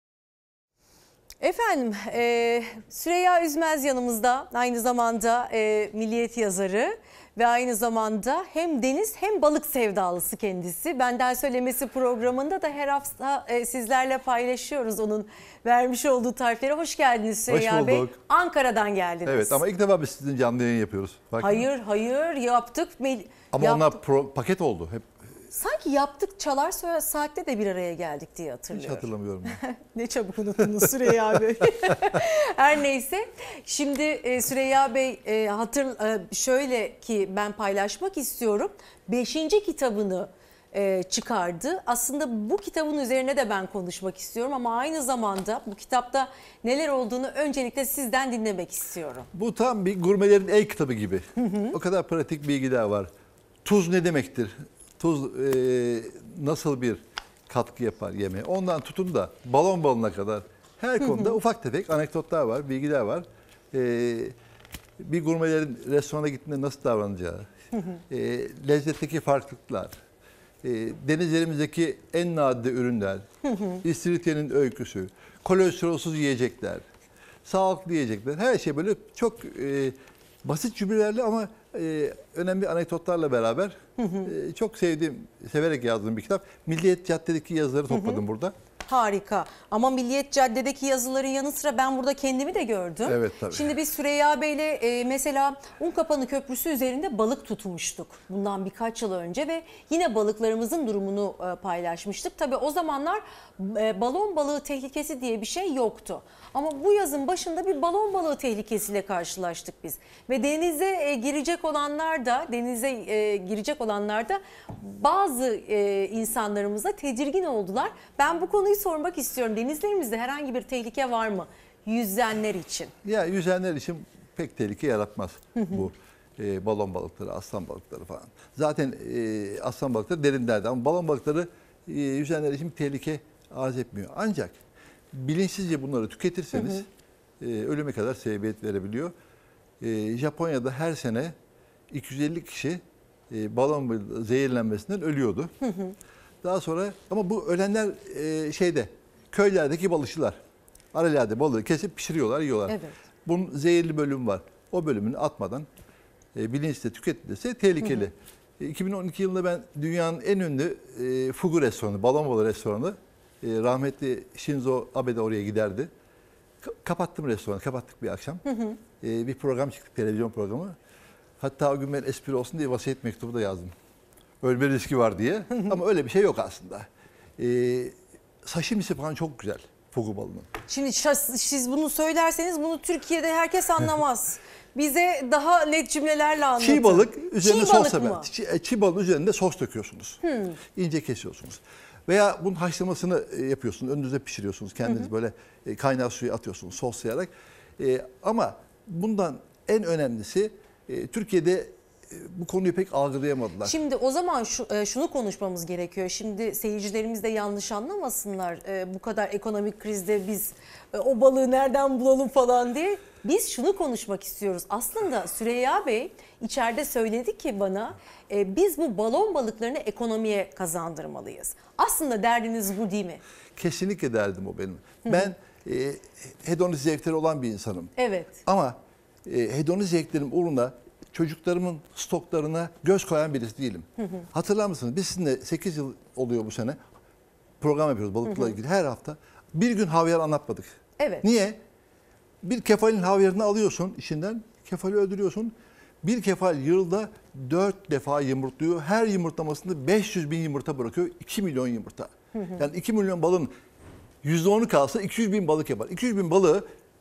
Efendim e, Süreyya Üzmez yanımızda, aynı zamanda e, Milliyet yazarı ve aynı zamanda hem deniz hem balık sevdalısı kendisi. Benden Söylemesi programında da her hafta e, sizlerle paylaşıyoruz onun vermiş olduğu tarifleri. Hoş geldiniz Süreyya Hoş Bey. bulduk. Ankara'dan geldiniz. Evet, ama ilk defa biz sizin canlı yayın yapıyoruz. Farkında mı? Hayır hayır yaptık. Ama yaptık. onlar pro, paket oldu. Hep Sanki yaptık, Çalar Saat'te de bir araya geldik diye hatırlıyorum. hiç hatırlamıyorum. Ne çabuk unuttunuz Süreyya Bey. Her neyse, şimdi e, Süreyya Bey e, hatır e, şöyle ki ben paylaşmak istiyorum. Beşinci kitabını e, çıkardı. Aslında bu kitabın üzerine de ben konuşmak istiyorum ama aynı zamanda bu kitapta neler olduğunu öncelikle sizden dinlemek istiyorum. Bu tam bir gurmelerin el kitabı gibi. O kadar pratik bilgiler var. Tuz ne demektir? Tuz e, nasıl bir katkı yapar yemeğe? Ondan tutun da balon balına kadar her konuda ufak tefek anekdotlar var, bilgiler var. E, bir gurmelerin restorana gittiğinde nasıl davranacağı, e, lezzetteki farklılıklar, e, denizlerimizdeki en nadide ürünler, istiridyenin öyküsü, kolesterolsüz yiyecekler, sağlıklı yiyecekler, her şey böyle çok e, basit cümlelerle ama e, önemli anekdotlarla beraber e, çok sevdiğim, severek yazdığım bir kitap. Milliyet Cadde'deki yazıları topladım hı hı. burada. Harika. Ama Milliyet Cadde'deki yazıların yanı sıra ben burada kendimi de gördüm. Evet tabii. Şimdi biz Süreyya Bey'le e, mesela Unkapanı Köprüsü üzerinde balık tutmuştuk bundan birkaç yıl önce ve yine balıklarımızın durumunu e, paylaşmıştık. Tabii o zamanlar e, balon balığı tehlikesi diye bir şey yoktu. Ama bu yazın başında bir balon balığı tehlikesiyle karşılaştık biz. Ve denize e, girecek olanlar da denize e, girecek olanlar da bazı e, insanlarımıza tedirgin oldular. Ben bu konuyu sormak istiyorum. Denizlerimizde herhangi bir tehlike var mı yüzenler için? Ya yüzenler için pek tehlike yaratmaz bu e, balon balıkları, aslan balıkları falan. Zaten e, aslan balıkları derinlerde ama balon balıkları e, yüzenler için bir tehlike arz etmiyor. Ancak bilinçsizce bunları tüketirseniz hı hı. E, ölüme kadar sebebiyet verebiliyor. E, Japonya'da her sene iki yüz elli kişi e, balon balığı zehirlenmesinden ölüyordu. Hı hı. Daha sonra ama bu ölenler e, şeyde köylerdeki balıkçılar. Aralade balığı kesip pişiriyorlar, yiyorlar. Evet. Bunun zehirli bölümü var. O bölümünü atmadan e, bilinçle tüketilirse tehlikeli. Hı hı. E, iki bin on iki yılında ben dünyanın en ünlü e, fugu restoranı, balon balığı restoranı, e, rahmetli Shinzo Abe de oraya giderdi. Ka- kapattım restoranı, kapattık bir akşam. Hı hı. E, bir program çıktık, televizyon programı. Hatta o gün ben espri olsun diye vasiyet mektubu da yazdım. Ölme riski var diye. Ama öyle bir şey yok aslında. Ee, sashimisi falan çok güzel fugu balının. Şimdi siz bunu söylerseniz bunu Türkiye'de herkes anlamaz. Bize daha net cümlelerle anlatın. Çiğ balık üzerine çiğ sos balık çiğ, çiğ balığın üzerinde sos döküyorsunuz. Hmm. İnce kesiyorsunuz. Veya bunun haşlamasını yapıyorsunuz. Önünüzde pişiriyorsunuz. Kendiniz hı hı. böyle kaynar suyu atıyorsunuz soslayarak. Ee, ama bundan en önemlisi Türkiye'de bu konuyu pek algılayamadılar. Şimdi o zaman şu, e, şunu konuşmamız gerekiyor. Şimdi seyircilerimiz de yanlış anlamasınlar. E, bu kadar ekonomik krizde biz e, o balığı nereden bulalım falan diye. Biz şunu konuşmak istiyoruz. Aslında Süreyya Bey içeride söyledi ki bana e, biz bu balon balıklarını ekonomiye kazandırmalıyız. Aslında derdiniz bu değil mi? Kesinlikle derdim o benim. Hı-hı. Ben e, hedonist zevkleri olan bir insanım. Evet. Ama e, hedonist zevklerim uğruna çocuklarımın stoklarına göz koyan birisi değilim. Hı hı. Hatırlar mısınız? Biz sizinle sekiz yıl oluyor bu sene. Program yapıyoruz balıkla ilgili her hafta. Bir gün havyar anlatmadık. Evet. Niye? Bir kefalin havyarını alıyorsun içinden, kefali öldürüyorsun. Bir kefal yılda dört defa yumurtluyor. Her yumurtlamasında beş yüz bin yumurta bırakıyor. iki milyon yumurta. Hı hı. Yani iki milyon balığın yüzde onu kalsa iki yüz bin balık yapar. iki yüz bin balığı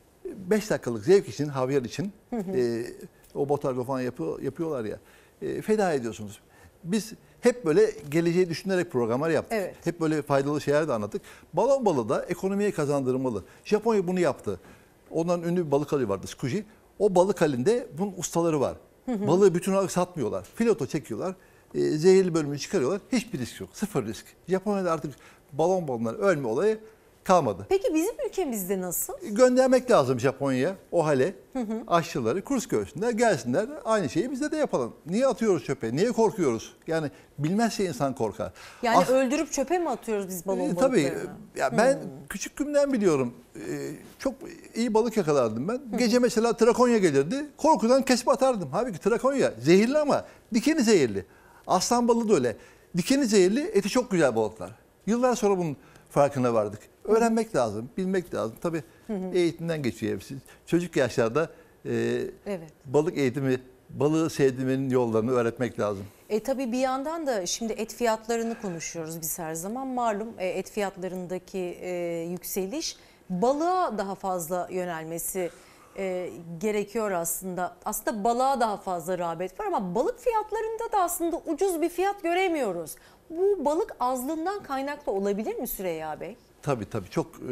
beş dakikalık zevk için, havyar için, hı hı. E, o botargo falan yapıyor, yapıyorlar ya, e, feda ediyorsunuz. Biz hep böyle geleceği düşünerek programlar yaptık. Evet. Hep böyle faydalı şeyler de anlattık. Balon balığı da ekonomiye kazandırılmalı. Japonya bunu yaptı. Onların ünlü bir balık halı vardı, Tsukuji. O balık halinde bunun ustaları var. Hı hı. Balığı bütün olarak satmıyorlar. Fileto çekiyorlar, e, zehirli bölümünü çıkarıyorlar. Hiçbir risk yok, sıfır risk. Japonya'da artık balon balonların ölme olayı kalmadı. Peki bizim ülkemizde nasıl? Göndermek lazım Japonya'ya o hale, hı hı. aşçıları kurs göğsünler gelsinler, aynı şeyi bizde de yapalım. Niye atıyoruz çöpe? Niye korkuyoruz? Yani bilmezse insan korkar. Yani As öldürüp çöpe mi atıyoruz biz balon e, balıklarını? Tabii. Ya ben hmm. küçüklüğümden biliyorum. E, çok iyi balık yakalardım ben. Hı. Gece mesela trakonya gelirdi. Korkudan kesip atardım. Halbuki trakonya zehirli ama dikeni zehirli. Aslan balığı da öyle. Dikeni zehirli, eti çok güzel balıklar. Yıllar sonra bunun farkına vardık. Öğrenmek lazım, bilmek lazım. Tabii hı hı. eğitimden geçiyor hepsi. Çocuk yaşlarda e, evet. balık eğitimi, balığı sevdirmenin yollarını öğretmek lazım. E tabii bir yandan da şimdi et fiyatlarını konuşuyoruz biz her zaman. Malum e, et fiyatlarındaki e, yükseliş balığa daha fazla yönelmesi e, gerekiyor aslında. Aslında balığa daha fazla rağbet var ama balık fiyatlarında da aslında ucuz bir fiyat göremiyoruz. Bu balık azlığından kaynaklı olabilir mi Süreyya Bey? Tabii tabii çok e,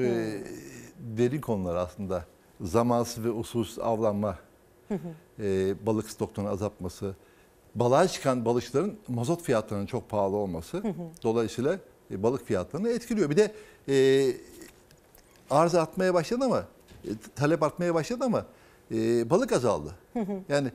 hmm. derin konular aslında. Zamansız ve usulsüz avlanma, hı hı. E, balık stoklarının azaltması, balığa çıkan balıkçıların mazot fiyatlarının çok pahalı olması hı hı. dolayısıyla e, balık fiyatlarını etkiliyor. Bir de e, arz artmaya başladı ama, e, talep artmaya başladı ama e, balık azaldı. Hı hı. Yani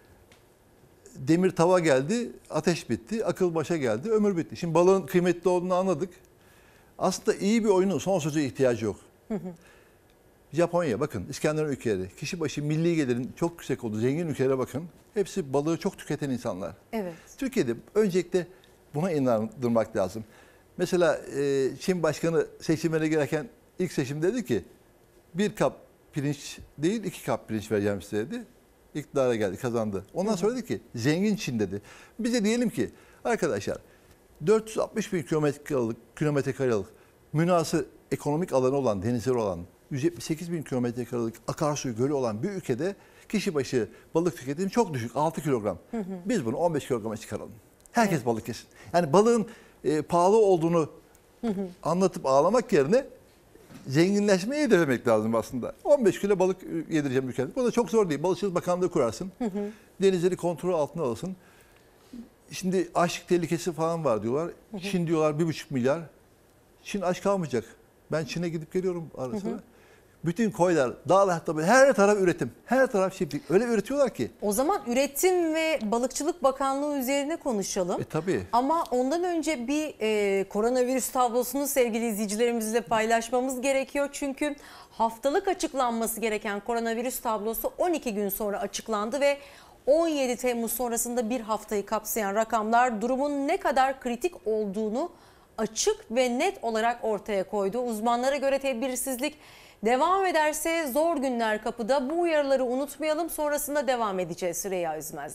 demir tava geldi, ateş bitti, akıl başa geldi, ömür bitti. Şimdi balığın kıymetli olduğunu anladık. Aslında iyi bir oyunun son söze ihtiyacı yok. Hı hı. Japonya bakın, İskandinav ülkeleri, kişi başı milli gelirin çok yüksek olduğu zengin ülkelere bakın. Hepsi balığı çok tüketen insanlar. Evet. Türkiye'de öncelikle buna inandırmak lazım. Mesela e, Çin Başkanı seçimlere girerken ilk seçim dedi ki bir kap pirinç değil iki kap pirinç vereceğim size dedi. İktidara geldi, kazandı. Ondan hı hı. sonra dedi ki zengin Çin dedi. Bize diyelim ki arkadaşlar dört yüz altmış bin kilometre kilometre karelik münhasır ekonomik alanı olan, denizleri olan, yüz yetmiş sekiz bin kilometre karelik akarsuyu gölü olan bir ülkede kişi başı balık tüketimi çok düşük, altı kilogram. Hı hı. Biz bunu on beş kilograma çıkaralım. Herkes evet. balık yesin. Yani balığın e, pahalı olduğunu hı hı. anlatıp ağlamak yerine zenginleşmeyi hedeflemek lazım aslında. on beş kilo balık yedireceğim ülkede. Bu da çok zor değil. Balıkçılık Bakanlığı kurarsın. Hı hı. Denizleri kontrol altına alırsın. Şimdi açlık tehlikesi falan var diyorlar. Hı hı. Çin diyorlar bir buçuk milyar. Çin aç kalmayacak. Ben Çin'e gidip geliyorum ara sıra. Bütün koylar, dağlar tabii her taraf üretim. Her taraf çiftlik. Öyle üretiyorlar ki. O zaman Üretim ve Balıkçılık Bakanlığı üzerine konuşalım. E tabii. Ama ondan önce bir e, koronavirüs tablosunu sevgili izleyicilerimizle paylaşmamız gerekiyor. Çünkü haftalık açıklanması gereken koronavirüs tablosu on iki gün sonra açıklandı ve on yedi Temmuz sonrasında bir haftayı kapsayan rakamlar durumun ne kadar kritik olduğunu açık ve net olarak ortaya koydu. Uzmanlara göre tedbirsizlik devam ederse zor günler kapıda. Bu uyarıları unutmayalım. Sonrasında devam edeceğiz Süreyya Üzmez'le.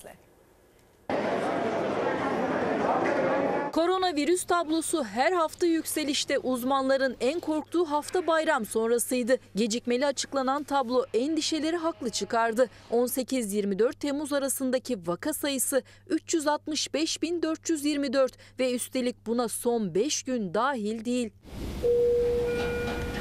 Koronavirüs tablosu her hafta yükselişte. Uzmanların en korktuğu hafta bayram sonrasıydı. Gecikmeli açıklanan tablo endişeleri haklı çıkardı. on sekiz yirmi dört Temmuz arasındaki vaka sayısı üç yüz altmış beş bin dört yüz yirmi dört ve üstelik buna son beş gün dahil değil.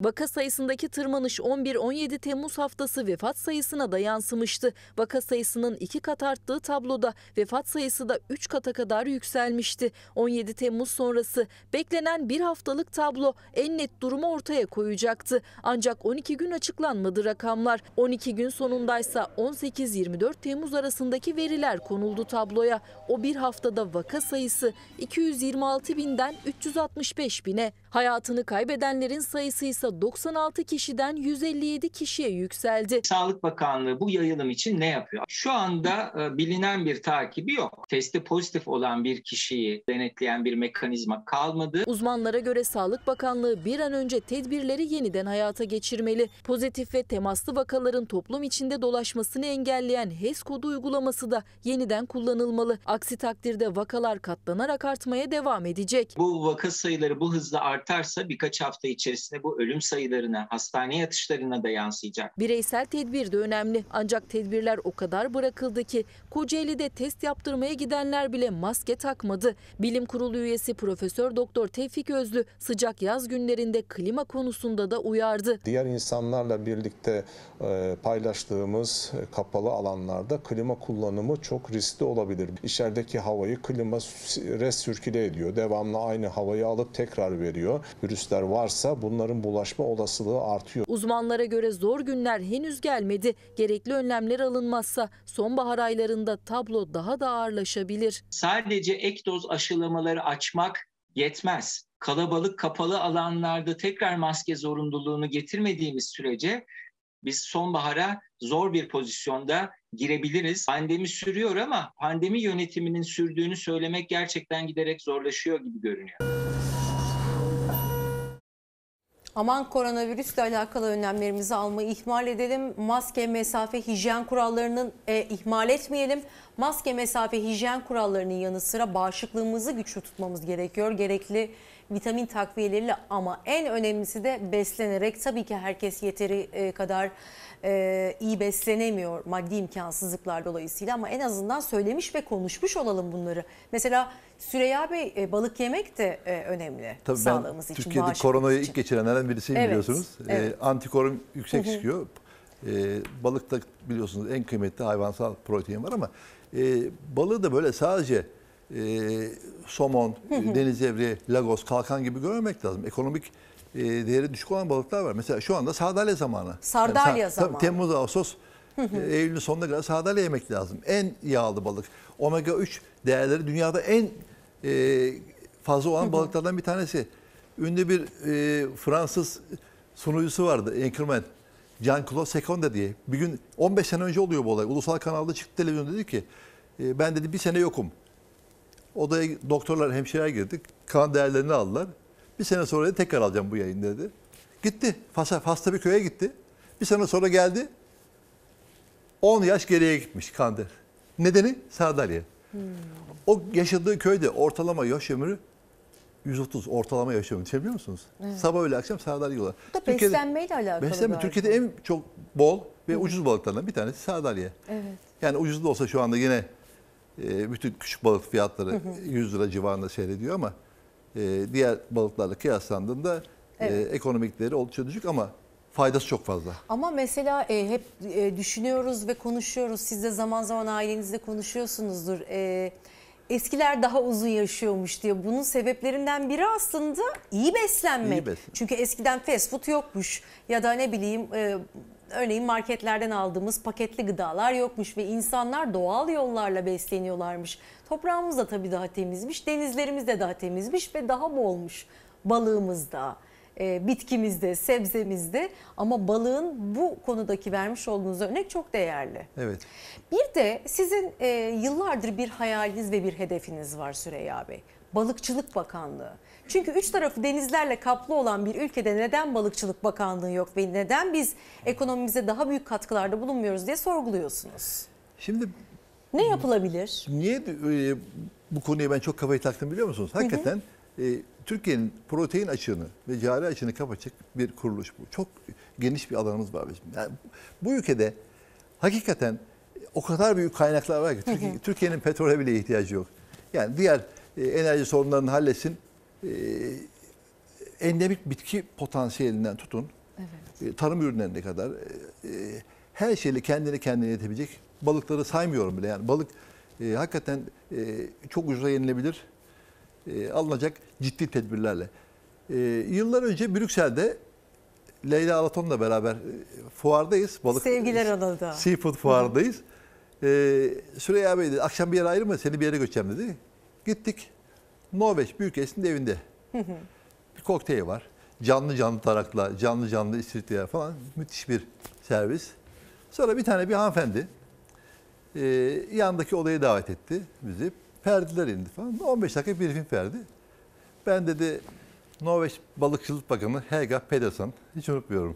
Vaka sayısındaki tırmanış on bir on yedi Temmuz haftası vefat sayısına da yansımıştı. Vaka sayısının iki kat arttığı tabloda vefat sayısı da üç kata kadar yükselmişti. on yedi Temmuz sonrası beklenen bir haftalık tablo en net durumu ortaya koyacaktı. Ancak on iki gün açıklanmadı rakamlar. on iki gün sonundaysa on sekiz yirmi dört Temmuz arasındaki veriler konuldu tabloya. O bir haftada vaka sayısı iki yüz yirmi altı binden üç yüz altmış beş bine. Hayatını kaybedenlerin sayısı ise doksan altı kişiden yüz elli yedi kişiye yükseldi. Sağlık Bakanlığı bu yayılım için ne yapıyor? Şu anda e, bilinen bir takibi yok. Testi pozitif olan bir kişiyi denetleyen bir mekanizma kalmadı. Uzmanlara göre Sağlık Bakanlığı bir an önce tedbirleri yeniden hayata geçirmeli. Pozitif ve temaslı vakaların toplum içinde dolaşmasını engelleyen H E S kodu uygulaması da yeniden kullanılmalı. Aksi takdirde vakalar katlanarak artmaya devam edecek. Bu vaka sayıları bu hızla artarsa birkaç hafta içerisinde bu ölüm sayılarına, hastane yatışlarına da yansıyacak. Bireysel tedbir de önemli. Ancak tedbirler o kadar bırakıldı ki Kocaeli'de test yaptırmaya gidenler bile maske takmadı. Bilim Kurulu üyesi Profesör Doktor Tevfik Özlü sıcak yaz günlerinde klima konusunda da uyardı. Diğer insanlarla birlikte e, paylaştığımız kapalı alanlarda klima kullanımı çok riskli olabilir. İçerideki havayı klima resürküle ediyor. Devamlı aynı havayı alıp tekrar veriyor. Virüsler varsa bunların bulaşma olasılığı artıyor. Uzmanlara göre zor günler henüz gelmedi. Gerekli önlemler alınmazsa sonbahar aylarında tablo daha da ağırlaşabilir. Sadece ek doz aşılamaları açmak yetmez. Kalabalık kapalı alanlarda tekrar maske zorunluluğunu getirmediğimiz sürece biz sonbahara zor bir pozisyonda girebiliriz. Pandemi sürüyor ama pandemi yönetiminin sürdüğünü söylemek gerçekten giderek zorlaşıyor gibi görünüyor. Aman koronavirüsle alakalı önlemlerimizi almayı ihmal edelim. Maske, mesafe, hijyen kurallarının e, ihmal etmeyelim. Maske, mesafe, hijyen kurallarının yanı sıra bağışıklığımızı güçlü tutmamız gerekiyor. Gerekli vitamin takviyeleriyle ama en önemlisi de beslenerek. Tabii ki herkes yeteri e, kadar e, iyi beslenemiyor maddi imkansızlıklar dolayısıyla ama en azından söylemiş ve konuşmuş olalım bunları. Mesela Süreyya Bey e, balık yemek de e, önemli. Tabii sağlığımız ben için. Türkiye'de koronayı ilk geçirenlerden birisiyim, evet, biliyorsunuz. Evet. E, antikorum yüksek Hı hı. çıkıyor. E, balıkta biliyorsunuz en kıymetli hayvansal protein var ama e, balığı da böyle sadece e, somon, Hı hı. deniz zevriği, lagos, kalkan gibi görmemek lazım. Ekonomik e, değeri düşük olan balıklar var. Mesela şu anda sardalya zamanı. Sardalya yani, zamanı. Tabii, Temmuz, Ağustos, Hı hı. e, Eylül'ün sonuna kadar sardalya yemek lazım. En yağlı balık. Omega üç değerleri dünyada en e, fazla olan hı hı. balıklardan bir tanesi. Ünlü bir e, Fransız sunucusu vardı, Anchorman. Jean-Claude Seconde diye. Bir gün on beş sene önce oluyor bu olay. Ulusal kanalda çıktı, televizyonda dedi ki e, ben dedi bir sene yokum. Odaya doktorlar, hemşireler girdi. Kan değerlerini aldılar. Bir sene sonra dedi, tekrar alacağım bu yayın dedi. Gitti. Fas'a, Fas'ta bir köye gitti. Bir sene sonra geldi. on yaş geriye gitmiş kan değer. Nedeni sardalya. Hmm. O yaşadığı köyde ortalama yaş ömrü yüz otuz ortalama yaş ömrü. Biliyor musunuz? Evet. Sabah öğle akşam sardalya yiyorlar. Bu da beslenmeyle alakalı. Beslenme Türkiye'de en çok bol ve Hı. ucuz balıklardan bir tanesi sardalya. Evet. Yani ucuz da olsa şu anda yine e, bütün küçük balık fiyatları Hı. yüz lira civarında seyrediyor ama e, diğer balıklarla kıyaslandığında evet. e, ekonomik değeri oldukça düşük ama faydası çok fazla. Ama mesela e, hep e, düşünüyoruz ve konuşuyoruz. Siz de zaman zaman ailenizde konuşuyorsunuzdur. E, eskiler daha uzun yaşıyormuş diye. Bunun sebeplerinden biri aslında iyi beslenmek. İyi beslenmek. Çünkü eskiden fast food yokmuş. Ya da ne bileyim e, örneğin marketlerden aldığımız paketli gıdalar yokmuş. Ve insanlar doğal yollarla besleniyorlarmış. Toprağımız da tabii daha temizmiş. Denizlerimiz de daha temizmiş ve daha bolmuş. Balığımız da. E, bitkimizde, sebzemizde ama balığın bu konudaki vermiş olduğunuz örnek çok değerli. Evet. Bir de sizin e, yıllardır bir hayaliniz ve bir hedefiniz var Süreyya Bey. Balıkçılık Bakanlığı. Çünkü üç tarafı denizlerle kaplı olan bir ülkede neden Balıkçılık Bakanlığı yok ve neden biz ekonomimize daha büyük katkılarda bulunmuyoruz diye sorguluyorsunuz. Şimdi ne yapılabilir? Niye e, bu konuya ben çok kafayı taktım biliyor musunuz? Hakikaten hı hı. E, Türkiye'nin protein açığını ve cari açığını kapatacak bir kuruluş bu. Çok geniş bir alanımız var bizim. Yani bu ülkede hakikaten o kadar büyük kaynaklar var ki Türkiye, Türkiye'nin petrole bile ihtiyacı yok. Yani diğer e, enerji sorunlarını halletsin. E, endemik bitki potansiyelinden tutun, Evet. e, tarım ürünlerine kadar e, e, her şeyle kendini kendine yetebilecek balıkları saymıyorum bile. Yani balık e, hakikaten e, çok ucuza yenilebilir, e, alınacak ciddi tedbirlerle. E, yıllar önce Brüksel'de Leyla Alaton'la beraber e, fuardayız. Balık, Sevgiler ona da. Seafood fuardayız. E, Süreyya Bey dedi, akşam bir yere ayrılma, seni bir yere götüreceğim dedi. Gittik. Norveç Büyükelçinin evinde. Bir kokteyl var. Canlı canlı tarakla, canlı canlı istiridyeler falan. Müthiş bir servis. Sonra bir tane bir hanımefendi e, yandaki odaya davet etti bizi. Perdeler indi falan. on beş dakika bir film verdi. Ben dedi Norveç Balıkçılık Bakanı Helga Pedersen. Hiç unutmuyorum.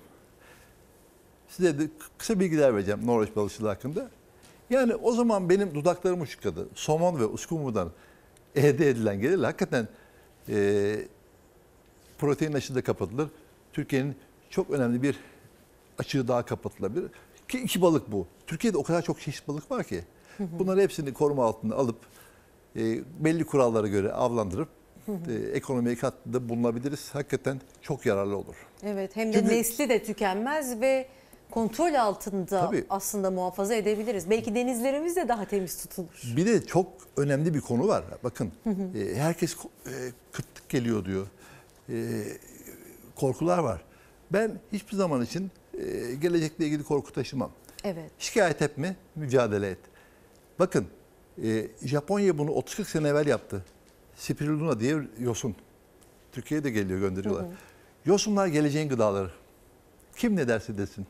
Size de kısa bilgiler vereceğim Norveç balıkçılığı hakkında. Yani o zaman benim dudaklarım uçukladı. Somon ve uskumrudan elde edilen gelirle hakikaten e, protein açığı da kapatılır. Türkiye'nin çok önemli bir açığı daha kapatılabilir. Ki iki balık bu. Türkiye'de o kadar çok çeşit balık var ki. Bunları hepsini koruma altında alıp e, belli kurallara göre avlandırıp e, ekonomiye katkıda bulunabiliriz. Hakikaten çok yararlı olur. Evet, hem de Çünkü- nesli de tükenmez ve kontrol altında Tabii. aslında muhafaza edebiliriz. Belki denizlerimiz de daha temiz tutulur. Bir de çok önemli bir konu var. Bakın Hı hı. e, herkes e, kıtlık geliyor diyor. E, korkular var. Ben hiçbir zaman için e, gelecekle ilgili korku taşımam. Evet. Şikayet etme, mücadele et. Bakın e, Japonya bunu otuz kırk sene evvel yaptı. Spirulina diye yosun. Türkiye'ye de geliyor, gönderiyorlar. Hı hı. Yosunlar geleceğin gıdaları. Kim ne derse desin.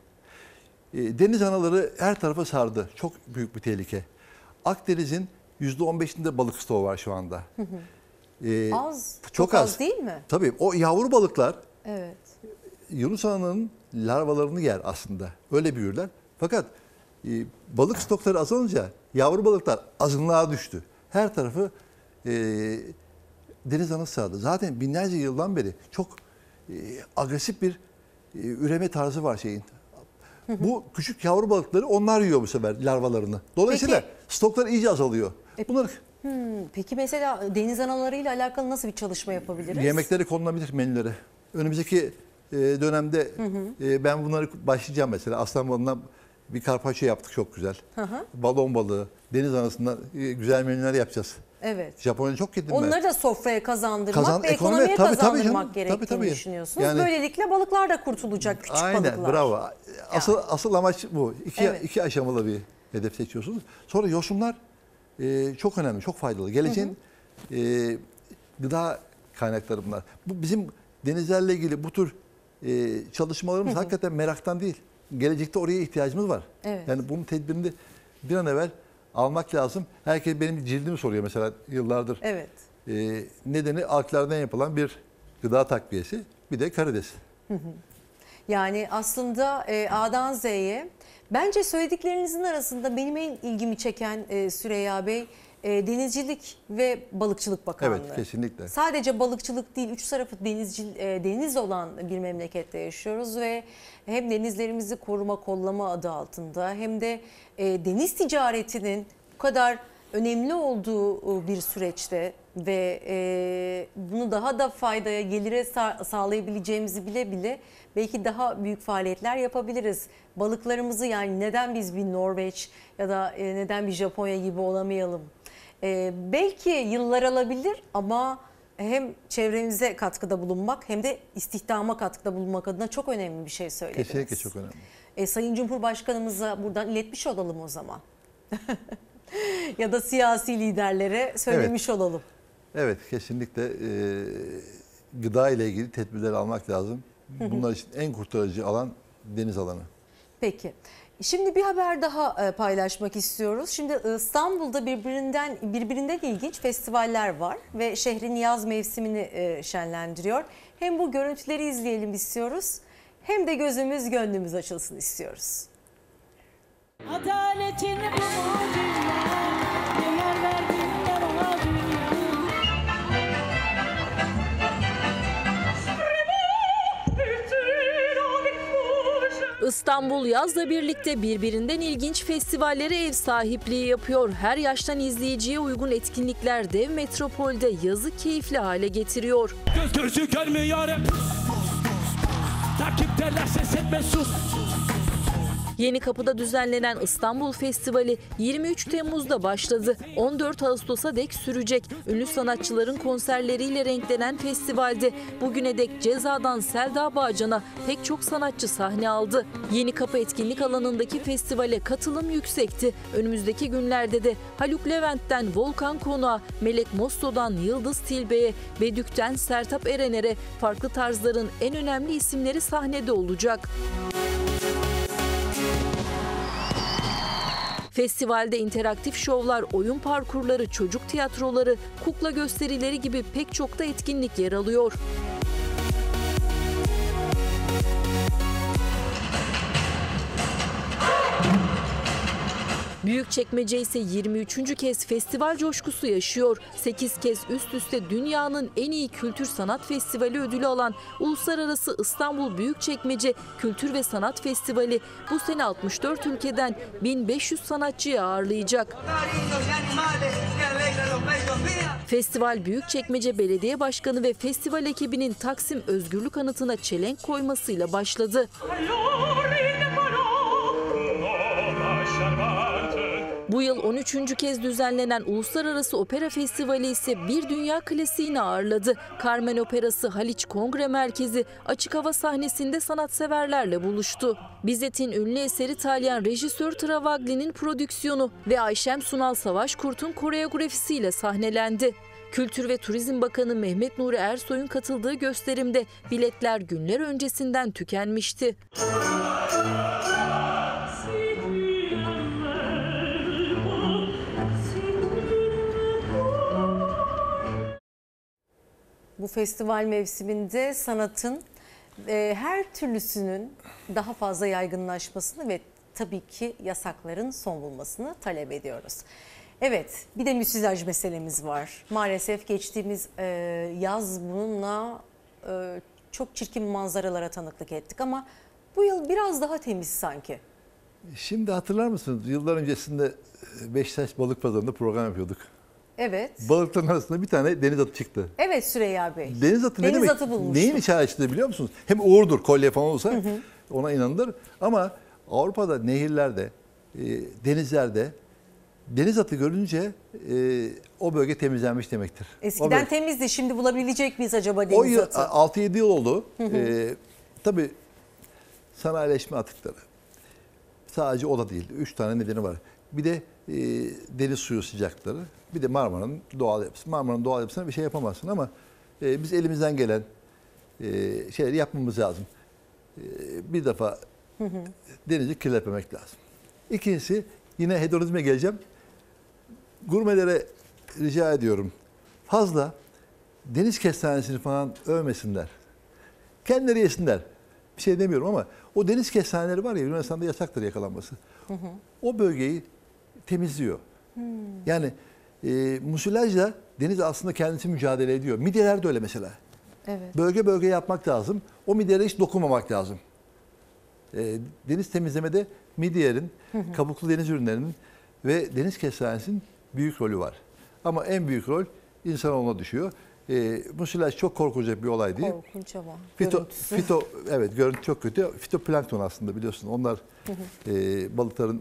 E, deniz anaları her tarafa sardı. Çok büyük bir tehlike. Akdeniz'in yüzde on beşinde balık stoğu var şu anda. Hı hı. E, Az, çok, çok az. az. değil mi? Tabii o yavru balıklar Evet. Yunus ananın larvalarını yer aslında. Öyle büyürler. Fakat e, balık stokları azalınca yavru balıklar azınlığa düştü. Her tarafı e, deniz anası sardı. Zaten binlerce yıldan beri çok e, agresif bir e, üreme tarzı var şeyin. Bu küçük yavru balıkları onlar yiyor bu sefer larvalarını. Dolayısıyla Peki. stoklar iyice azalıyor. Bunlar Hmm, peki mesela deniz analarıyla alakalı nasıl bir çalışma yapabiliriz? yemeklere konulabilir, menülere. Önümüzdeki e, dönemde Hı hı. e, ben bunları başlayacağım mesela. Aslan balığından bir karpaccio yaptık çok güzel. Hı hı. Balon balığı, deniz anasından e, güzel menüler yapacağız. Evet. Japonya çok yedim ben. Onları da sofraya kazandırmak Kazan- ve ekonomi- ekonomiye tabii, tabii kazandırmak canım. gerektiğini Tabii, tabii. düşünüyorsunuz. Yani- Böylelikle balıklar da kurtulacak, küçük Aynen, balıklar. bravo. Asıl asıl amaç bu. İki, Evet. iki aşamalı bir hedef seçiyorsunuz. Sonra yosunlar e, çok önemli, çok faydalı. Geleceğin e, gıda kaynakları bunlar. Bu bizim denizlerle ilgili bu tür e, çalışmalarımız Hı hı. hakikaten meraktan değil. Gelecekte oraya ihtiyacımız var. Evet. Yani bunun tedbirini bir an evvel almak lazım. Herkes benim cildimi soruyor mesela yıllardır. Evet. E, nedeni alglerden yapılan bir gıda takviyesi. Bir de karides. Hı hı. Yani aslında e, A'dan Z'ye bence söylediklerinizin arasında benim en ilgimi çeken e, Süreyya Bey e, Denizcilik ve Balıkçılık Bakanlığı. Evet, kesinlikle. Sadece balıkçılık değil, üç tarafı denizci, e, deniz olan bir memlekette yaşıyoruz ve hem denizlerimizi koruma kollama adı altında hem de e, deniz ticaretinin bu kadar önemli olduğu bir süreçte ve e, bunu daha da faydaya, gelire sa- sağlayabileceğimizi bile bile belki daha büyük faaliyetler yapabiliriz. Balıklarımızı, yani neden biz bir Norveç ya da e, neden bir Japonya gibi olamayalım? E, belki yıllar alabilir ama hem çevremize katkıda bulunmak hem de istihdama katkıda bulunmak adına çok önemli bir şey söylediniz. Kesinlikle çok önemli. E, Sayın Cumhurbaşkanımıza buradan iletmiş olalım o zaman. Ya da siyasi liderlere söylemiş Evet. olalım. Evet, kesinlikle e, gıda ile ilgili tedbirler almak lazım. Bunlar için en kurtarıcı alan deniz alanı. Peki. Şimdi bir haber daha paylaşmak istiyoruz. Şimdi İstanbul'da birbirinden birbirinden ilginç festivaller var ve şehrin yaz mevsimini şenlendiriyor. Hem bu görüntüleri izleyelim istiyoruz, hem de gözümüz gönlümüz açılsın istiyoruz. Adaletin bu mucize, neler verdiler ona dünya. İstanbul yazla birlikte birbirinden ilginç festivallere ev sahipliği yapıyor. Her yaştan izleyiciye uygun etkinlikler dev metropolde yazı keyifli hale getiriyor. Göz gözü görmüyor. Takipteler, ses etme, sus. Yenikapı'da düzenlenen İstanbul Festivali yirmi üç Temmuz'da başladı. on dört Ağustos'a dek sürecek. Ünlü sanatçıların konserleriyle renklenen festivalde bugüne dek Ceza'dan Selda Bağcan'a pek çok sanatçı sahne aldı. Yenikapı etkinlik alanındaki festivale katılım yüksekti. Önümüzdeki günlerde de Haluk Levent'ten Volkan Konak'a, Melek Mosso'dan Yıldız Tilbe'ye, Bedük'ten Sertab Erener'e farklı tarzların en önemli isimleri sahnede olacak. Festivalde interaktif şovlar, oyun parkurları, çocuk tiyatroları, kukla gösterileri gibi pek çok da etkinlik yer alıyor. Büyükçekmece ise yirmi üçüncü kez festival coşkusu yaşıyor. sekiz kez üst üste dünyanın en iyi kültür sanat festivali ödülü alan Uluslararası İstanbul Büyükçekmece Kültür ve Sanat Festivali bu sene altmış dört ülkeden bin beş yüz sanatçıyı ağırlayacak. Festival Büyükçekmece Belediye Başkanı ve festival ekibinin Taksim Özgürlük Anıtı'na çelenk koymasıyla başladı. Bu yıl on üçüncü kez düzenlenen Uluslararası Opera Festivali ise bir dünya klasiğini ağırladı. Carmen Operası Haliç Kongre Merkezi açık hava sahnesinde sanatseverlerle buluştu. Bizet'in ünlü eseri İtalyan rejisör Travagli'nin prodüksiyonu ve Ayşem Sunal Savaşkurt'un koreografisiyle sahnelendi. Kültür ve Turizm Bakanı Mehmet Nuri Ersoy'un katıldığı gösterimde biletler günler öncesinden tükenmişti. Bu festival mevsiminde sanatın e, her türlüsünün daha fazla yaygınlaşmasını ve tabii ki yasakların son bulmasını talep ediyoruz. Evet, bir de müsilaj meselemiz var. Maalesef geçtiğimiz e, yaz bununla e, çok çirkin manzaralara tanıklık ettik ama bu yıl biraz daha temiz sanki. Şimdi hatırlar mısınız? Yıllar öncesinde Beşiktaş Balık Pazarı'nda program yapıyorduk. Evet. Balıkların arasında bir tane deniz atı çıktı. Evet Süreyya Bey. Deniz atı ne deniz demek? Atı bulmuştum. Neyin işaretçi biliyor musunuz? Hem uğurdur, kolye falan olsa hı hı. ona inanılır. Ama Avrupa'da nehirlerde, e, denizlerde deniz atı görünce e, o bölge temizlenmiş demektir. Eskiden temizdi. Şimdi bulabilecek miyiz acaba deniz o yıl, atı? altı yedi yıl oldu. Hı hı. E, tabii sanayileşme atıkları. Sadece o da değil. Üç tane nedeni var. Bir de e, deniz suyu sıcaklıkları. Bir de Marmara'nın doğal yapısı. Marmara'nın doğal yapısına bir şey yapamazsın ama e, biz elimizden gelen e, şeyleri yapmamız lazım. E, bir defa hı hı. denizi kirletmemek lazım. İkincisi yine hedonizme geleceğim. Gurmelere rica ediyorum. Fazla deniz kestanesini falan övmesinler. Kendileri yesinler. Bir şey demiyorum ama o deniz kestaneleri var ya Yunanistan'da yasaktır yakalanması. Hı hı. O bölgeyi temizliyor. Hmm. Yani e, musilajla deniz aslında kendisi mücadele ediyor. Midyeler de öyle mesela. Evet. Bölge bölge yapmak lazım. O midyelere hiç dokunmamak lazım. E, deniz temizlemede midyelerin, hı hı. kabuklu deniz ürünlerinin ve deniz kestanesinin büyük rolü var. Ama en büyük rol insanoğluna düşüyor. E, musilaj çok korkulacak bir olay değil. Korkunç ama. Fito, fito, evet görüntü çok kötü. Fitoplankton aslında biliyorsun. Onlar hı hı. E, balıkların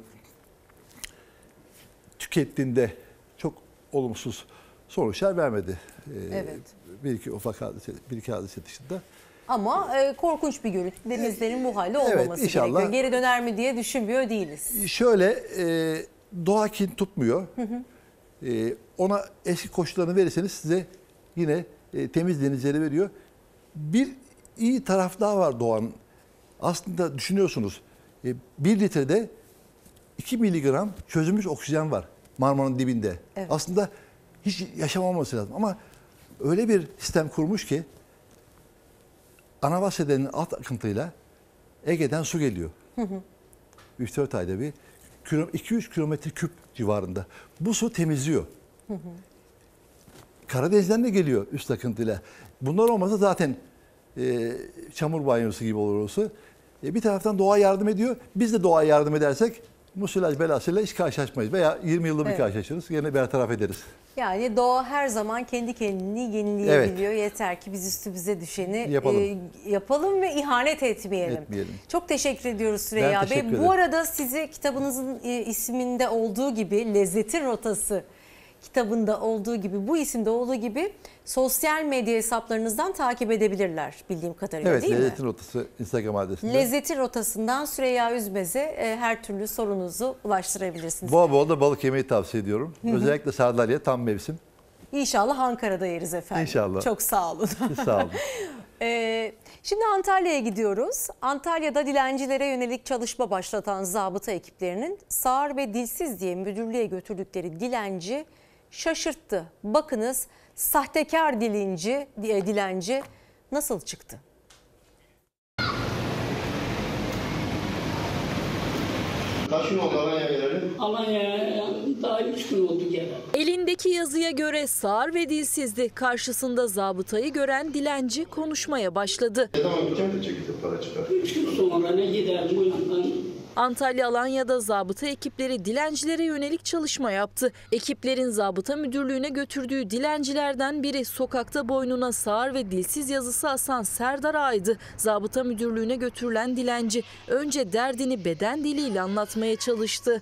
tükettiğinde çok olumsuz sonuçlar vermedi. Ee, evet. Bir iki ufak hadise, bir iki hadise dışında. Ama e, korkunç bir görüntü. Denizlerin bu halde olmaması evet, inşallah. gerekiyor. Geri döner mi diye düşünmüyor değiliz. Şöyle e, doğa kin tutmuyor. Hı hı. E, ona eski koşullarını verirseniz size yine e, temiz denizleri veriyor. Bir iyi taraf daha var doğanın. Aslında düşünüyorsunuz e, bir litrede iki miligram çözülmüş oksijen var Marmara'nın dibinde. Evet. Aslında hiç yaşamaması lazım ama öyle bir sistem kurmuş ki Anavasyadere'nin alt akıntıyla Ege'den su geliyor. üç dört ayda bir iki üç kilometre küp civarında. Bu su temizliyor. Hı hı. Karadeniz'den de geliyor üst akıntıyla. Bunlar olmasa zaten e, çamur banyosu gibi olur orası. E, bir taraftan doğa yardım ediyor. Biz de doğaya yardım edersek musilaj belasıyla hiç karşılaşmayız. Veya yirmi yılda bir Evet. karşılaşırız. Yine bertaraf ederiz. Yani doğa her zaman kendi kendini yenileyebiliyor. Evet. Yeter ki biz üstümüze düşeni yapalım, e, yapalım ve ihanet etmeyelim. etmeyelim. Çok teşekkür ediyoruz Süreyya Bey. Teşekkür Bu arada sizi kitabınızın e, isminde olduğu gibi, Lezzetin Rotası kitabında olduğu gibi, bu isimde olduğu gibi sosyal medya hesaplarınızdan takip edebilirler bildiğim kadarıyla, evet, değil mi? Evet, Lezzetin Rotası Instagram adresinde. Lezzetin Rotası'ndan Süreyya Üzmez'e e, her türlü sorunuzu ulaştırabilirsiniz. Bol bol da balık yemeyi tavsiye ediyorum. Hı hı. Özellikle sardalya tam mevsim. İnşallah Ankara'da yeriz efendim. İnşallah. Çok sağ olun. Sağ olun. ee, şimdi Antalya'ya gidiyoruz. Antalya'da dilencilere yönelik çalışma başlatan zabıta ekiplerinin sağır ve dilsiz diye müdürlüğe götürdükleri dilenci şaşırttı. Bakınız sahtekar dilenci, dilenci nasıl çıktı? Kaç gün oldu Alanya'ya gelelim? Alanya'ya daha üç gün oldu gelen. Elindeki yazıya göre sağır ve dilsizdi. Karşısında zabıtayı gören dilenci konuşmaya başladı. Ne zaman gideceğim de çekildi para çıkar. Üç gün sonra ne giderim bu yandan. Antalya Alanya'da zabıta ekipleri dilencilere yönelik çalışma yaptı. Ekiplerin zabıta müdürlüğüne götürdüğü dilencilerden biri sokakta boynuna sağır ve dilsiz yazısı asan Serdar Ağa'ydı. Zabıta müdürlüğüne götürülen dilenci önce derdini beden diliyle anlatmaya çalıştı.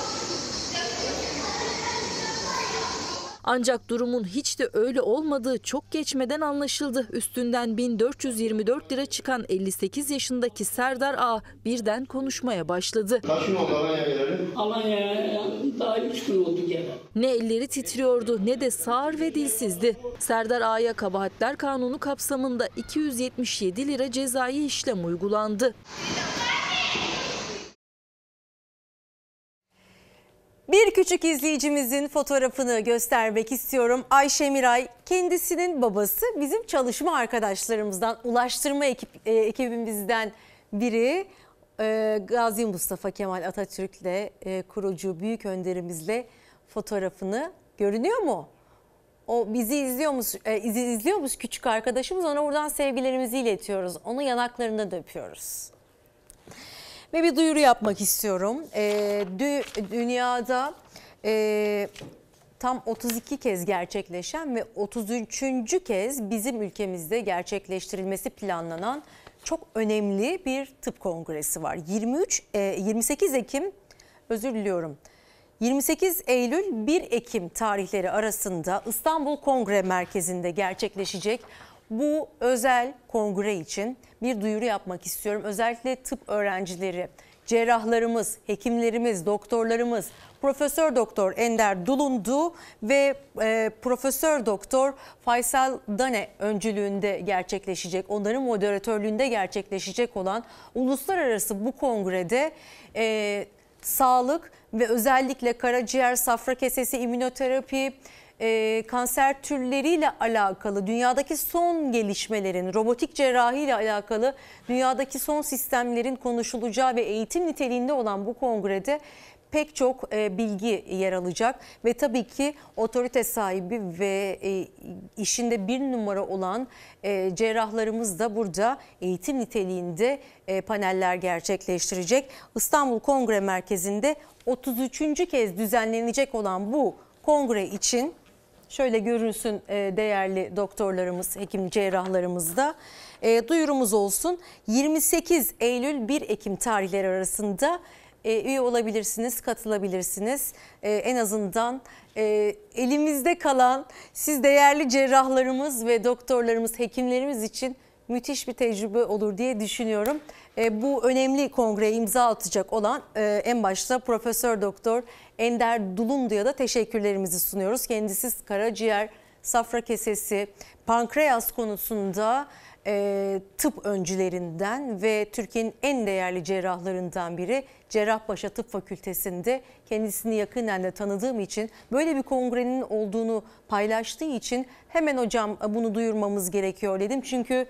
Ancak durumun hiç de öyle olmadığı çok geçmeden anlaşıldı. Üstünden bin dört yüz yirmi dört lira çıkan elli sekiz yaşındaki Serdar Ağa birden konuşmaya başladı. Kaç gün oldu Alanya'ya gelelim? Alanya'ya daha üç gün oldu gelen. Ne elleri titriyordu ne de sağır ve dilsizdi. Serdar Ağa'ya Kabahatler Kanunu kapsamında iki yüz yetmiş yedi lira cezai işlem uygulandı. Bir küçük izleyicimizin fotoğrafını göstermek istiyorum. Ayşe Miray, kendisinin babası bizim çalışma arkadaşlarımızdan, ulaştırma ekip, e, ekibimizden biri. E, Gazi Mustafa Kemal Atatürk'le, e, kurucu büyük önderimizle fotoğrafını görünüyor mu? O bizi izliyormuş, e, izliyormuş küçük arkadaşımız, ona buradan sevgilerimizi iletiyoruz. Onu yanaklarından da öpüyoruz. Ve bir duyuru yapmak istiyorum. Ee, dü, dünyada e, tam otuz iki kez gerçekleşen ve otuz üçüncü kez bizim ülkemizde gerçekleştirilmesi planlanan çok önemli bir tıp kongresi var. yirmi üç, e, yirmi sekiz Ekim, özür diliyorum. yirmi sekiz Eylül bir Ekim tarihleri arasında İstanbul Kongre Merkezi'nde gerçekleşecek bu özel kongre için bir duyuru yapmak istiyorum. Özellikle tıp öğrencileri, cerrahlarımız, hekimlerimiz, doktorlarımız, Profesör Doktor Ender Dulundu ve e, Profesör Doktor Faysal Dane öncülüğünde gerçekleşecek, onların moderatörlüğünde gerçekleşecek olan uluslararası bu kongrede e, sağlık ve özellikle karaciğer, safra kesesi, immünoterapi, E, kanser türleriyle alakalı dünyadaki son gelişmelerin, robotik cerrahi ile alakalı dünyadaki son sistemlerin konuşulacağı ve eğitim niteliğinde olan bu kongrede pek çok e, bilgi yer alacak ve tabii ki otorite sahibi ve e, işinde bir numara olan e, cerrahlarımız da burada eğitim niteliğinde e, paneller gerçekleştirecek. İstanbul Kongre Merkezi'nde otuz üçüncü kez düzenlenecek olan bu kongre için şöyle görünsün değerli doktorlarımız, hekim cerrahlarımız da e, duyurumuz olsun. yirmi sekiz Eylül bir Ekim tarihleri arasında e, üye olabilirsiniz, katılabilirsiniz. E, en azından e, elimizde kalan siz değerli cerrahlarımız ve doktorlarımız, hekimlerimiz için müthiş bir tecrübe olur diye düşünüyorum. E, bu önemli kongreye imza atacak olan e, en başta Profesör Doktor Ender Dulundu'ya da teşekkürlerimizi sunuyoruz. Kendisi karaciğer, safra kesesi, pankreas konusunda e, tıp öncülerinden ve Türkiye'nin en değerli cerrahlarından biri. Cerrahpaşa Tıp Fakültesi'nde kendisini yakından da tanıdığım için, böyle bir kongrenin olduğunu paylaştığı için hemen hocam bunu duyurmamız gerekiyor dedim. Çünkü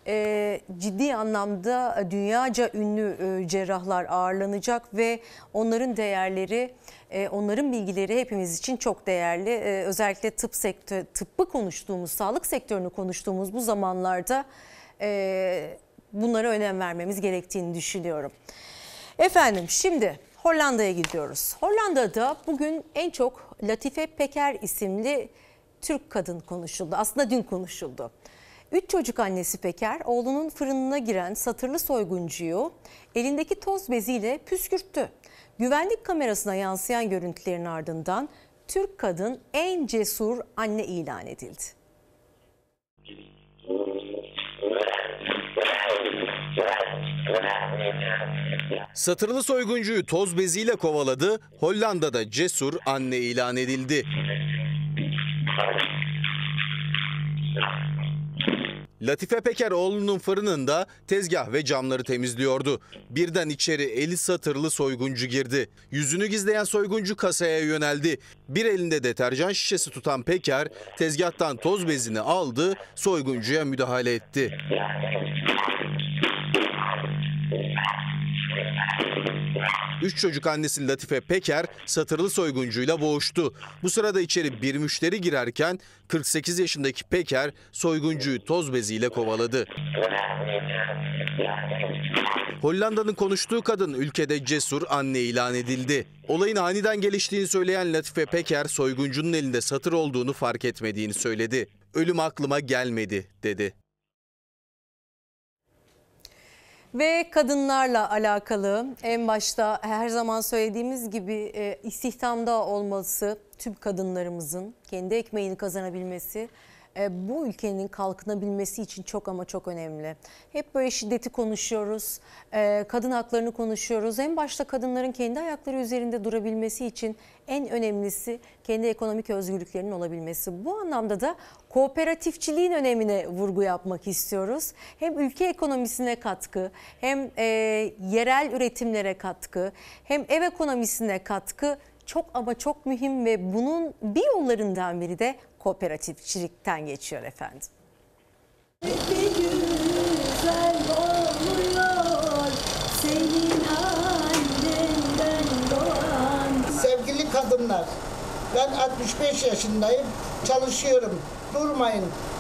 e, ciddi anlamda dünyaca ünlü e, cerrahlar ağırlanacak ve onların değerleri, e, onların bilgileri hepimiz için çok değerli. E, özellikle tıp sektörü, tıbbı konuştuğumuz, sağlık sektörünü konuştuğumuz bu zamanlarda e, Bunlara önem vermemiz gerektiğini düşünüyorum. Efendim şimdi Hollanda'ya gidiyoruz. Hollanda'da bugün en çok Latife Peker isimli Türk kadın konuşuldu. Aslında dün konuşuldu. Üç çocuk annesi Peker, oğlunun fırınına giren satırlı soyguncuyu elindeki toz beziyle püskürttü. Güvenlik kamerasına yansıyan görüntülerin ardından Türk kadın en cesur anne ilan edildi. Satırlı soyguncuyu toz beziyle kovaladı, Hollanda'da cesur anne ilan edildi. Latife Peker oğlunun fırınında tezgah ve camları temizliyordu. Birden içeri eli satırlı soyguncu girdi. Yüzünü gizleyen soyguncu kasaya yöneldi. Bir elinde deterjan şişesi tutan Peker tezgahtan toz bezini aldı, soyguncuya müdahale etti. Üç çocuk annesi Latife Peker satırlı soyguncuyla boğuştu. Bu sırada içeri bir müşteri girerken kırk sekiz yaşındaki Peker soyguncuyu toz beziyle kovaladı. Hollanda'nın konuştuğu kadın ülkede cesur anne ilan edildi. Olayın aniden geliştiğini söyleyen Latife Peker soyguncunun elinde satır olduğunu fark etmediğini söyledi. Ölüm aklıma gelmedi dedi. Ve kadınlarla alakalı en başta her zaman söylediğimiz gibi e, istihdamda olması, tüm kadınlarımızın kendi ekmeğini kazanabilmesi, e, bu ülkenin kalkınabilmesi için çok ama çok önemli. Hep böyle şiddeti konuşuyoruz, e, kadın haklarını konuşuyoruz. En başta kadınların kendi ayakları üzerinde durabilmesi için en önemlisi kendi ekonomik özgürlüklerinin olabilmesi. Bu anlamda da kooperatifçiliğin önemine vurgu yapmak istiyoruz. Hem ülke ekonomisine katkı, hem e, yerel üretimlere katkı, hem ev ekonomisine katkı çok ama çok mühim ve bunun bir yollarından biri de kooperatifçilikten geçiyor efendim. Bir güzel oluyor senin annenden doğan. Sevgili kadınlar, ben altmış beş yaşındayım, çalışıyorum. Durmayın.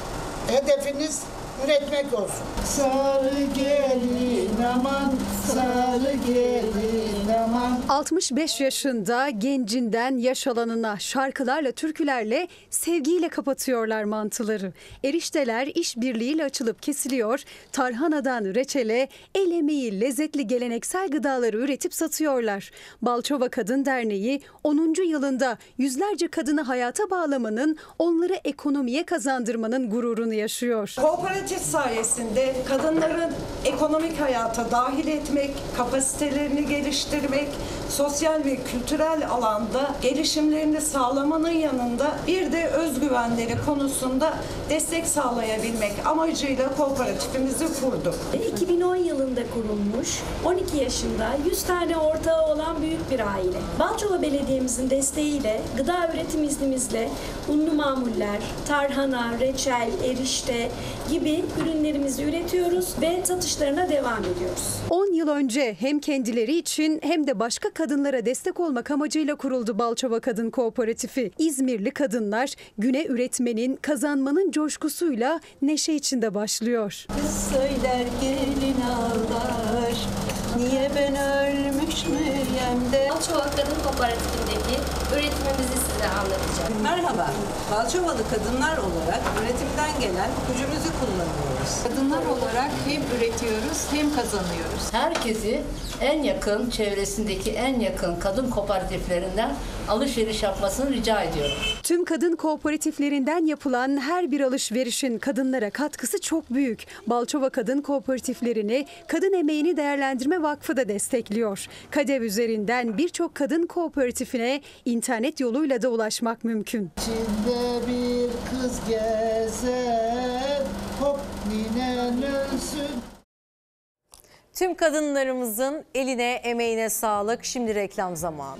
Hedefiniz üretmek olsun. Sarı gelin aman, sarı gelin aman. altmış beş yaşında gencinden yaş alanına şarkılarla, türkülerle, sevgiyle kapatıyorlar mantıları. Erişteler işbirliğiyle açılıp kesiliyor. Tarhanadan reçele, el emeği lezzetli geleneksel gıdaları üretip satıyorlar. Balçova Kadın Derneği onuncu yılında yüzlerce kadını hayata bağlamanın, onları ekonomiye kazandırmanın gururunu yaşıyor. Kooperatif sayesinde kadınların ekonomik hayata dahil etmek, kapasitelerini geliştirmek, sosyal ve kültürel alanda gelişimlerini sağlamanın yanında bir de özgüvenleri konusunda destek sağlayabilmek amacıyla kooperatifimizi kurduk. iki bin on yılında kurulmuş, on iki yaşında yüz tane ortağı olan büyük bir aile. Balçova Belediye'mizin desteğiyle gıda üretim iznimizle unlu mamuller, tarhana, reçel, erişte gibi ürünlerimizi üretiyoruz ve satışlarına devam ediyoruz. on yıl önce hem kendileri için hem de başka kadınlara destek olmak amacıyla kuruldu Balçova Kadın Kooperatifi. İzmirli kadınlar güne üretmenin, kazanmanın coşkusuyla neşe içinde başlıyor. Kız söyler gelin ağlar, niye ben ölmüş müyem de. Balçova Kadın Kooperatifindeki üretimimizi size anlatacağım. Merhaba, Balçovalı kadınlar olarak üretimden gelen gücümüzü kullanıyoruz. Kadınlar olarak hem üretiyoruz hem kazanıyoruz. Herkesi en yakın, çevresindeki en yakın kadın kooperatiflerinden alışveriş yapmasını rica ediyorum. Tüm kadın kooperatiflerinden yapılan her bir alışverişin kadınlara katkısı çok büyük. Balçova Kadın Kooperatiflerini Kadın Emeğini Değerlendirme Vakfı da destekliyor. KADEV üzerinden birçok kadın kooperatifine internet yoluyla da ulaşmak mümkün. İçinde bir kız gezer, hop ninen ölsün. Tüm kadınlarımızın eline, emeğine sağlık. Şimdi reklam zamanı.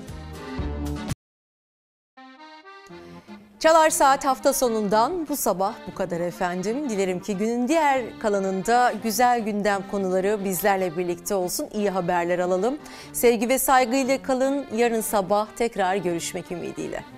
Çalar Saat hafta sonundan bu sabah bu kadar efendim. Dilerim ki günün diğer kalanında güzel gündem konuları bizlerle birlikte olsun. İyi haberler alalım. Sevgi ve saygıyla kalın. Yarın sabah tekrar görüşmek ümidiyle.